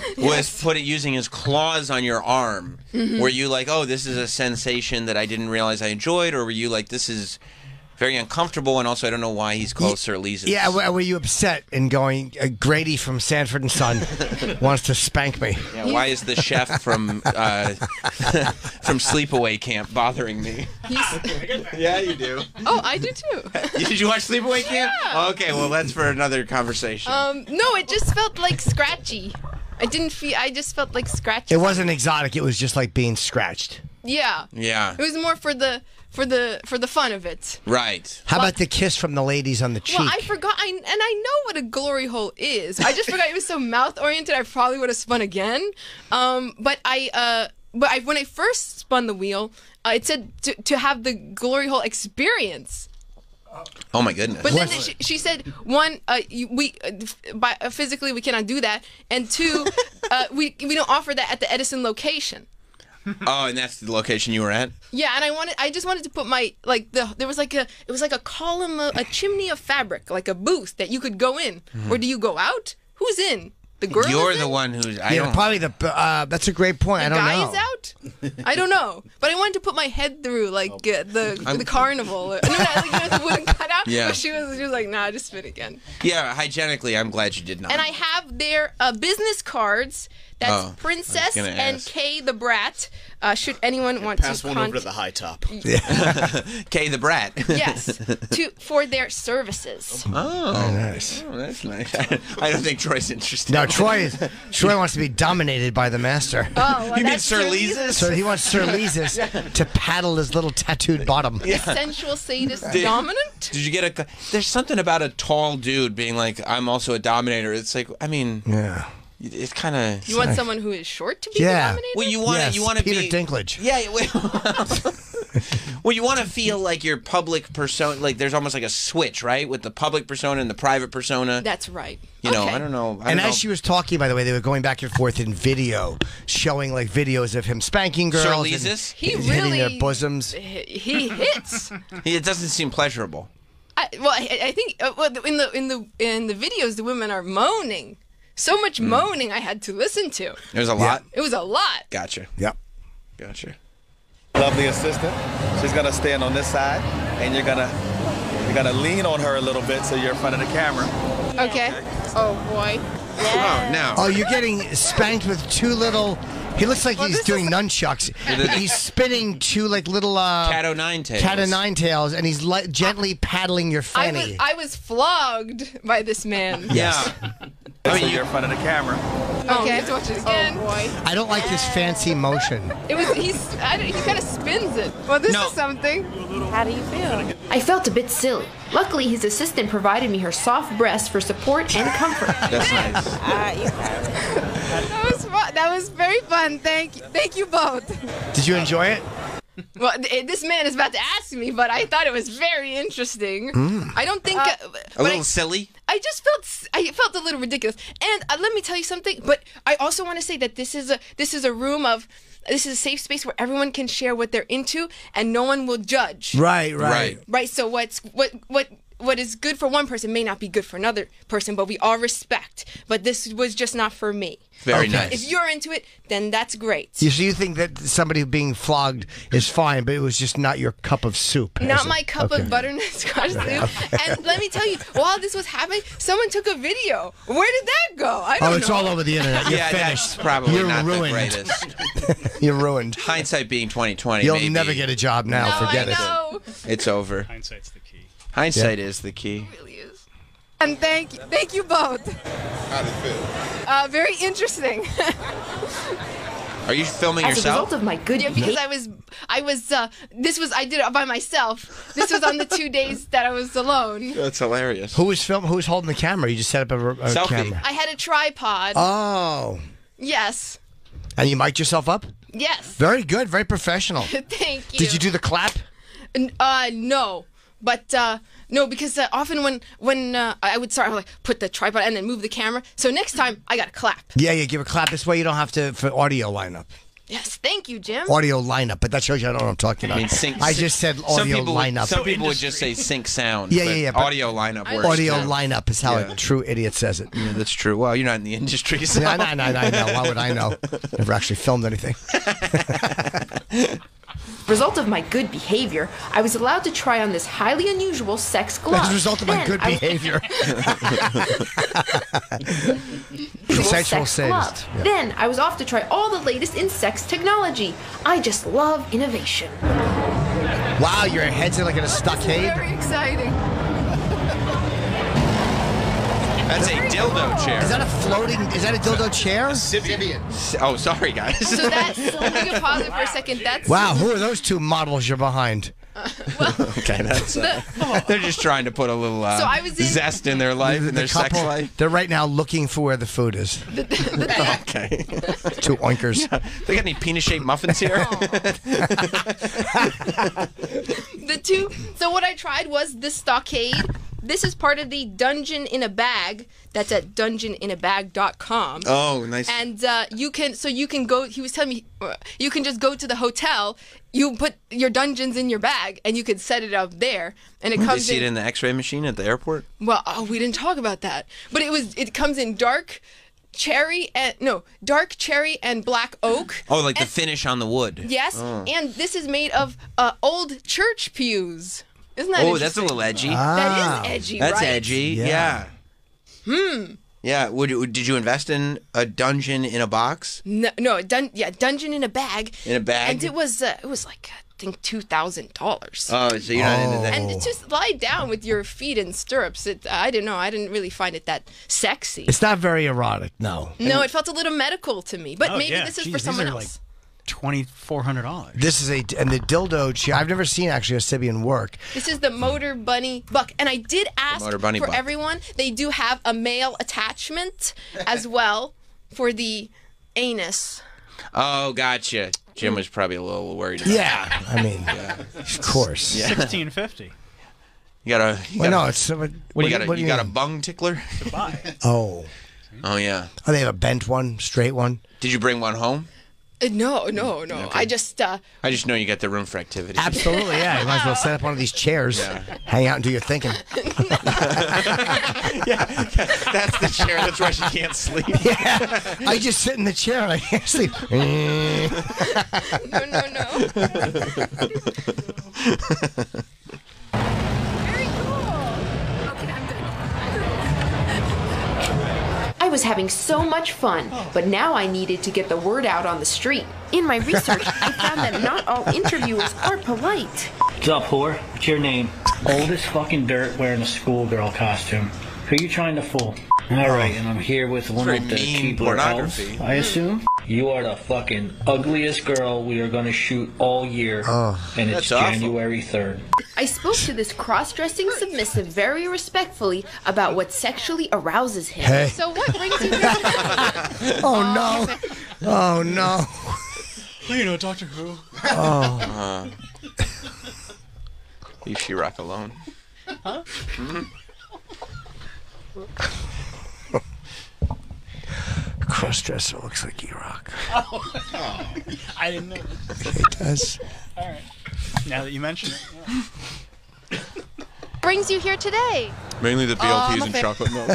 was put it using his claws on your arm? Mhm. Were you like, oh, this is a sensation that I didn't realize I enjoyed, or were you like, this is very uncomfortable, and also I don't know why he's called Sir Leesus? Yeah, were, were you upset and going, uh, Grady from Sanford and Son wants to spank me? Yeah, why is the chef from uh, from Sleepaway Camp bothering me? Yeah, you do. Oh, I do too. Did you watch Sleepaway Camp? Okay, well, that's for another conversation. Um, no, it just felt like scratchy. I didn't feel. I just felt like scratchy. It wasn't exotic. It was just like being scratched. Yeah. Yeah. It was more for the for the for the fun of it. Right. How about the kiss from the ladies on the cheek? Well, I forgot, I, and I know what a glory hole is. I just forgot it was so mouth oriented. I probably would have spun again. Um, but I, uh, but I, when I first spun the wheel, uh, it said to to have the glory hole experience. Oh my goodness. But then she, she said, one, uh, you, we uh, f- by, uh, physically we cannot do that, and two, uh, we we don't offer that at the Edison location. Oh, and that's the location you were at? Yeah, and I wanted, I just wanted to put my like the there was like a it was like a column, a, a chimney of fabric, like a booth that you could go in. Mhm. Or do you go out? Who's in? The girl. You're is the in? one who's. I yeah, don't. probably the. Uh, that's a great point. I The don't guy know. is out. I don't know, but I wanted to put my head through like uh, the I'm- the carnival. No, no, like you know, the wooden cutout. Yeah. But she was she was like, nah, just spin again. Yeah, hygienically, I'm glad you did not. And I have their uh, business cards That's Oh, I was Princess gonna and ask. Kay the Brat. Uh, should anyone want Pass to one con- over to the high top. Kay the Brat. Yes, to for their services. Oh, nice. Oh, that's nice. I don't think Troy's interested. No, Troy is, Troy wants to be dominated by the master. Oh, well, You mean that's Sir Sir Leesus? So he wants Sir Leesus to paddle his little tattooed bottom. Sensual sadist Did- dominant. Did you get a? There's something about a tall dude being like, "I'm also a dominator." It's like, I mean, Yeah. it's kind of. You want someone who is short to be Yeah. the dominator? Well, you want to. Yes, You want to Peter be Dinklage. Yeah. Well, well, you want to feel like your public persona. Like there's almost like a switch, right, with the public persona and the private persona. That's right. You know, Okay. I don't know. I And don't as know. she was talking, by the way, they were going back and forth in video, showing like videos of him spanking girls. Sir and Leesus? He hitting really their bosoms. He, he hits. It doesn't seem pleasurable. I, well, I, I think uh, well, in the in the in the videos, the women are moaning. So much moaning I had to listen to. There's a lot. It was a lot. Gotcha. Yep. Gotcha. Lovely assistant. She's gonna stand on this side, and you're gonna you're gonna lean on her a little bit so you're in front of the camera. Okay. Oh boy. Oh no. Oh, you're getting spanked with two little. He looks like Well, he's this doing is- nunchucks. With a- He's spinning two like little uh, Cat o' nine tails. cat o' nine tails, and he's li- gently paddling your I fanny. was I was flogged by this man. Yeah. So you're in front of the camera. Okay, I have to watch it again. Oh boy. I don't like this fancy motion. It was he's I don't, he kind of spins it. Well, this No. is something. How do you feel? I felt a bit silly. Luckily, his assistant provided me her soft breast for support and comfort. That's nice. That was fun. That was very fun. Thank you. Thank you both. Did you enjoy it? Well, th- this man is about to ask me, but I thought it was very interesting. Mm. I don't think uh, A but little I, silly. I just felt s- I felt a little ridiculous. And uh, let me tell you something. But I also want to say that this is a this is a room of this is a safe space where everyone can share what they're into and no one will judge. Right, right. Right. Right. So what's what what what is good for one person may not be good for another person, but we all respect. But this was just not for me. Very Okay. nice. If you're into it, then that's great. You, so you think that somebody being flogged is fine, but it was just not your cup of soup? Not is it? my cup Okay. of butternut scotch soup. And let me tell you, while this was happening, someone took a video. Where did that go? I don't Oh, it's know. all over the internet. You're yeah, finished. that's probably You're not ruined. the greatest. You're ruined. Hindsight being twenty twenty. You'll maybe. never get a job now. No, Forget I it. know. It's over. Hindsight's the key. Hindsight is the key. It really is. And thank you, thank you both. How did it feel? Uh, very interesting. Are you filming As a yourself? result of my good Yeah, because I was, I was, uh, this was, I did it by myself. This was on the two days that I was alone. That's hilarious. Who was film? Who was holding the camera? You just set up a, a Selfie. camera. I had a tripod. Oh, Yes. and you mic'd yourself up? Yes. Very good. Very professional. Thank you. Did you do the clap? N- Uh, no. But uh, no, because uh, often when when uh, I would start, I would like put the tripod and then move the camera. So next time I got to clap. Yeah, yeah. Give a clap. This way you don't have to for audio lineup. Yes, thank you, Jim. Audio lineup, but that shows you I don't know what I'm talking I about. mean, sync, I just said audio some people lineup. Would, some people would just say sync sound. Yeah, but yeah, yeah, but Audio lineup works. Audio too. lineup is how Yeah. a true idiot says it. Yeah, that's true. Well, you're not in the industry, so. No, no, no, no, I know. Why would I know? Never actually filmed anything. Result of my good behavior, I was allowed to try on this highly unusual sex glove. As a result of my Then good I- behavior. unusual Sexual sex sadist. glove. Yeah. Then I was off to try all the latest in sex technology. I just love innovation. Wow, your head's in like in a stockade. Very exciting. That's a dildo chair. Is that a floating? Is that a dildo chair? Sibian. Oh, sorry, guys. So that's, let me pause it for a second. That's Wow, who are those two models you're behind? Okay, that's. Uh, they're just trying to put a little uh, So I was in- zest in their life, in their sex couple, life. they're right now looking for where the food is. Okay. Two oinkers. They got any penis-shaped muffins here? the two. So what I tried was the stockade. This is part of the Dungeon in a Bag. That's at dungeon in a bag dot com. Oh, nice. And uh, you can, so you can go. He was telling me, uh, you can just go to the hotel. You put your dungeons in your bag, and you can set it up there. And it Did you comes see in. it in the X-ray machine at the airport? Well, oh, we didn't talk about that. But it was. It comes in dark cherry and no dark cherry and black oak. Oh, like the And- finish on the wood. Yes, Oh, and this is made of uh, old church pews. Isn't that oh that's a interesting? little edgy. Ah. That is edgy, That's right? edgy. Yeah. Yeah. Hmm. Yeah. Would, would did you invest in a dungeon in a box? No, no, dun- yeah, dungeon in a bag. In a bag? And it was uh, it was like I think two thousand dollars. Oh, so you're not into that. And just lie down with your feet in stirrups. It, I don't know. I didn't really find it that sexy. It's not very erotic, no. No, it felt a little medical to me. But Oh, maybe yeah. this is Jeez, for these someone are else. like twenty-four hundred dollars. This is a and the dildo chair. I've never seen actually a Sibian work. This is the Motor Bunny Buck. And I did ask Motor Bunny for Buck. everyone. They do have a male attachment as well for the anus. Oh, gotcha. Jim was probably a little worried about Yeah, that. I mean, of course. Yeah. Sixteen fifty. You got a. You Well, got no, a- it's- what- What, what you do got? you- A, what do you you got a mean? bung tickler? To buy. Oh. Oh yeah. Oh, they have a bent one, straight one. Did you bring one home? Uh, no, no, no. Okay. I just uh, I just know you got the room for activity. Absolutely, yeah. You might as well set up one of these chairs, hang out and do your thinking. That's the chair. That's why she can't sleep. Yeah, I just sit in the chair and I can't sleep. no, no, no. I was having so much fun, but now I needed to get the word out on the street. In my research, I found that not all interviewers are polite. What's up, whore? What's your name? Old as fucking dirt wearing a schoolgirl costume. Who you trying to fool? Alright, and I'm here with one Very of the mean keyboard elves, pornography. I assume. You are the fucking ugliest girl we are gonna shoot all year, and it's That's awful. January third. I spoke to this cross-dressing submissive very respectfully about what sexually arouses him. Hey. So what brings you here? Oh no! Oh no! You know, Doctor Who. Oh. Uh, leave She-Rock alone. Huh? Mhm. Crossdresser looks like E-Rock. Oh. I didn't know. It does. All right. Now that you mention it. brings you here today? Mainly the B L Ts Oh, I'm a and fan. chocolate milk.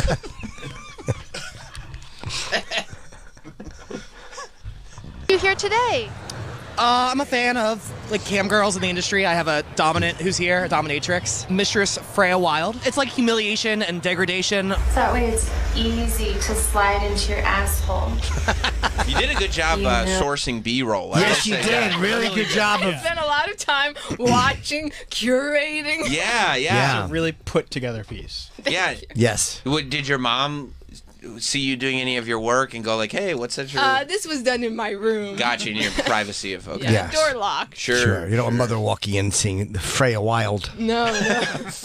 you here today? Uh, I'm a fan of like cam girls in the industry. I have a dominant who's here, a dominatrix, Mistress Freya Wild. It's like humiliation and degradation. That way it's easy to slide into your asshole. You did a good job You uh, know. sourcing B-roll. I Yes, will you say did. that. Really good job I of. spent a lot of time watching, curating. Yeah, yeah. Yeah. It's a really put together piece. Yeah. Yes. What, did your mom see you doing any of your work and go like, "Hey, what's that?" Your... Uh, this was done in my room. Gotcha, in your privacy of okay. Yeah, Yes. door locked. Sure. Sure. You know, a mother walking in seeing the Freya Wild. No, no.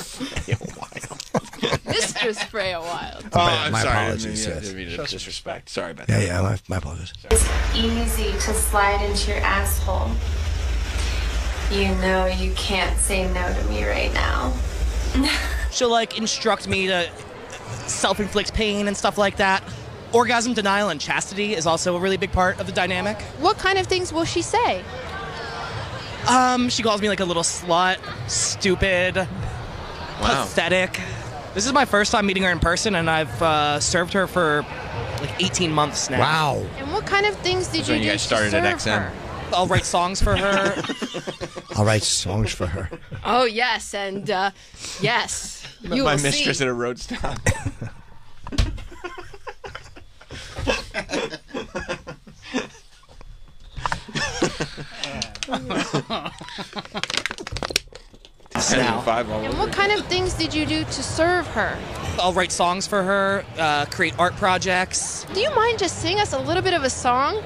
Mistress Freya Wild. Oh, My- I'm my sorry. apologies, I yes. didn't mean to disrespect. Sorry about Yeah, that. yeah. My, my apologies. It's easy to slide into your asshole. You know you can't say no to me right now. She'll like instruct me to self-inflict pain and stuff like that. Orgasm denial and chastity is also a really big part of the dynamic. What kind of things will she say? Um, she calls me like a little slut, stupid, Wow. pathetic. This is my first time meeting her in person, and I've uh, served her for like eighteen months now. Wow. And what kind of things did That's you when do you guys to started at serve X M. her? I'll write songs for her. I'll write songs for her. Oh yes, and uh, yes, you My will mistress see. at a road stop. Now. Five all And over. what kind of things did you do to serve her? I'll write songs for her, uh, create art projects. Do you mind just sing us a little bit of a song?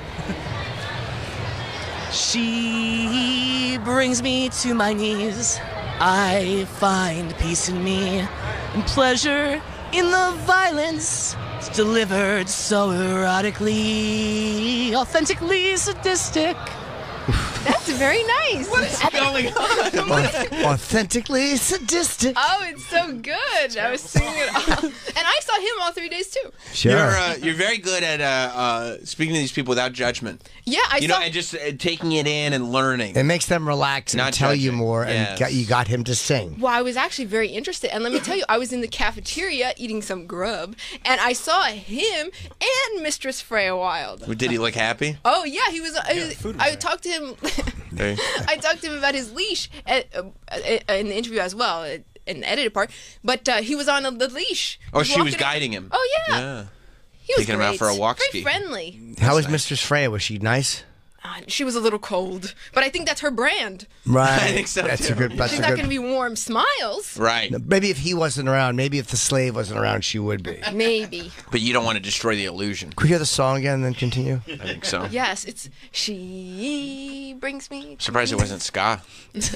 She brings me to my knees. I find peace in me and pleasure in the violence. It's delivered so erotically, authentically sadistic. That's very nice. What is going on? Authentically sadistic. Oh, it's so good. I was singing it all. And I saw him all three days too. Sure. You're uh, you're very good at uh, uh, speaking to these people without judgment. Yeah, I you saw. know, and just uh, taking it in and learning. It makes them relax and Not tell you judging. more, and Yes. got, you got him to sing. Well, I was actually very interested, and let me tell you, I was in the cafeteria eating some grub, and I saw him and Mistress Freya Wild. Did he look happy? Oh yeah, he was. I, I talked to him. Okay. I talked to him about his leash at, uh, in the interview as well, uh, in the edited part. But uh, he was on a, the leash. Oh, He she was walking- guiding him. Oh yeah. Yeah. He was Taking him out great. for a walk Very ski. friendly. How was Mistress Freya? Was she nice? Uh, she was a little cold, but I think that's her brand. Right. I think so, That's too. a good. That's She's a not good. going to be warm smiles. Right. Maybe if he wasn't around, maybe if the slave wasn't around, she would be. Maybe. But you don't want to destroy the illusion. Could we hear the song again and then continue? I think so. Yes, it's she brings me. Surprised it wasn't ska. This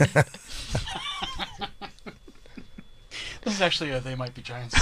is actually a They Might Be Giants.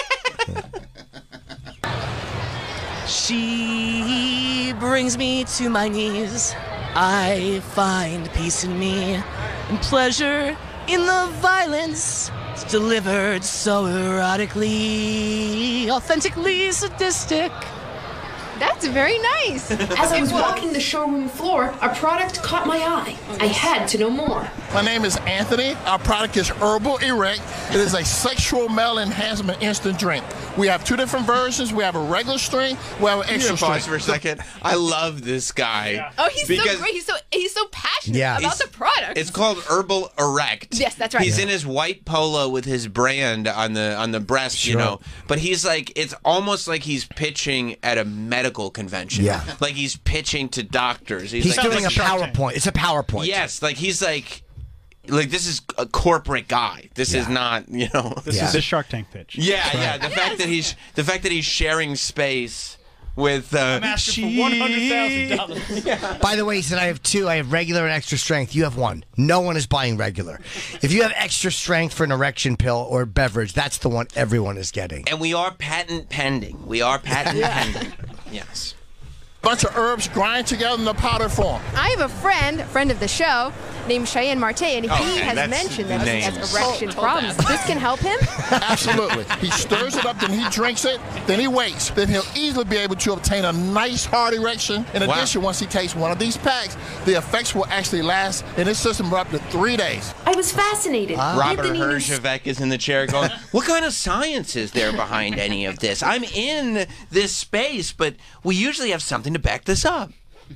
She brings me to my knees. I find peace in me and pleasure in the violence. It's delivered so erotically, authentically sadistic. That's very nice. As I was walking the showroom floor, a product caught my eye. I had to know more. My name is Anthony. Our product is Herbal Erect. It is a sexual male enhancement instant drink. We have two different versions. We have a regular strength. We have an Can extra you pause strength. for a second? I love this guy. Oh, he's so Because great. He's so he's so passionate Yeah. about He's- the product. It's called Herbal Erect. Yes, that's right. He's Yeah. in his white polo with his brand on the on the breast, you Sure. know. But he's like, it's almost like he's pitching at a medical convention. Yeah. Like he's pitching to doctors. He's, like, doing a PowerPoint. It's a PowerPoint. Yes, like he's like, like this is a corporate guy. This is not, you know. This Yeah. is the Shark Tank pitch. Yeah, yeah. The fact that he's the fact that he's sharing space with. Uh, I'm asking for one hundred thousand dollars. By the way, he said, I have two. I have regular and extra strength. You have one. No one is buying regular. If you have extra strength for an erection pill or beverage, that's the one everyone is getting. And we are patent pending. We are patent pending. Yes. Bunch of herbs grind together in the powder form. I have a friend, a friend of the show, named Cheyenne Marte, and he Okay, has that's mentioned the that he name. has erection Told- told problems. that. This can help him? Absolutely. He stirs it up, then he drinks it, then he waits. Then he'll easily be able to obtain a nice hard erection. In Wow. addition, once he takes one of these packs, the effects will actually last in his system for up to three days. I was fascinated. Robert Anthony knew Herjavec is in the chair going, what kind of science is there behind any of this? I'm in this space, but we usually have something to back this up.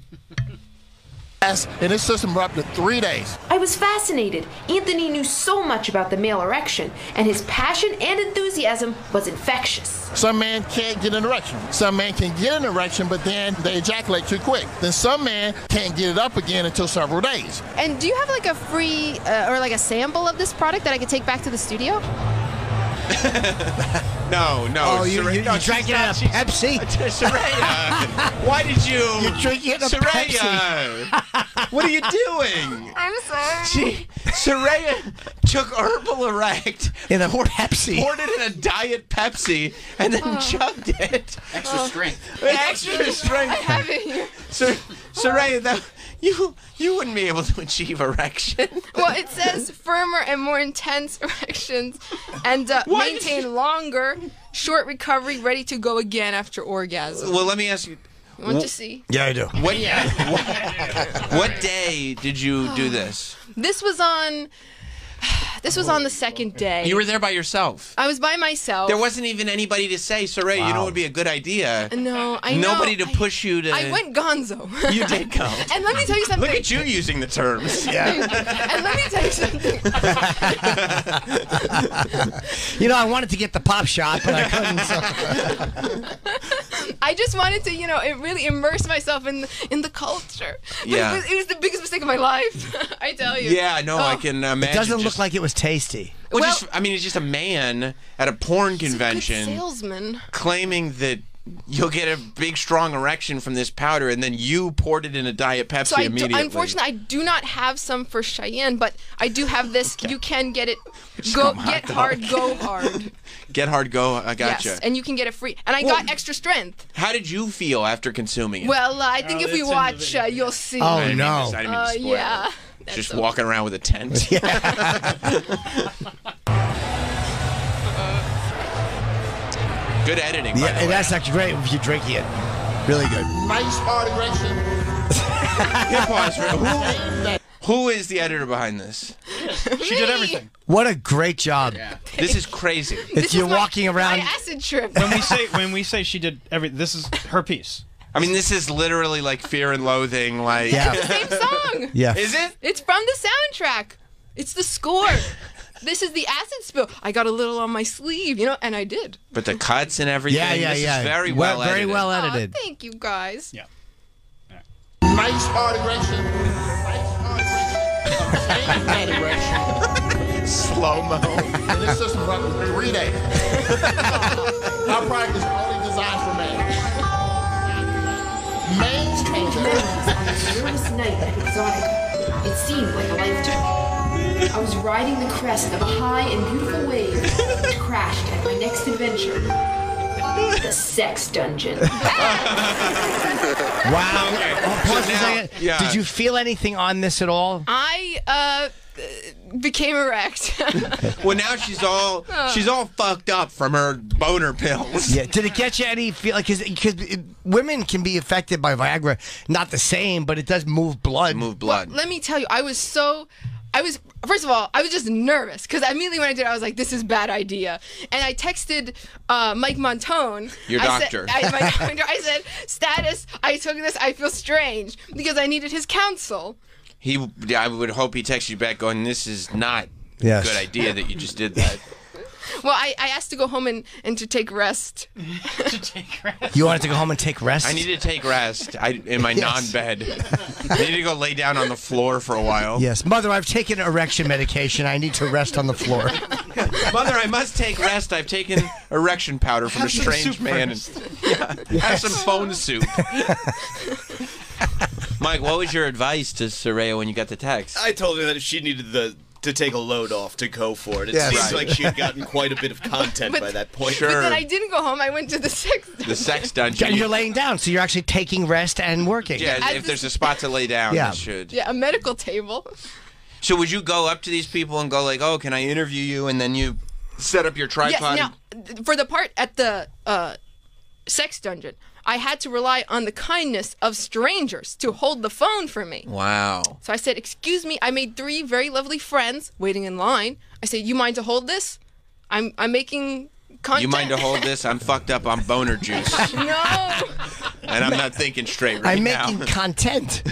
In his system for up to three days. I was fascinated. Anthony knew so much about the male erection, and his passion and enthusiasm was infectious. Some men can't get an erection. Some men can get an erection, but then they ejaculate too quick. Then some men can't get it up again until several days. And do you have like a free uh, or like a sample of this product that I could take back to the studio? No, no. Oh, you- Soraya- you- no, you she's drank it not- in a she's- Pepsi? Soraya, why did you? You're drinking it in a Soraya, what are you doing? I'm sorry. She, Soraya took Herbal Erect in a poured, Pepsi. poured it in a Diet Pepsi, and then chugged it. Extra strength. Extra strength. I have it here. So, Soraya, that, you you wouldn't be able to achieve erection. Well, it says firmer and more intense erections, and uh, Why did maintain longer, short recovery, ready to go again after orgasm. Well, let me ask you. You want wh- to see? Yeah, I do. What, what, what day did you do this? This was on. This was on the second day. You were there by yourself. I was by myself. There wasn't even anybody to say, Soraya, you know what would be a good idea? No, I know. Nobody to push you to. I went gonzo. You did go. And let me tell you something. Look at you using the terms. And let me tell you something. You know, I wanted to get the pop shot, but I couldn't. So. I just wanted to, you know, it really immerse myself in in the culture. But Yeah. It was, it was the biggest mistake of my life. I tell you. Yeah, no, I Oh. can imagine. It doesn't just- look like it was tasty. Well, just, I mean, it's just a man at a porn convention Salesman. claiming that you'll get a big, strong erection from this powder, and then you poured it in a Diet Pepsi So I do, immediately. unfortunately, I do not have some for Cheyenne, but I do have this. You can get it. Go Some hot get dog. hard, go hard. Get hard, go. I gotcha. Yes, and you can get it free. And I Well- got extra strength. How did you feel after consuming it? Well, uh, I think Oh, if we it's in the watch, uh, you'll see. I didn't mean to- I didn't mean to Uh, spoil yeah. it. Just walking around with a tent. Good editing. Yeah, by the and way. that's actually great if you're drinking it. Really good. Nice hard erection. Get pause for who, who is the editor behind this? She did everything. What a great job. This is crazy. If you're walking around. My acid trip. When we say when we say she did every, this is her piece. I mean, this is literally like Fear and Loathing. Like, Yeah. Same song. Yeah. Is it? It's from the soundtrack. It's the score. this is the acid spill. I got a little on my sleeve, you know, and I did. But the cuts and everything. Yeah, yeah, this yeah. Is very well, well, very edited. well Aw, edited. thank you guys. Yeah. Nice hard erection. Nice hard erection. Slow-mo. And this system runs for three days. Our product is only designed for men. Men's On a nervous night at Exotica, it seemed like a lifetime. I was riding the crest of a high and beautiful wave, which crashed at my next adventure, the sex dungeon. Wow. Oh, pause a second. yeah. Did you feel anything on this at all? I uh became erect. Well, now she's all she's all fucked up from her boner pills. Yeah. Did it get you any feel like because women can be affected by Viagra, not the same, but it does move blood. Move blood. Let me tell you, I was so. I was first of all, I was just nervous because immediately when I did, it, I was like, "This is a bad idea." And I texted uh, Mike Montone. Your I doctor. Said, I, my doctor. I said, "Status. I took this. I feel strange because I needed his counsel." He, I would hope he texts you back going, "This is not Yes. a good idea that you just did that." Well, I, I asked to go home and, and to take rest. to take rest. You wanted to go home and take rest? I need to take rest I, in my Yes. non-bed. I need to go lay down on the floor for a while. Yes. Mother, I've taken erection medication. I need to rest on the floor. Mother, I must take rest. I've taken erection powder from Have a some strange soup man. And, yeah, have some phone soup. Mike, what was your advice to Soraya when you got the text? I told her that if she needed the to take a load off to go for it. It Yes. seems Right. like she had gotten quite a bit of content But- by that point. Sure. But then I didn't go home. I went to the sex. The sex dungeon. And you're laying down, so you're actually taking rest and working. Yeah, I if just- there's a spot to lay down, Yeah. it should. Yeah, a medical table. So would you go up to these people and go like, "Oh, can I interview you?" And then you set up your tripod? Yes. Now, th- for the part at the uh, sex dungeon, I had to rely on the kindness of strangers to hold the phone for me. Wow. So I said, "Excuse me." I made three very lovely friends waiting in line. I said, "You mind to hold this? I'm I'm making content." You mind to hold this? I'm fucked up on boner juice, No. and I'm not thinking straight right I'm now. making content.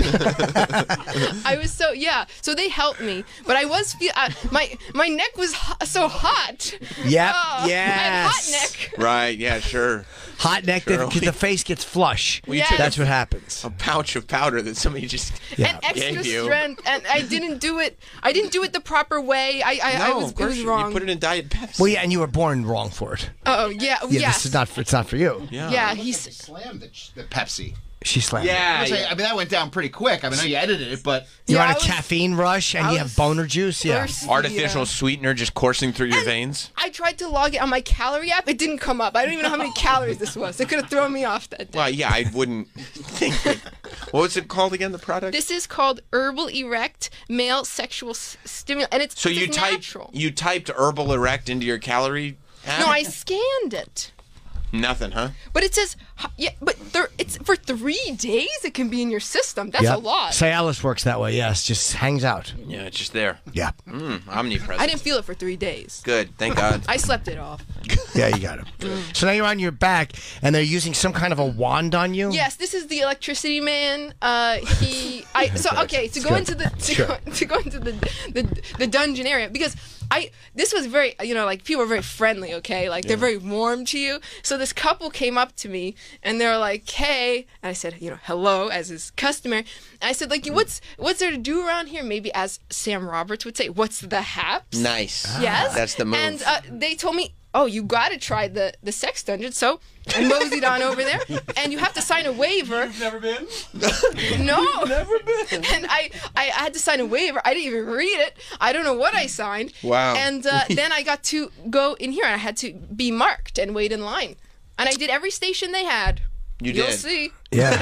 I was so yeah. So they helped me, but I was feel uh, my my neck was ho- so hot. Yep. Oh, I had hot Yes. neck. Right? Yeah, sure. Hot neck Sure. because the face gets flush. Well, you Yes. took That's what happens. a pouch of powder that somebody just Yeah. And extra gave you. strength, and I didn't do it. I didn't do it the proper way. I I, No, I was of course it was you, wrong. you put it in Diet Pepsi. Well, yeah, and you were born wrong for it. Oh yeah, Yeah, yes. this is not. For, it's not for you. yeah. Yeah, They he's slammed the, the Pepsi. She slammed. it. Yeah. I, say, yeah. I mean, that went down pretty quick. I mean, I know you edited it, but You're Yeah, on I a was- caffeine rush and I you have was boner juice. Yeah. thirsty, Artificial yeah. sweetener just coursing through your veins. I tried to log it on my calorie app. It didn't come up. I don't even know how many calories this was. It could have thrown me off that day. Well, yeah, I wouldn't think. That, what was it called again? The product. This is called Herbal Erect Male Sexual S- Stimulant, and it's so you it's typed natural. you typed herbal erect into your calorie app? No, I scanned it. Nothing, huh? But it says, yeah, but there, it's for three days. It can be in your system. That's Yep. a lot. Cialis works that way. Yes, just hangs out. Yeah, it's just there. Yeah. Mm, omnipresent. I didn't feel it for three days. Good, thank God. I slept it off. Yeah, you got it. So now you're on your back, and they're using some kind of a wand on you. Yes, this is the electricity man. Uh, he, I. So okay, to go Good. into the to, Sure. go, to go into the, the the dungeon area because I this was very you know like people are very friendly. Okay, like they're very warm to you. So this couple came up to me and they were like, "Hey," and I said, you know, "Hello," as is customary. And I said, like, "What's what's there to do around here?" Maybe as Sam Roberts would say, "What's the haps?" Nice. Yes, That's the move. And uh, they told me, "Oh, you got to try the the sex dungeon." So I moseyed on over there, and you have to sign a waiver. You've never been? No, never been. And I, I, I had to sign a waiver. I didn't even read it. I don't know what I signed. Wow. And uh, then I got to go in here, and I had to be marked and wait in line. And I did every station they had. You You'll did. see. Yeah.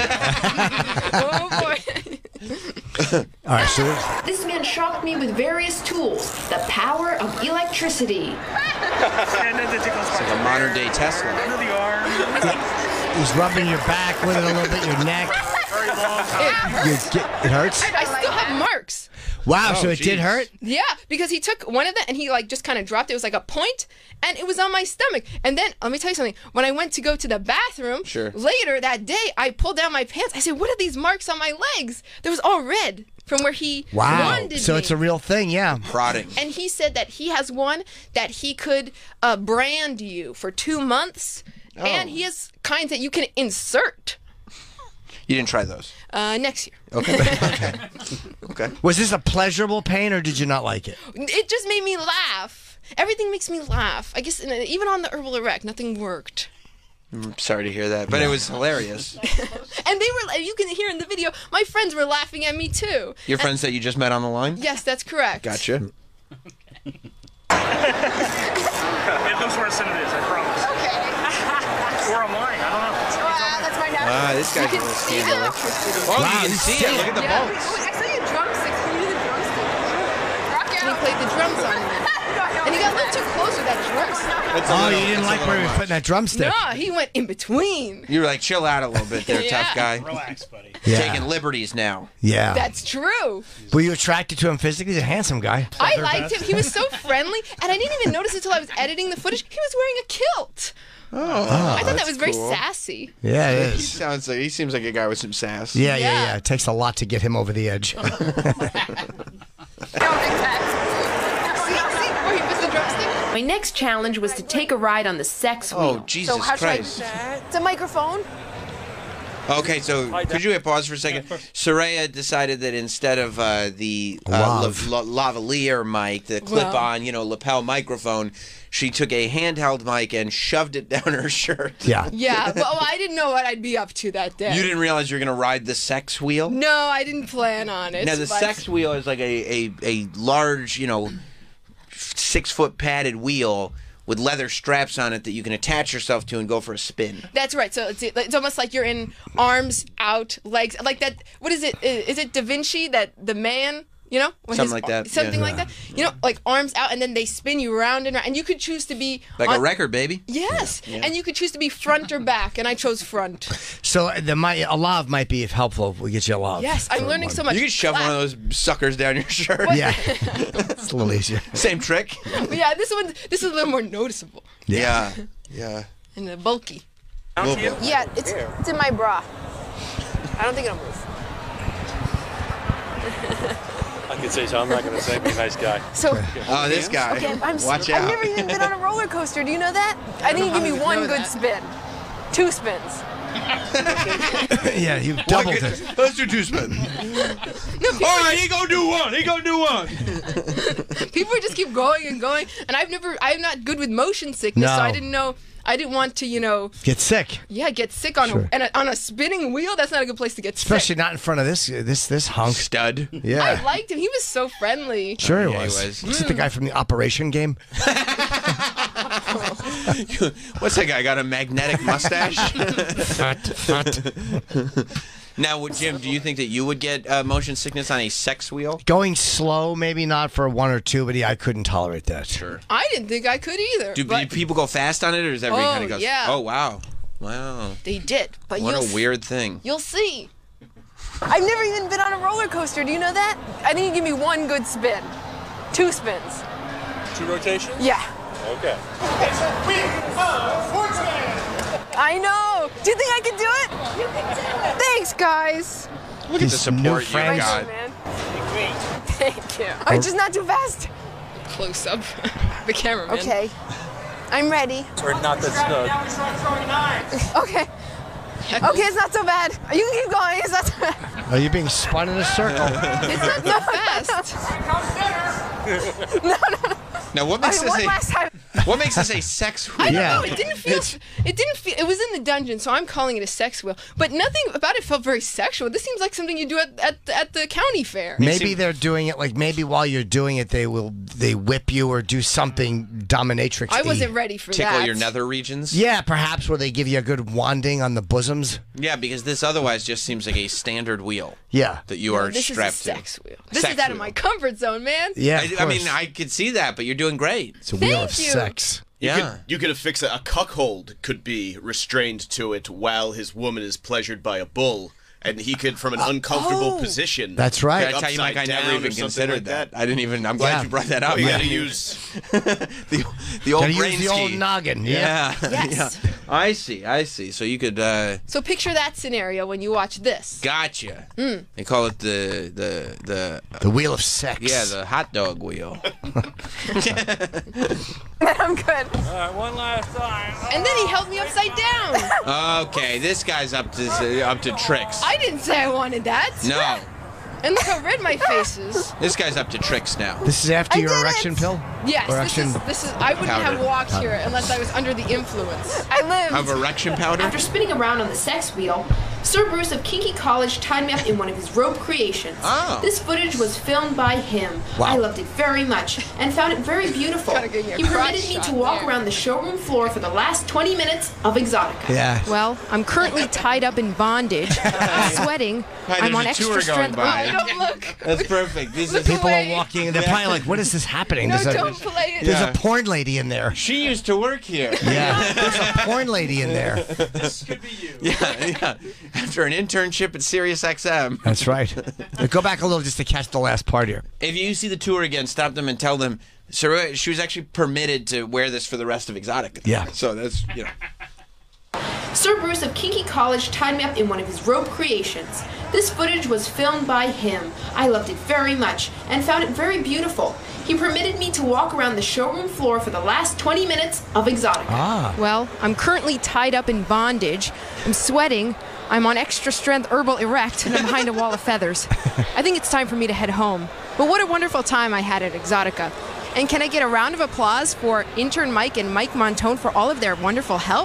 Oh boy. All right. So there's- This man shocked me with various tools. The power of electricity. It's like a modern day Tesla. he's rubbing your back with it a little bit, your neck. It, You get, it hurts. I still have marks. Wow. Oh, so it did geez. hurt. Yeah, because he took one of them and he like just kind of dropped it. It was like a point, and it was on my stomach. And then let me tell you something. When I went to go to the bathroom Sure. later that day, I pulled down my pants. I said, "What are these marks on my legs?" There was all red from where he Wow. wanded So me. it's a real thing, yeah. Prodding. And he said that he has one that he could uh, brand you for two months, Oh. and he has kinds that you can insert You didn't try those. uh, next year. Okay. okay. Okay. Was this a pleasurable pain, or did you not like it? It just made me laugh. Everything makes me laugh. I guess uh, even on the herbal erect, nothing worked. I'm sorry to hear that, but it was hilarious. And they were, you can hear in the video, my friends were laughing at me too. Your And- friends that you just met on the line? Yes, that's correct. Gotcha. It looks worse than it is, I promise. Okay. Or I'm lying, I don't know. Wow, that's my natural. Wow, this guy's a little scandalous. Oh, Wow, you can you see see it. it. Look at the Yeah. bolts. I saw you drumsticks. Can you do the drumstick? Rock out. And he played the drums on me. And he got a little too close with that drumstick. It's a Oh, little- you didn't it's a like where he little was putting that drumstick? No, he went in between. You were like, chill out a little bit there, Yeah. tough guy. Relax, buddy. Yeah. Taking liberties now. Yeah. That's true. Were you attracted to him physically? He's a handsome guy. I liked him. He was so friendly, and I didn't even notice until I was editing the footage. He was wearing a kilt. Oh, I thought that was very sassy. Yeah, it He is. sounds like he seems like a guy with some sass. Yeah, yeah, Yeah. yeah. It takes a lot to get him over the edge. See, see where he was the drumstick? My next challenge was to take a ride on the sex wheel. Oh, Jesus Christ. It's a microphone. Okay, so could you hit pause for a second? Soraya decided that instead of uh, the uh, Lav. la- la- lavalier mic, the clip-on, you know, lapel microphone, she took a handheld mic and shoved it down her shirt. Yeah. Yeah, well, I didn't know what I'd be up to that day. You didn't realize you were going to ride the sex wheel? No, I didn't plan on it. Now, the but- sex wheel is like a, a, a large, you know, six-foot padded wheel with leather straps on it that you can attach yourself to and go for a spin. That's right. So it's, it's almost like you're in arms out, legs like that. What is it? Is it Da Vinci that the man? You know, when Something his- like that, Something yeah. like that. You know, like arms out, and then they spin you round and round, and you could choose to be Like on- a record, baby. Yes, Yeah. and you could choose to be front or back, and I chose front. So the might a lav might be helpful if we get you a lav. Yes, I'm for learning one. so much. You can shove one of those suckers down your shirt. Yeah, it's a little easier. Same trick. But yeah, this one, this is a little more noticeable Yeah. Yeah. and uh, bulky. Little bit. Yeah, it's it's in my bra. I don't think it'll move. I can say so. I'm not going to say be a nice guy. So. Oh, this guy. Okay, I'm, Watch I've out. never even been on a roller coaster. Do you know that? I think you give me one good spin, two spins. Yeah, you doubled Look it. at- Let's do two spins. All right, he gonna do one. He gonna do one. People just keep going and going, and I've never, I'm not good with motion sickness, so No. I didn't know. I didn't want to, you know, Get sick, yeah, get sick on Sure. a, and a on a spinning wheel. That's not a good place to get especially sick. not in front of this this this hunk. Stud. Yeah. I liked him. He was so friendly. Sure he Yeah, he was. was. Is it the guy from the Operation game? What's that guy got a magnetic mustache? Fat, fat. Now, would- Jim, do you think that you would get uh, motion sickness on a sex wheel? Going slow, maybe not for one or two, but yeah, I couldn't tolerate that. Sure. I didn't think I could either. Do, but do people go fast on it, or is everybody Oh, kind of goes? yeah. Oh wow, wow. they did. But What you'll a weird thing. You'll see. I've never even been on a roller coaster. Do you know that? I think you give me one good spin, two spins. Two rotations? Yeah. Okay. I know. Do you think I can do it? You can do it. Thanks, guys. Look at the These new support you friends. got. man. Thank you. I'm just not too fast. Close up. The cameraman. Okay. I'm ready. We're not that snug. Okay. Okay, it's not so bad. You can keep going. It's not so bad. Are you being spun in a circle? It's not so fast. no, no, no. Now, what makes Okay, this one a last time. what makes this a sex wheel? I don't know. It didn't feel. It didn't feel. It was in the dungeon, so I'm calling it a sex wheel. But nothing about it felt very sexual. This seems like something you do at at, at the county fair. Maybe they're doing it like maybe while you're doing it, they will they whip you or do something dominatrix. I wasn't ready for Tickle that. your nether regions. Yeah, perhaps where they give you a good wanding on the bosoms. Yeah, because this otherwise just seems like a standard wheel. Yeah. That you No, are this is a strapped sex to. wheel. This Sex is out of wheel. my comfort zone, man. Yeah, I, of I mean, course. I could see that, but you're doing great. It's a wheel Thank of you. sex. You Yeah. could, you could affix a, a cuckold could be restrained to it while his woman is pleasured by a bull, and he could, from an uncomfortable oh. position. That's right. like, Can I tell you, Mike, I upside never down even or something considered like that. I didn't even. I'm glad Yeah. you brought that up. Well, you I gotta didn't even- use the the old Gotta brain use the ski. old noggin. Yeah. Yeah. Yes. yeah. I see. I see. So you could. Uh, So picture that scenario when you watch this. gotcha. Mm. They call it the the the The wheel of sex. yeah the hot dog wheel. I'm good. All right, one last time. And then he held me upside down. Okay, this guy's up to up to tricks. I didn't say I wanted that. No, And look how red my face is. this guy's up to tricks now. This is after I your did erection it. pill? Yes, this Erection is, this is. I wouldn't powder. have walked Powder. here unless I was under the influence. I lived. Of erection powder. After spinning around on the sex wheel, Sir Bruce of Kinky College tied me up in one of his rope creations. Oh. This footage was filmed by him. Wow. I loved it very much and found it very beautiful. Gotta give me a He crotch permitted me shot to walk there. around the showroom floor for the last twenty minutes of Exotica. Yeah. Well, I'm currently tied up in bondage. I'm sweating. Hi, I'm there's on a extra tour going strength. by. Oh, don't look. That's perfect. This is People away. are walking. They're probably like, "What is this happening?" No, There's, a, don't play it. there's Yeah. a porn lady in there. She used to work here. Yeah, there's a porn lady in there. This could be you. Yeah, yeah. After an internship at Sirius X M. That's right. Go back a little just to catch the last part here. If you see the tour again, stop them and tell them, Sir, she was actually permitted to wear this for the rest of Exotica. Yeah. So that's, you know. Sir Bruce of Kinky College tied me up in one of his rope creations. This footage was filmed by him. I loved it very much and found it very beautiful. He permitted me to walk around the showroom floor for the last twenty minutes of Exotica. Ah. Well, I'm currently tied up in bondage. I'm sweating. I'm on extra strength herbal erect, and I'm behind a wall of feathers. I think it's time for me to head home. But what a wonderful time I had at Exotica. And can I get a round of applause for intern Mike and Mike Montone for all of their wonderful help?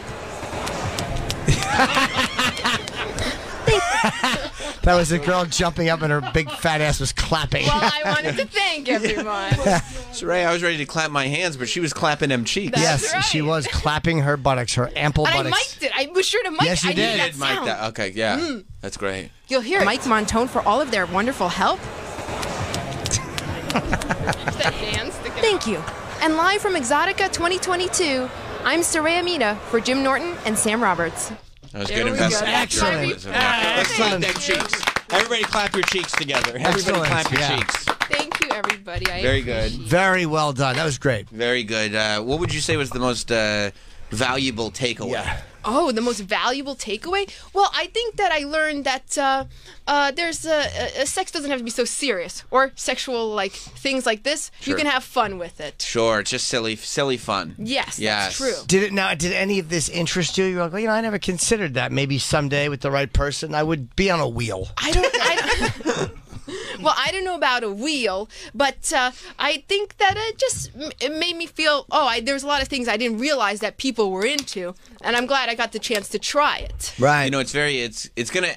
That was a girl jumping up and her big fat ass was clapping. Well, I wanted to thank everyone. Soraya, I was ready to clap my hands, but she was clapping them cheeks. yes, she was clapping her buttocks, her ample And I buttocks. mic'd it. I was sure to mic Yes, you I did. Need that Did Mike sound. that? Okay, yeah. Mm. That's great. You'll hear it. Mike Montone for all of their wonderful help. that hand sticking Thank you. And live from Exotica twenty twenty-two, I'm Soraya Mina for Jim Norton and Sam Roberts. That was There good we go. investment. That's Excellent. right. Let's clap them cheeks. Everybody clap your cheeks together. Everybody Excellent, clap your yeah. cheeks. Thank you, everybody. I Very good. Very well done. That was great. Very good. Uh, what would you say was the most uh, valuable takeaway? Yeah. Oh, the most valuable takeaway? Well, I think that I learned that uh, uh, there's uh, uh, sex doesn't have to be so serious, or sexual like things like this. Sure. You can have fun with it. Sure, it's just silly, silly fun. Yes, Yes. that's true. Did it now? Did any of this interest you? You're like, well, you know, I never considered that. Maybe someday with the right person, I would be on a wheel. I don't. I don't well, I don't know about a wheel, but uh, I think that it just it made me feel. Oh, I, there's a lot of things I didn't realize that people were into, and I'm glad I got the chance to try it. Right. You know, it's very, it's, it's gonna.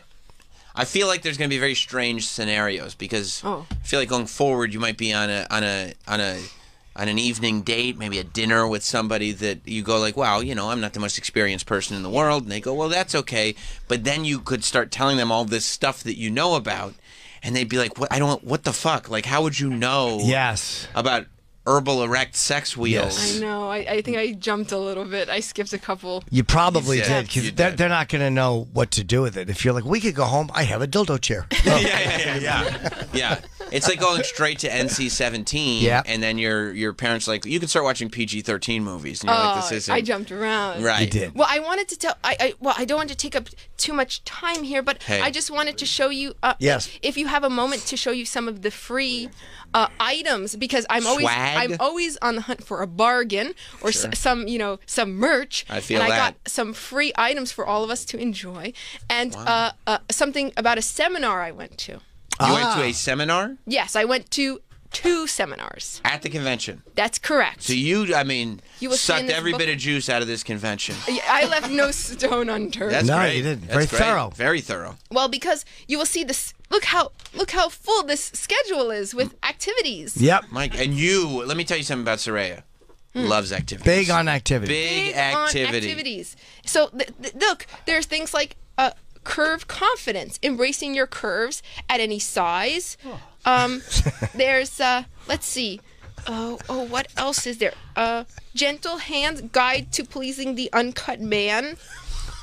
I feel like there's gonna be very strange scenarios because Oh. I feel like going forward, you might be on a, on a, on a. on an evening date, maybe a dinner with somebody that you go like, wow, you know, I'm not the most experienced person in the world. And they go, well, that's okay. But then you could start telling them all this stuff that you know about. And they'd be like, what, I don't, what the fuck? Like, how would you know Yes. about herbal erect sex wheels? I know. I, I think I jumped a little bit. I skipped a couple. You probably You did. did, because You they're, did. they're not going to know what to do with it. If you're like, we could go home, I have a dildo chair. yeah, yeah, yeah, yeah. Yeah. It's like going straight to N C seventeen, Yeah. and then your your parents are like, you can start watching P G thirteen movies, and you're like, this Oh, isn't. I jumped around. Right. You did. Well, I wanted to tell. I, I well, I don't want to take up too much time here, but Hey. I just wanted to show you. Uh, Yes. If you have a moment to show you some of the free uh, items, because I'm always Swag? I'm always on the hunt for a bargain or Sure. s- some you know some merch. I feel and I that. got some free items for all of us to enjoy, and uh, uh, something about a seminar I went to. You went Ah. to a seminar Yes, I went to two seminars. at the convention. That's correct. So you, I mean, You will see in sucked this every book- bit of juice out of this convention. Yeah, I left no stone unturned. That's No, great. you didn't. That's Very great. thorough. Very thorough. Well, because you will see this. Look how look how full this schedule is with activities. Yep. Mike, and you, let me tell you something about Soraya. Loves activities. Big on activity. Big, Big on activity. activities. So th- th- look, there's things like uh, curve confidence, embracing your curves at any size. Um, there's uh, let's see. Oh, oh, what else is there? Uh, gentle hands guide to pleasing the uncut man.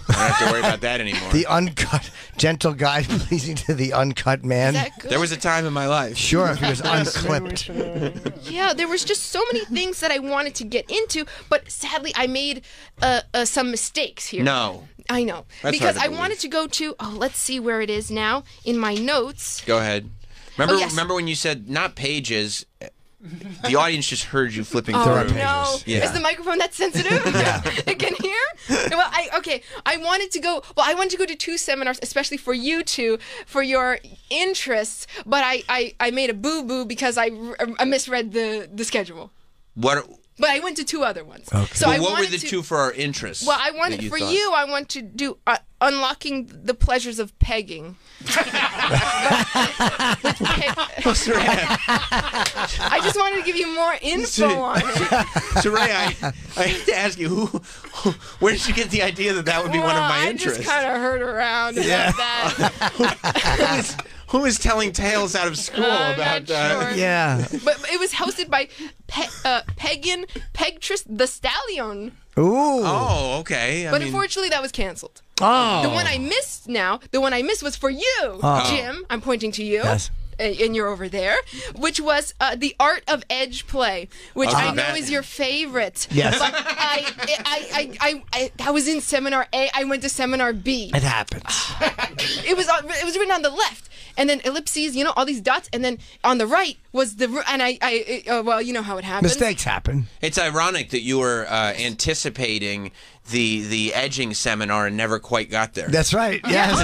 I don't have to worry about that anymore. The uncut, gentle guy pleasing to the uncut man. Is that good? There was a time in my life. Sure, if he was unclipped. Yeah, there was just so many things that I wanted to get into, but sadly I made uh, uh, some mistakes here. No. I know. That's because hard to I believe. wanted to go to, oh, let's see where it is now in my notes. Go ahead. Remember, Oh, yes. remember when you said not pages? The audience just heard you flipping Oh, through. no. Yeah. Is the microphone that sensitive? It can hear? Well, I, okay, I wanted to go, well, I wanted to go to two seminars, especially for you two, for your interests, but I, I, I made a boo-boo because I, I misread the, the schedule. What? But I went to two other ones. Okay. So Well, I what were wanted the to- two for our interests? Well, I that wanted you for thought? you. I want to do uh, unlocking the pleasures of pegging. I just wanted to give you more info on it. So Ray, I, I have to ask you, who, who, where did you get the idea that that would be one of Well, my I interests? just kind of heard around Yeah. about that. who, is, who is telling tales out of school I'm about? not Uh, sure. Yeah. But it was hosted by Pe- uh, Pagan Pegtris the Stallion. Ooh. Oh, okay. I but mean, unfortunately, that was canceled. Oh. The one I missed now, the one I missed was for you, Oh. Jim. I'm pointing to you. Yes. uh, And you're over there, which was uh, the Art of Edge Play, which Okay, I know that- is your favorite. Yes. But I, I, I, I, I, I was in seminar A. I went to seminar B. It happens. It was on- it was written on the left, and then ellipses, you know, all these dots, and then on the right was the and I, I, uh, well, you know how it happens. Mistakes happen. It's ironic that you were uh, anticipating the the edging seminar and never quite got there. That's right. Yes.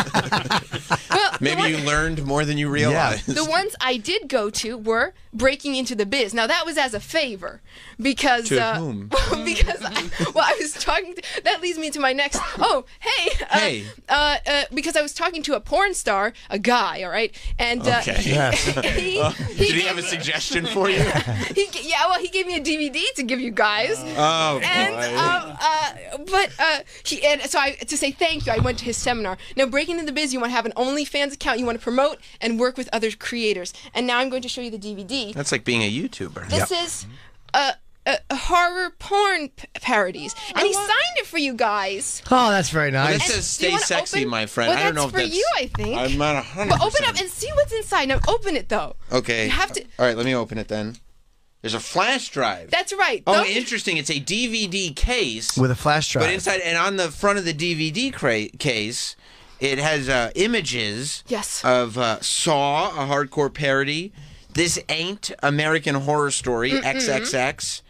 Maybe you learned more than you realized. The ones I did go to were breaking into the biz. Now that was as a favor because To uh, whom? because I, well I was talking. To, that leads me to my next. Oh hey uh, Hey. Uh, uh, because I was talking to a porn star, a guy. All right, and uh, Okay. he, Uh, he did he have a suggestion for you? he yeah well he gave me a D V D to give you guys. Oh, And boy. um, uh, but uh, he and so I to say thank you. I went to his seminar. Now breaking into the biz, you want to have an OnlyFans account. You want to promote and work with other creators. And now I'm going to show you the D V D. That's like being a YouTuber. This is uh, uh, horror porn p- parodies, and he signed it for you guys. Oh, that's very Well, nice. that says Do you "Stay wanna sexy, open- my friend." Well, I don't know that's if for that's you, I think. I'm not a hundred. But open up and see what's inside. Now open it though. Okay. You have to. All right, let me open it then. There's a flash drive. That's right. Oh, Those- interesting. It's a D V D case With a flash drive. But inside and on the front of the D V D cra- case, it has uh, images Yes. of uh, Saw, a hardcore parody. This Ain't American Horror Story, Mm-mm. triple X.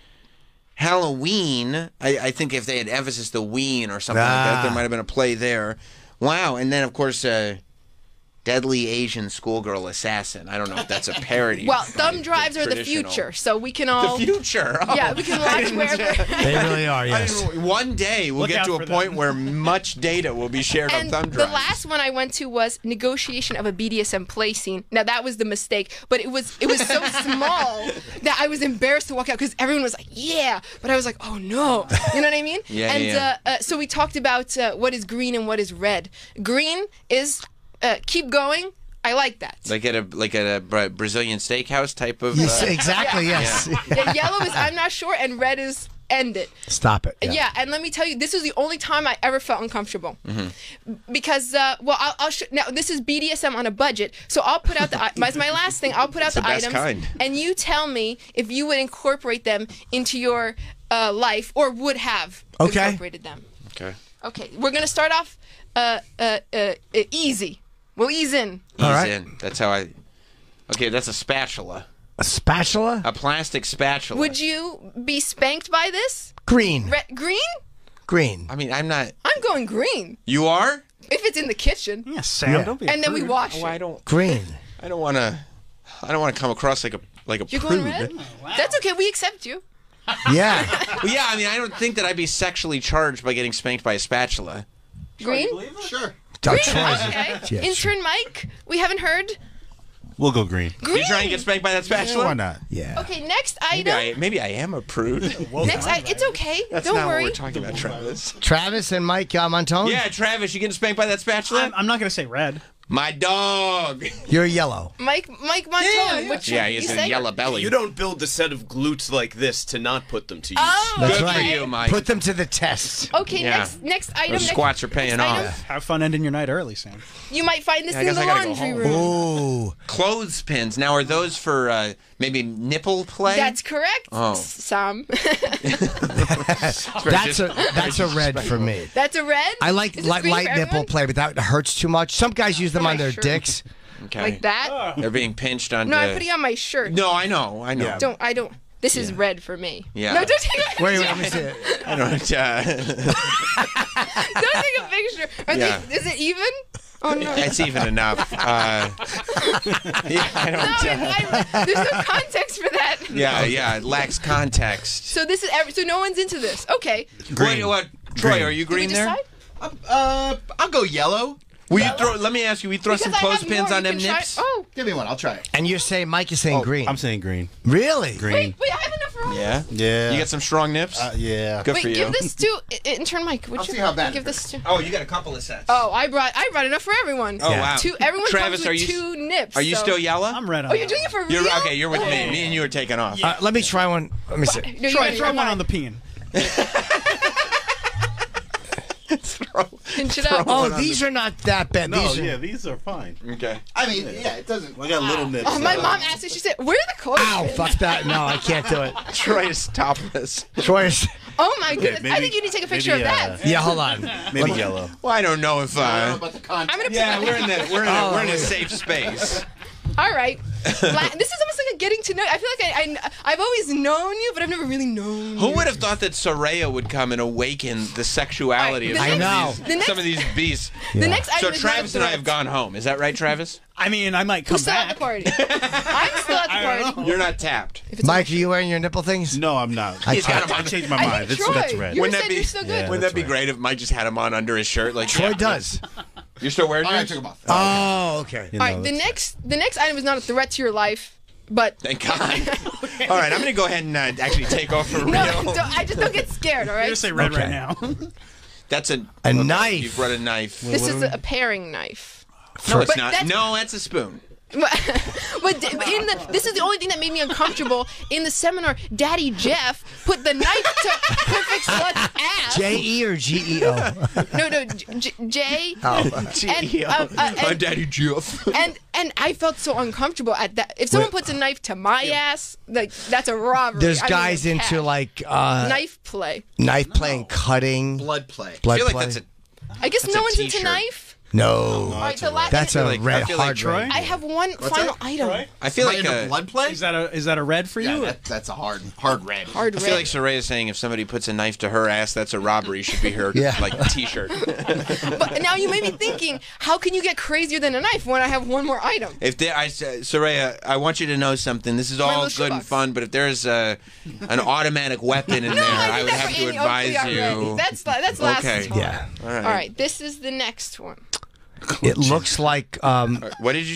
Halloween. I, I think if they had emphasis the ween or something like that, Ah. there might have been a play there. Wow. And then, of course, uh, Deadly Asian Schoolgirl Assassin. I don't know if that's a parody. Well, thumb drives are the traditional. future, so we can all. The future. Oh. Yeah, we can watch wherever. They really are, yes. I mean, one day we'll Look get out to a for point them. where much data will be shared And on thumb the drives. last one I went to was negotiation of a B D S M play scene. Now that was the mistake, but it was it was so small that I was embarrassed to walk out because everyone was like, "Yeah," but I was like, "Oh no," you know what I mean? Yeah, And yeah. Uh, uh, so we talked about uh, what is green and what is red. Green is uh, keep going. I like that. Like at a like at a Bra- Brazilian steakhouse type of. Yes, uh, exactly, yes. Yeah, yellow is I'm not sure, and red is end it. Stop it. Yeah. and let me tell you, this was the only time I ever felt uncomfortable. Because, uh, well, I'll, I'll sh- now this is B D S M on a budget, so I'll put out the i- as my last thing. I'll put out It's the the, best items, kind. and you tell me if you would incorporate them into your uh, life or would have Okay. incorporated them. Okay. Okay, we're gonna start off uh, uh, uh, uh, easy. We'll ease in. Ease All right. in. That's how I. Okay, that's a spatula. A spatula? A plastic spatula. Would you be spanked by this? Green. Red, green? Green. I mean, I'm not. I'm going green. You are? If it's in the kitchen. Yeah, Sam, Yeah. don't be a And then we prude. wash Oh, it. I don't. Green. I don't want to. I don't want to come across like a like a You're prude. going red? That's okay. We accept you. Yeah. Well, yeah. I mean, I don't think that I'd be sexually charged by getting spanked by a spatula. Green? Sure. Doug Green? Troy's- Okay. Yeah, Intern Mike, we haven't heard. We'll go green. Green. You trying to get spanked by that spatula? Why not? Yeah. Okay, next Maybe item. I, maybe I am a prude. Next item. It's okay. That's Don't not worry. what we're talking about, Travis. Travis and Mike uh, Montone? Yeah, Travis, you getting spanked by that spatula? I'm, I'm not going to say red. My dog. You're yellow. Mike Mike Montone. Which Yeah, you he has a say? yellow belly. You don't build the set of glutes like this to not put them to use. Oh, That's Good right. for you, Mike. Put them to the test. Okay, Yeah. next next item. Those next, squats are paying next off. item, Have fun ending your night early, Sam. You might find this Yeah, I in guess the I gotta go laundry home. room. Ooh. Clothespins. Now, are those for uh, maybe nipple play? That's correct, Oh. Sam. That's a that's a red for me. That's a red. I like Is this light, green light for nipple everyone? play, but that hurts too much. Some guys use them For on my their shirt. dicks. Okay. Like that. They're being pinched on. No, I'm putting it on my shirt. No, I know. I know. Don't I don't. This is red for me. Yeah. No, don't take a Wait, wait, let me see it. I don't. Uh, Don't take a picture. Are Yeah. they, is it even? Oh no. it's even enough. Uh, yeah, I No, don't. it's- I- there's no context for that. Yeah, yeah. It lacks context. So this is every, so no one's into this. Okay. Wait, what? Troy, Green. are you Did we green there? decide? Uh, I'll go yellow. Will you throw? Let me ask you. We throw Because some I have clothespins more, on you them can try- nips. Oh. Give me one. I'll try it. And you're saying Mike is saying Oh, green. I'm saying green. Really? Green. Wait, wait, I have enough for all. Yeah. Yeah. You got some strong nips. Uh, yeah. Good Wait, for you. give this to I- intern Mike. Would I'll you see how bad give it this to? Oh, you got a couple of sets. Oh, I brought I brought enough for everyone. Oh, wow. Two. Everyone Travis, comes with are you- two nips. Are you so- still yellow? I'm red on Oh, you're doing it for real? You're okay. You're with me. Me and you are taking off. Uh, let me try one. Let me see. No, you're Try gonna- throw you're one not. on the peeing. Pinch it up. Oh, these are not that bad. No, These are. yeah, these are fine. Okay. I mean, yeah, it doesn't. I got little nips. Oh, my so- mom asked me. She said, "Where are the clothes?" Ow! Fuck that. No, I can't do it. Troy is topless. Troy is. Oh my goodness! I maybe- think you need to take a picture maybe, of uh, that. Yeah, hold on. Maybe yellow. Well, I don't know if. I don't know Uh, about the content. I'm gonna. yeah, put we're in the we're in a, Oh, we're in a wait. safe space. All right. La- this is almost like a getting to know. I feel like I, I I've always known you, but I've never really known. Who you. would have thought that Soraya would come and awaken the sexuality All right, of the some, next- of these, the next- some of these beasts? The next So item is not a Travis and I threat. have gone home. Is that right, Travis? I mean, I might come Who's still at back. the party? I'm still at the I don't party. know. You're not tapped. Mike, are you wearing your nipple things? No, I'm not. I He's got can't. him I on. changed my I mind. think That's, Troy, that's red. You Wouldn't said that be- you're so good. Yeah. Wouldn't that be great if Mike just had him on under his shirt? Like Troy yeah. does. You're still wearing All right, I yours? took them off. Oh, okay. You All know, right. The it's- next the next item is not a threat to your life, but Thank God. All right, I'm going to go ahead and uh, actually take off for no, real. don't, I just don't get scared. All I'm right. gonna say red Okay. right now. That's a A okay, knife. You've brought a knife. This is a, a paring knife. No, it's But not. that's- No, that's a spoon. But d- in the this is the only thing that made me uncomfortable in the seminar. Daddy Jeff put the knife to Perfect Slut's ass. J E or G E O? No, no, J- J- J. Oh. And, um, uh, My and, daddy Jeff. and and I felt so uncomfortable at that. If someone puts a knife to my ass, like that's a robbery. There's I mean, guys a into cat. like uh, knife play. knife playing, cutting, Blood play. blood I feel like play. that's a. I guess That's no a one's into t-shirt. knife. no, All right, the la- that's a like- red I feel like hard Troy- red. I have one final item. I feel Am I like into uh, blood play. Is that a is that a red for you? Yeah, that, that's a hard, hard red. Hard I red. feel like Soraya is saying if somebody puts a knife to her ass, that's a robbery. Should be her Yeah. like T-shirt. But now you may be thinking, how can you get crazier than a knife when I have one more item? If there, I say, Soraya, I want you to know something. This is all little good and shoebox. fun, but if there's a an automatic weapon in No, there, I I did would that have for to Annie advise Oakley already. you. That's that's last Okay. time. Yeah. All right. All right, this is the next one. It looks like um, What did you?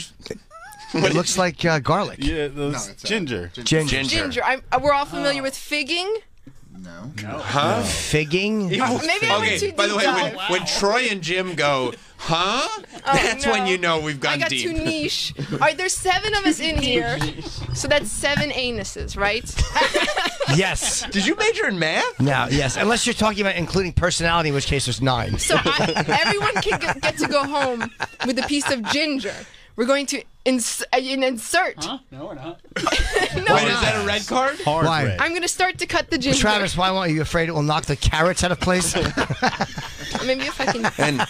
it looks like uh, garlic. Yeah, those No, it's, uh, ginger. Ginger. Ginger. Ginger. I'm, uh, we're all familiar with figging. No. Huh? Figging. Maybe I went okay. too By the deep way, when, dive. when Troy and Jim go, huh? Oh, That's no. when you know we've gone I got deep. too niche. All right, there's seven of us in here, so that's seven anuses, right? Yes. Did you major in math? Now, yes. Unless you're talking about including personality, in which case there's nine. So I, everyone can get, get to go home with a piece of ginger. We're going to ins- uh, insert. Huh? No, we're not. No, Wait, is that a red card? Hard Why? red. I'm going to start to cut the ginger. Travis, why aren't you afraid it will knock the carrots out of place? Maybe if I can. And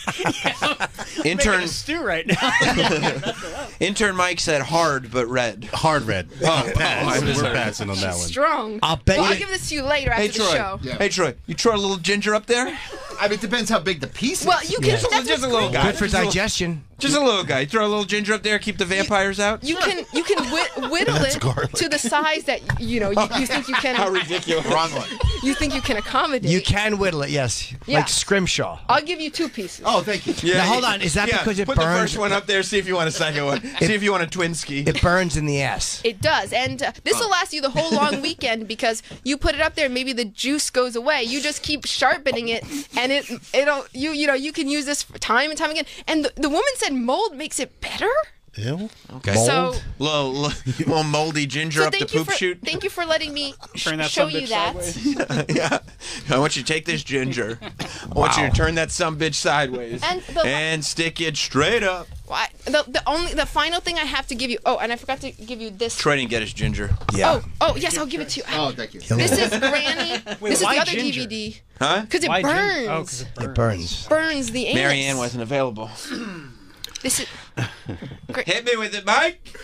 intern Making a stew right now. intern Mike said hard but red. Hard red. Oh, Pass. oh, I'm We're sorry. passing on that one. Strong. I'll bet well, you- I'll give this to you later Hey after the Troy. show. Yeah. Hey Troy, you throw a little ginger up there? I mean, it depends how big the piece is. Well, you can. Yeah. Just, a- That's just a what's little great. guy. Good for Just a little- digestion. Just a little guy. You throw a little ginger up there, keep the vampires out. You can you can whit- whittle That's it garlic. to the size that you know you, you think you can. How ridiculous. Wrong one. you think you can accommodate. You can whittle it, yes. Yeah. Like scrimshaw. I'll give you two pieces. Oh, thank you. Now, hold on. Is that yeah, because it put burns? the first one up there. See if you want a second one. see if you want a Twinsky. It burns in the ass. It does, and uh, this will last you the whole long weekend because you put it up there, and maybe the juice goes away. You just keep sharpening it, and it it'll you you know you can use this time and time again. And the, the woman said mold makes it better. Ew. Okay. Mold? So- little, little, little moldy ginger So up the thank you poop for chute. thank you for letting me sh- Turn that show sumbitch you that. yeah. I want you to take this ginger. I want you to turn that sumbitch sideways And the- and stick it straight up. Why- The the only the final thing I have to give you. Oh, and I forgot to give you this. Troy didn't get his ginger. Oh, oh yes, I'll give it to you. Oh, thank you. This is Granny. Wait, this is why the other ginger? D V D. Huh? Because it Why gin- burns. oh, 'cause it It burns. Burns the anus. Mary Ann wasn't available. This is. Hit me with it, Mike.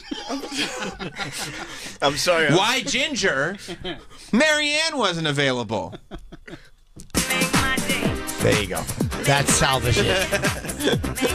I'm sorry. I'm- Why ginger? Mary Ann wasn't available. There you go. That's salvage it.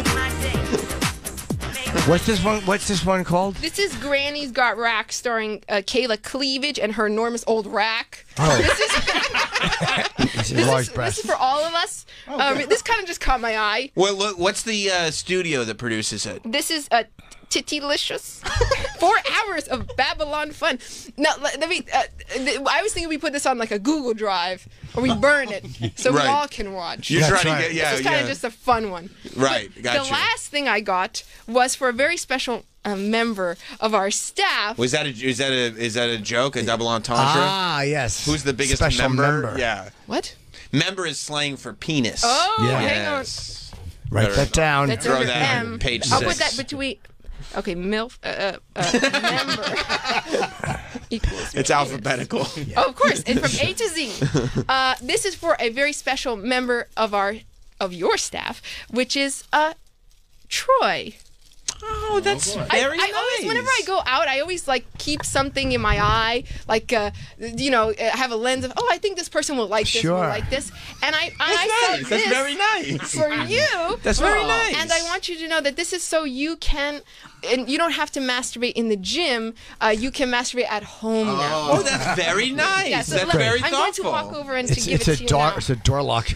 What's this one? What's this one called? This is Granny's Got Rack, starring uh, Kayla Cleavage and her enormous old rack. Oh. This is This is this large is, this breasts. is for all of us. Um, this kind of just caught my eye. Well, look, what's the uh, studio that produces it? This is a Tittylicious. Four hours of Babylon fun. Now, let let me. Uh, th- I was thinking we put this on like a Google Drive, or we burn it so Right. we all can watch. You're trying to get- yeah, This is kind yeah. of just a fun one. Right, But gotcha. The last thing I got was for a very special uh, member of our staff. Was that a is that a is that a joke? A double entendre? Ah, yes. Who's the biggest Special member? member. Yeah. What? Member is slang for penis. Oh, Yeah. hang on. Yes. Write Better that down. That's Throw under that M. on page I'll six. put that between. Okay, MILF uh, uh, member equals. It's alphabetical. Oh, of course, and from A to Z. Uh, this is for a very special member of our of your staff, which is uh, Troy. Oh, that's I, very I always, whenever I go out, I always like keep something in my eye, like uh, you know, uh, have a lens of, oh, I think this person will like this, will Sure. like this, and I, I, That's I nice. said That's this very nice. for you. That's very Oh. nice. And I want you to know that this is so you can, and you don't have to masturbate in the gym. Uh, you can masturbate at home now. Oh, that's very nice. Yeah, so That's let- very I'm thoughtful. going to walk over and It's, to give it's it a to you door. now. It's a door lock.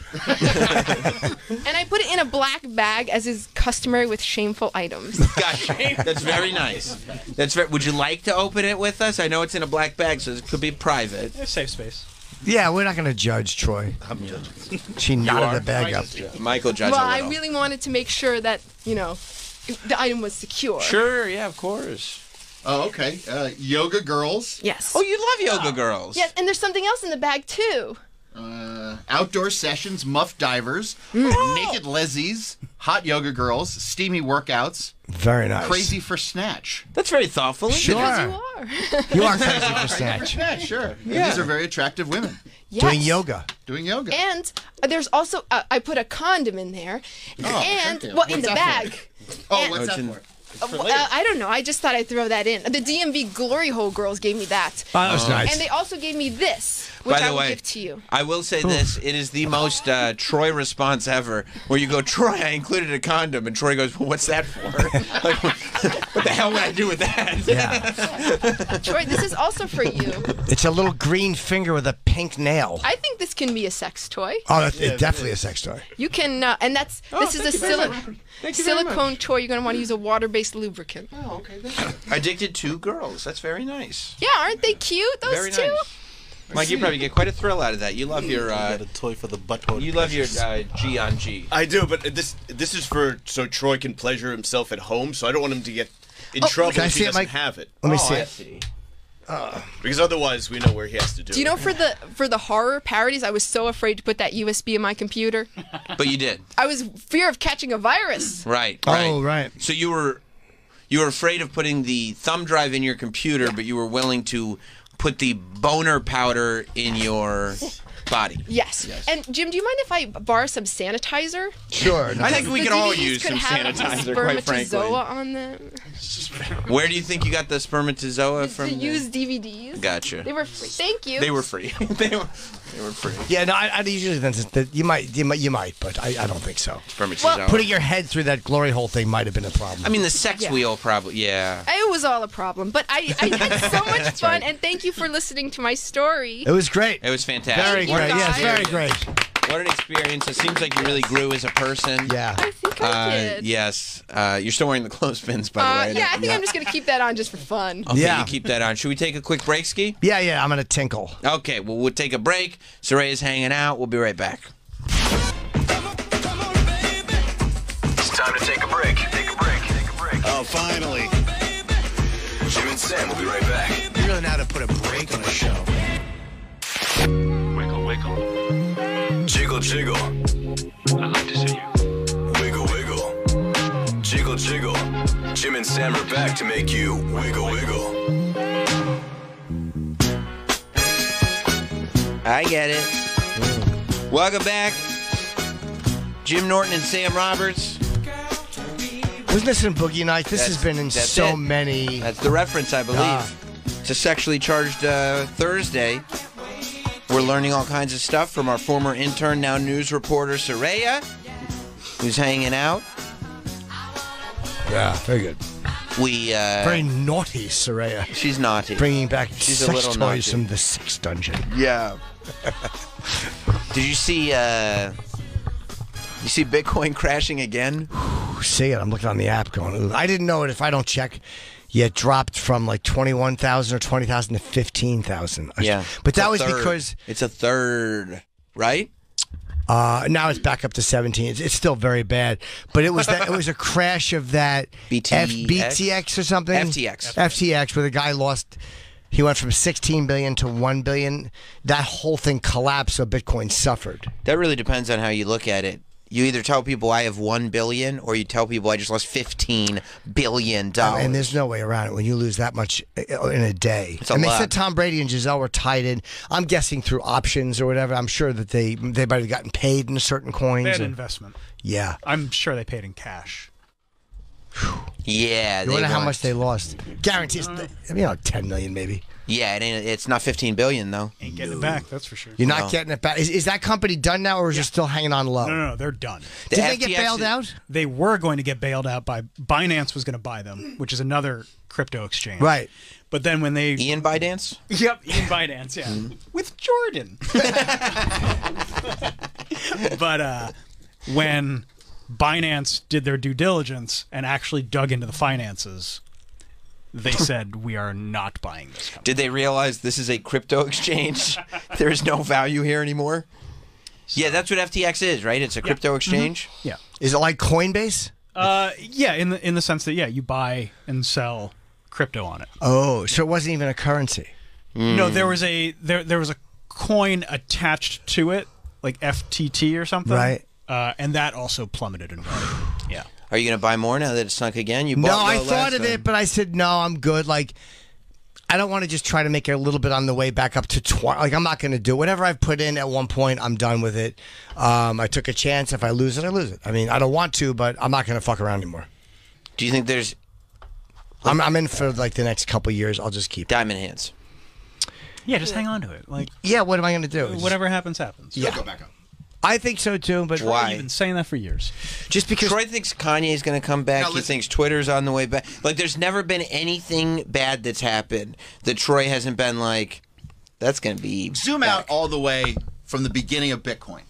And I put it in a black bag, as is customary with shameful items. Gotcha. That's very nice. That's very, would you like to open it with us? I know it's in a black bag, so it could be private. Safe space. Yeah, we're not going to judge Troy. I'm judging. She knotted the bag up. Michael judged Well, a I little. really wanted to make sure that, you know, the item was secure. Sure, yeah, of course. Oh, okay. Uh, yoga girls. Yes. Oh, you love yoga girls. Yes, and there's something else in the bag, too. Uh, outdoor sessions, muff divers, Mm. naked lezies, hot yoga girls, steamy workouts. Very nice. Crazy for snatch. That's very thoughtful. Sure. Because you are. You are crazy for For snatch. snatch, sure. And Yeah. these are very attractive women Yes. Doing yoga. doing yoga. And uh, there's also, uh, I put a condom in there. Oh, and, thank you. well, in What's the that bag. oh, and- what's it's that in- for? Uh, well, uh, I don't know. I just thought I'd throw that in. The D M V Glory Hole girls gave me that. Oh, that was nice. And they also gave me this, which By the I will way, give to you. I will say this: it is the most uh, Troy response ever. Where you go, Troy, I included a condom, and Troy goes, well, "What's that for? Like, what the hell would I do with that?" Yeah. Troy, this is also for you. It's a little green finger with a pink nail. I think this can be a sex toy. Oh, that's it's definitely a sex toy. You can, uh, and that's Oh, this is a thank you very sili- much. Thank you very silicone much. toy. You're going to want to use a water-based lubricant. Oh, okay. Thank you. Addicted to girls. That's very nice. Yeah, aren't they cute? Those Very two. nice. Mike, you probably get quite a thrill out of that. You love your. Uh, Got a toy for the butthole. you love your uh, G on G. I do, but this this is for so Troy can pleasure himself at home. So I don't want him to get in Oh, trouble can I if see he it, doesn't Mike? have it. Let me Oh, see I it. see. Because otherwise, we know where he has to do. Do you it. know for the for the horror parodies, I was so afraid to put that U S B in my computer. But you did. I was fear of catching a virus. Right. Right. Oh, right. So you were you were afraid of putting the thumb drive in your computer, but you were willing to put the boner powder in your body. Yes. And Jim, do you mind if I borrow some sanitizer? Sure. I think we The could all D V Ds use could some have sanitizer, quite frankly. spermatozoa on them. Where do you think you got the spermatozoa To from? use D V Ds. Gotcha. They were free. Thank you. They were free. they were they were free. Yeah, no, I, I usually then that you might, you might, you might, but I, I don't think so. Spermatozoa. Putting your head through that glory hole thing might have been a problem. I mean, the sex Yeah. wheel probably. Yeah. It was all a problem, but I, I had so much fun, and thank you you for listening to my story. It was great. It was fantastic. Very you, great. Yes, guys. very great. What an experience. It seems like you really grew as a person. Yeah. I think I Uh, did. yes. Uh, you're still wearing the clothespins, by the Uh, way. yeah, I think I'm just going to keep that on just for fun. Okay, Yeah. you keep that on. Should we take a quick break, Ski? Yeah, yeah, I'm going to tinkle. Okay, well, we'll take a break. Soraya's hanging out. We'll be right back. It's time to take a break. Take a break. Take a break. Oh, finally. Jim and Sam will be right back. You really know how to put a break on a show. Wiggle, wiggle. Jiggle, jiggle. I like to see you. Wiggle, wiggle. Jiggle, jiggle. Jim and Sam are back to make you wiggle, wiggle. I get it. Welcome back. Jim Norton and Sam Roberts. Wasn't this in Boogie Nights? This That's- has been in that's so it. many. That's the reference, I believe. Ah. It's a sexually charged uh, Thursday. We're learning all kinds of stuff from our former intern, now news reporter, Soraya, who's hanging out. Yeah, very good. We uh, Very naughty, Soraya. She's naughty. Bringing back She's a sex little toys naughty. from the sex dungeon. Yeah. Did you see? Uh, you see Bitcoin crashing again? See it. I'm looking on the app going, ooh. I didn't know it. If I don't check, yeah, it dropped from like twenty-one thousand or twenty thousand to fifteen thousand. Yeah, But It's that a was third. because it's a third, right? uh, now it's back up to seventeen. It's, it's still very bad. But it was that it was a crash of that B T X? F, B T X or something. F T X. F T X, where the guy lost. He went from sixteen billion to one billion. That whole thing collapsed, so Bitcoin suffered. That really depends on how you look at it. You either tell people I have one billion, or you tell people I just lost fifteen billion dollars. And there's no way around it when you lose that much in a day. It's a and they lot. said Tom Brady and Giselle were tied in. I'm guessing through options or whatever. I'm sure that they they might have gotten paid in certain coins. They had or- investment. Yeah. I'm sure they paid in cash. Yeah, You they wonder how want- much they lost? Guarantees, you know, ten million maybe. Yeah, it ain't, it's not fifteen billion though. Ain't getting it back, that's for sure. You're not No. getting it back. Is, is that company done now, or is it still hanging on low? No, no, no, they're done. Did they get bailed out? They were going to get bailed out by Binance was going to buy them, which is another crypto exchange. Right. But then when they Ian Binance? Yep, Ian Binance, yeah. With Jordan. But uh, when Binance did their due diligence and actually dug into the finances, they said, we are not buying this company. Did they realize this is a crypto exchange? There is no value here anymore? Yeah, that's what F T X is, right? It's a crypto exchange? Mhm. Yeah. Is it like Coinbase? Uh, yeah, in the in the sense that yeah, you buy and sell crypto on it. Oh, so it wasn't even a currency. No, there was a there there was a coin attached to it, like F T T or something. Right. Uh, and that also plummeted in value. Yeah. Are you going to buy more now that it's sunk again? You No, bought I low thought last of time. it, but I said no. I'm good. Like, I don't want to just try to make it a little bit on the way back up to twenty. Like, I'm not going to do whatever I've put in at one point. I'm done with it. Um, I took a chance. If I lose it, I lose it. I mean, I don't want to, but I'm not going to fuck around anymore. Do you think there's I'm, I'm in for like the next couple years. I'll just keep diamond hands? Yeah, just hang on to it. Like, yeah, what am I going to do? whatever happens, happens. Yeah. Go back up. I think so too, but Why? You've been saying that for years. Just because Troy thinks Kanye's going to come back. Now, He listen- thinks Twitter's on the way back. Like, there's never been anything bad that's happened that Troy hasn't been like, that's going to be. Zoom out all the way from the beginning of Bitcoin.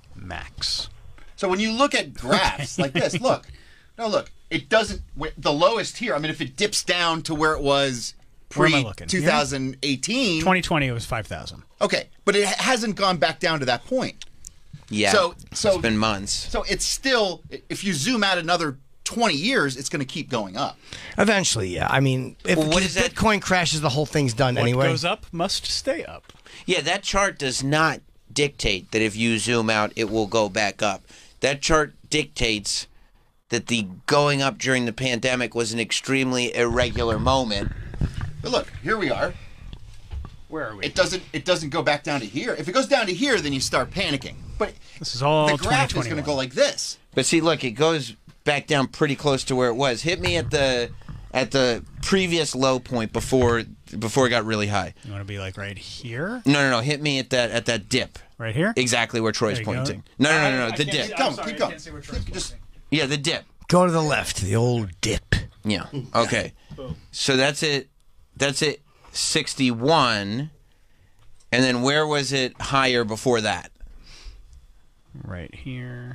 Max. So when you look at graphs like this, look, no, look, it doesn't. The lowest here. I mean, if it dips down to where it was Where am I pre looking? twenty eighteen, twenty twenty it was five thousand. okay, but it hasn't gone back down to that point. Yeah. So, so it's been months. So it's still, if you zoom out another twenty years, it's going to keep going up. eventually, yeah. I mean, if, Well, what if is that- Bitcoin crashes, the whole thing's done What anyway. goes up must stay up. Yeah, that chart does not dictate that if you zoom out, it will go back up. That chart dictates that the going up during the pandemic was an extremely irregular moment. But look, here we are. Where are we? It doesn't. It doesn't go back down to here. If it goes down to here, then you start panicking. But This is all the graph is going to twenty twenty-one. go like this. But see, look, it goes back down pretty close to where it was. Hit me at the at the previous low point before before it got really high. You want to be like right here? No, no, no. Hit me at that at that dip. Right here? Exactly where Troy's There you go. pointing. No, no, no, no, no. I- I The can't dip. see- Keep going. I'm sorry, Keep I going. can't see where Troy's Just Yeah, the dip. Go to the left, the old dip. Yeah. Okay. So that's it. That's it. sixty-one. And then where was it higher before that? Right here.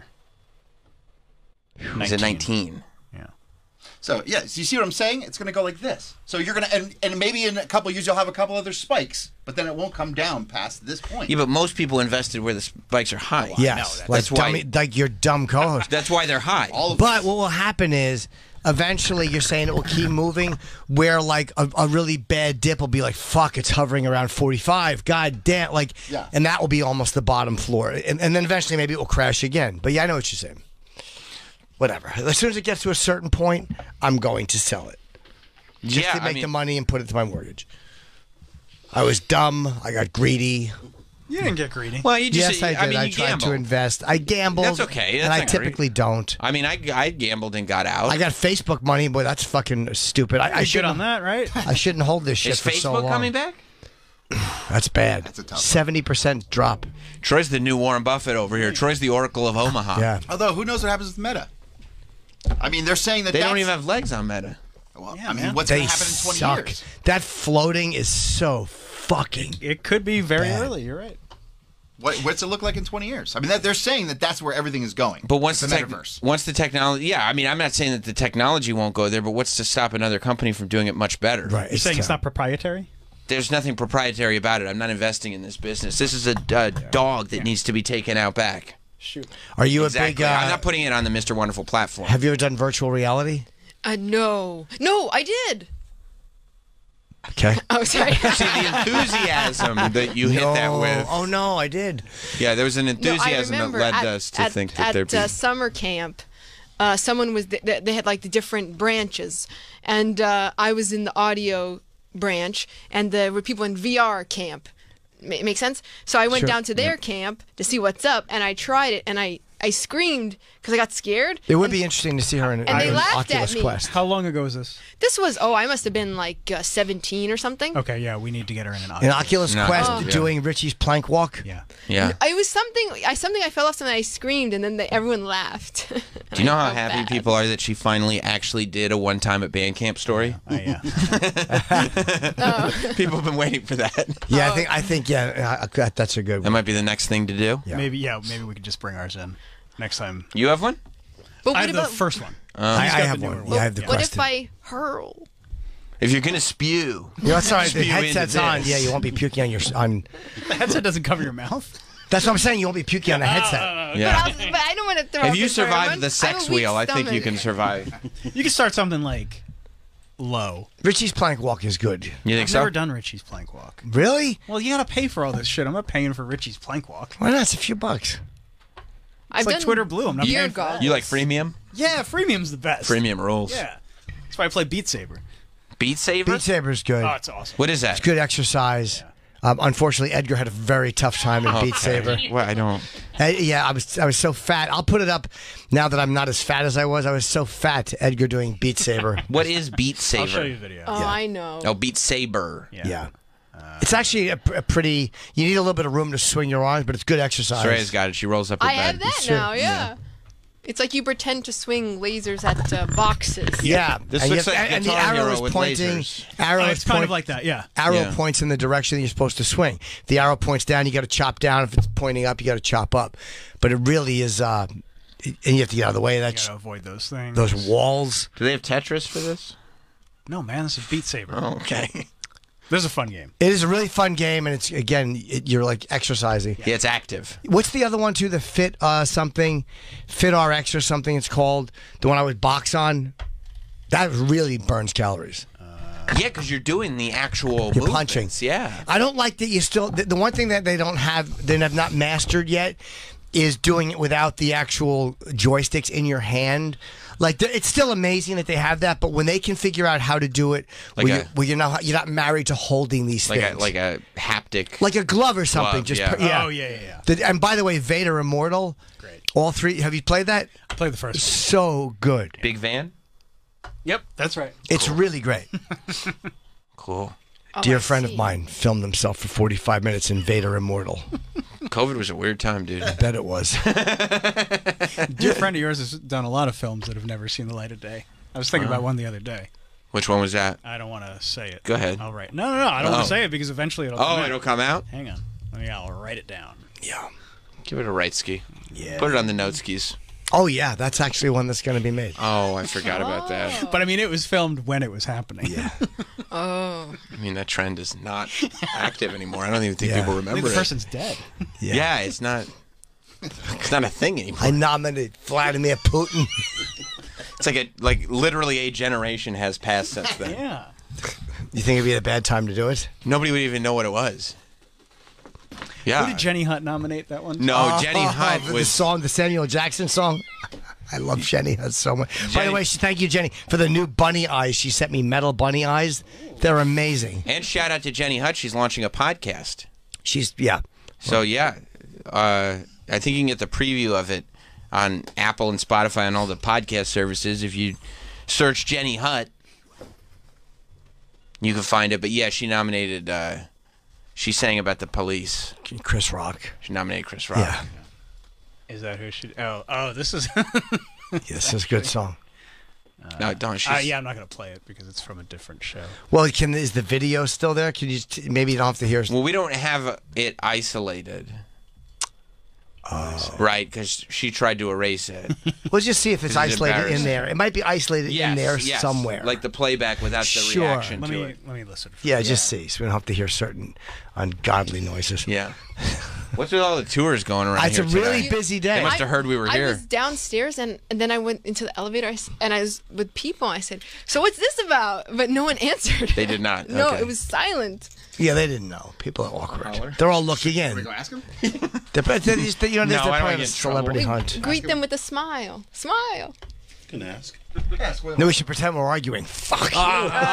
It was at nineteen. Yeah. So yeah, so you see what I'm saying? It's going to go like this. So you're going to, and, and maybe in a couple of years you'll have a couple other spikes, but then it won't come down past this point. Yeah, but most people invested where the spikes are high. Yes, that's, like that's why. dummy, like your dumb co-host. That's why they're high. But what will happen is, eventually, you're saying it will keep moving, where like a, a really bad dip will be like, fuck, it's hovering around forty-five. God damn, like, Yeah. and that will be almost the bottom floor, and, and then eventually maybe it will crash again. But yeah, I know what you're saying. Whatever. As soon as it gets to a certain point, I'm going to sell it. Just Yeah, to I make mean- the money and put it to my mortgage. I was dumb. I got greedy. You didn't get greedy. Well, you just. Yes, I did. I mean, I you tried gambled. to invest. I gambled. That's okay. That's and I not great. typically don't. I mean, I, I gambled and got out. I got Facebook money, boy. That's fucking stupid. I, I You're good shouldn't. on that, right? I shouldn't hold this shit Is for Facebook so long. coming back? That's bad. That's a tough Seventy percent drop. Troy's the new Warren Buffett over here. Troy's the Oracle of Omaha. Yeah. Although, who knows what happens with Meta? I mean, they're saying that They that's, don't even have legs on Meta. Well, Yeah, I mean, man. what's They going to happen in twenty suck. years? That floating is so fucking. It could be very Bad. early. You're right. What, what's it look like in twenty years? I mean, that, they're saying that that's where everything is going. But once the, the tech- metaverse. once the technology, yeah, I mean, I'm not saying that the technology won't go there, but what's to stop another company from doing it much better? Right. You're saying it's not proprietary? There's nothing proprietary about it. I'm not investing in this business. This is a uh, dog that needs to be taken out back. Shoot. Are you exactly. a big? Uh, I'm not putting it on the Mister Wonderful platform. have you ever done virtual reality? Uh, no. No, I did. Okay. Oh, sorry. See the enthusiasm that you hit no. that with. Oh no, I did. Yeah, there was an No, I enthusiasm that remember led at, us to at, think that at, there'd be. uh, summer camp, uh, someone was th- th- they had like the different branches, and uh, I was in the audio branch, and there were people in V R camp. Ma- make sense? So I went Sure. down to their camp to see what's up, and I tried it, and I I screamed because I got scared. It would be interesting to see her in, and they in laughed at Oculus me. Quest. How long ago was this? This was oh I must have been like uh, seventeen or something. Okay, yeah, we need to get her in an In Oculus. Oculus No. Quest, Oh. doing Richie's plank walk. Yeah. Yeah. It was something I something I fell off and I screamed, and then they, everyone laughed. Do you know how happy people are that she finally actually did a one time at band camp story? Oh, yeah. People have been waiting for that. Yeah, I think I think yeah, uh, that- that's a good That one. might be the next thing to do. Yeah. Maybe, yeah, maybe we could just bring ours in next time. You have one? But I what have the about first one. Uh, I, I He's got have the one. newer Yeah, one. I have the what Quest. if I hurl? If you're gonna spew, You know, that's all right. The Spew into headset's on. this. Yeah, you won't be puking on your on. The headset doesn't cover your mouth. That's what I'm saying. You won't be puking on the headset. But, yeah. I was, but I don't want to throw. If up you this far. survive I'm- the I'm sex a weak wheel, I think you stomach. can survive. You can start something like low. Richie's plank walk is good. You think I've so? never done Richie's plank walk. Really? Well, you gotta pay for all this shit. I'm not paying for Richie's plank walk. Why not? It's a few bucks. I've like done Twitter Blue. I'm not beer paying for that. You like freemium? Yeah, freemium's the best. Freemium rules. Yeah. That's why I play Beat Saber. Beat Saber? Beat Saber's good. Oh, it's awesome. What is that? It's good exercise. Um, unfortunately, Edgar had a very tough time in Beat Okay. Saber. Well, I don't. Uh, yeah, I was I was so fat. I'll put it up now that I'm not as fat as I was. I was so fat. Edgar doing Beat Saber. What is Beat Saber? I'll show you a video. Oh, I know. Oh, Beat Saber. Yeah. Yeah. It's actually a, a pretty. You need a little bit of room to swing your arms, but it's good exercise. Soraya's got it. She rolls up her I bed. have that Sure. now. Yeah. It's like you pretend to swing lasers at uh, boxes. Yeah, This and, you looks have- like and the Guitar arrow Hero is with pointing. lasers. Arrow Oh, is it's kind point- of like that, yeah. Arrow Yeah. points in the direction you're supposed to swing. The arrow points down, you got to chop down. If it's pointing up, you got to chop up. But it really is, uh, and you have to get out of the way. You That's gotta avoid those things. those walls. Do they have Tetris for this? No, man, this is Beat Saber. Oh, okay. This is a fun game. It is a really fun game, and it's again, it, you're like exercising. Yeah, it's active. What's the other one too? The Fit uh, something, Fit R X or something. It's called the one I would box on. That really burns calories. Yeah, because you're doing the actual You're movements. punching. Yeah. I don't like that you still. The, the one thing that they don't have, they have not mastered yet, is doing it without the actual joysticks in your hand. Like th- it's still amazing that they have that, but when they can figure out how to do it, Like where, a- you're, where you're not you're not married to holding these Like things, a, like a haptic. like a glove or something. Glove, just yeah. put- yeah. Oh, yeah, yeah, yeah. The- and by the way, Vader Immortal. Great. All three. Have you played that? I played the first one. So good. Big van? Yep, that's right. It's really great. Cool. Oh, Dear I friend see. of mine filmed himself for forty-five minutes in Vader Immortal. COVID was a weird time, dude. I bet it was. A dear friend of yours has done a lot of films that have never seen the light of day. I was thinking Wow. about one the other day. Which one was that? I don't want to say it. Go ahead. I'll write. No, no, no. I don't want Oh. to say it because eventually it'll. Oh, come out. it'll come out? Hang on. Let me. I'll write it down. Yeah. Give it a right ski. Yeah. Put it on the note skis. Oh yeah, that's actually one that's going to be made. Oh, I forgot about that. But I mean, it was filmed when it was happening. Yeah. Oh. I mean, that trend is not active anymore. I don't even think Yeah. people I remember think the it. person's dead. Yeah. Yeah, it's not. It's not a thing anymore. I nominated Vladimir Putin. It's like a like literally a generation has passed since then. Yeah. You think it'd be a bad time to do it? Nobody would even know what it was. Yeah. Who did Jenny Hunt nominate that one? No, Oh, Jenny Hunt the was. song, the Samuel Jackson song. I love Jenny Hunt so much. By Jenny- the way, she, thank you, Jenny, for the new bunny eyes. She sent me metal bunny eyes. They're amazing. And shout out to Jenny Hunt. She's launching a podcast. She's yeah. So yeah, uh, I think you can get the preview of it on Apple and Spotify and all the podcast services. If you search Jenny Hunt, you can find it. But yeah, she nominated. Uh, she sang about the police. Chris Rock. She nominated Chris Rock. Yeah. Is that who she? Oh, oh, this is. Yes, it's a good song. No, don't. She's, Uh, yeah, I'm not going to play it because it's from a different show. Well, can is the video still there? Can you t- maybe you don't have to hear? Well, we don't have it isolated. Oh. Right, because she tried to erase it. We'll just see if it's This is isolated in embarrassing. there. It might be isolated Yes, in there yes. somewhere. Like the playback without the Sure. reaction Let to me it. let me listen. Yeah, just see, so we don't have to hear certain ungodly noises. Yeah. What's with all the tours going around It's here a really today? busy day. They must have heard we were I here. was downstairs and, and then I went into the elevator I s- and I was with people. I said, "So what's this about?" But no one answered. They did not. No, Okay. it was silent. Yeah, they didn't know. People are awkward. They're all looking in. Can we go ask him? They're, they're just, you know, No, there's I the don't part wanna of get a in trouble. celebrity We hunt. greet them with a smile. Smile. Can ask. No, we should pretend we're arguing. Fuck you.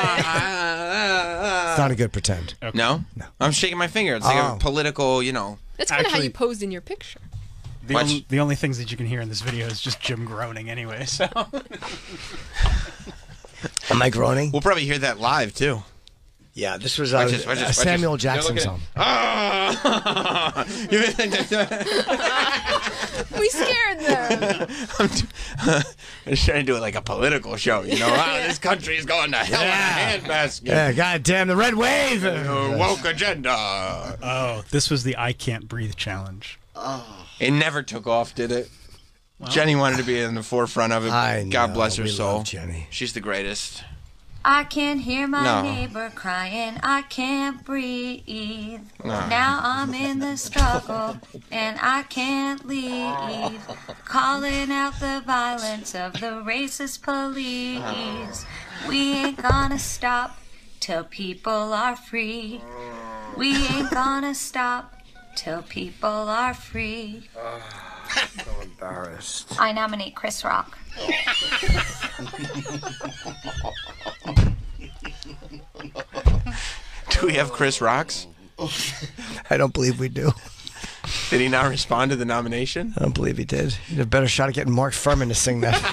It's not a good pretend. No? No. I'm shaking my finger. It's like Oh. a political, you know. That's kind of how Actually- you posed in your picture. The, Watch. only, the only things that you can hear in this video is just Jim groaning anyway. So Am I groaning? We'll probably hear that live, too. Yeah, this was uh, Watch this, watch a this, watch Samuel this. Jackson They're song. Ah! We scared them. I'm, t- I'm just trying to do it like a political show, you know? Ah, this country is going to hell in a handbasket. Yeah, goddamn the red wave. Uh, woke agenda. oh, this was the I Can't Breathe challenge. It never took off, did it? Jenny wanted to be in the forefront of it. I God know, bless her we soul. love Jenny. She's the greatest. I can hear my No. neighbor crying, I can't breathe. No. Now I'm in the struggle and I can't leave. Calling out the violence of the racist police. We ain't gonna stop till people are free. We ain't gonna stop till people are free. So embarrassed. I nominate Chris Rock. Do we have Chris Rocks? I don't believe we do. Did he not respond to the nomination? I don't believe he did. He had a better shot at getting Mark Furman to sing that.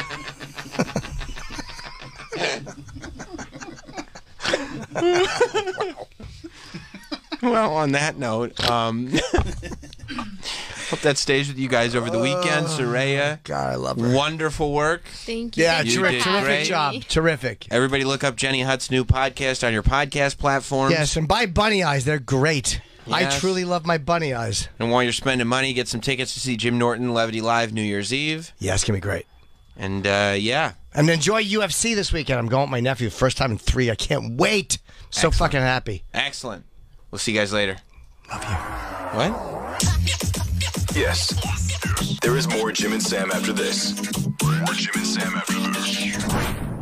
Well, on that note, um, hope that stays with you guys over the weekend. Soraya, God, I love her. Wonderful work. Thank you. Yeah, Thank you terrific, for terrific having job. me. Terrific. Everybody look up Jenny Hutt's new podcast on your podcast platforms. Yes, and buy bunny eyes. They're great. I Yes. truly love my bunny eyes. And while you're spending money, get some tickets to see Jim Norton Levity Live New Year's Eve. Yeah, it's going to be great. And, uh, yeah. And enjoy U F C this weekend. I'm going with my nephew. First time in three. I can't wait. So Excellent. fucking happy. Excellent. We'll see you guys later. Love you. What? Yes. There is more Jim and Sam after this. More Jim and Sam after this.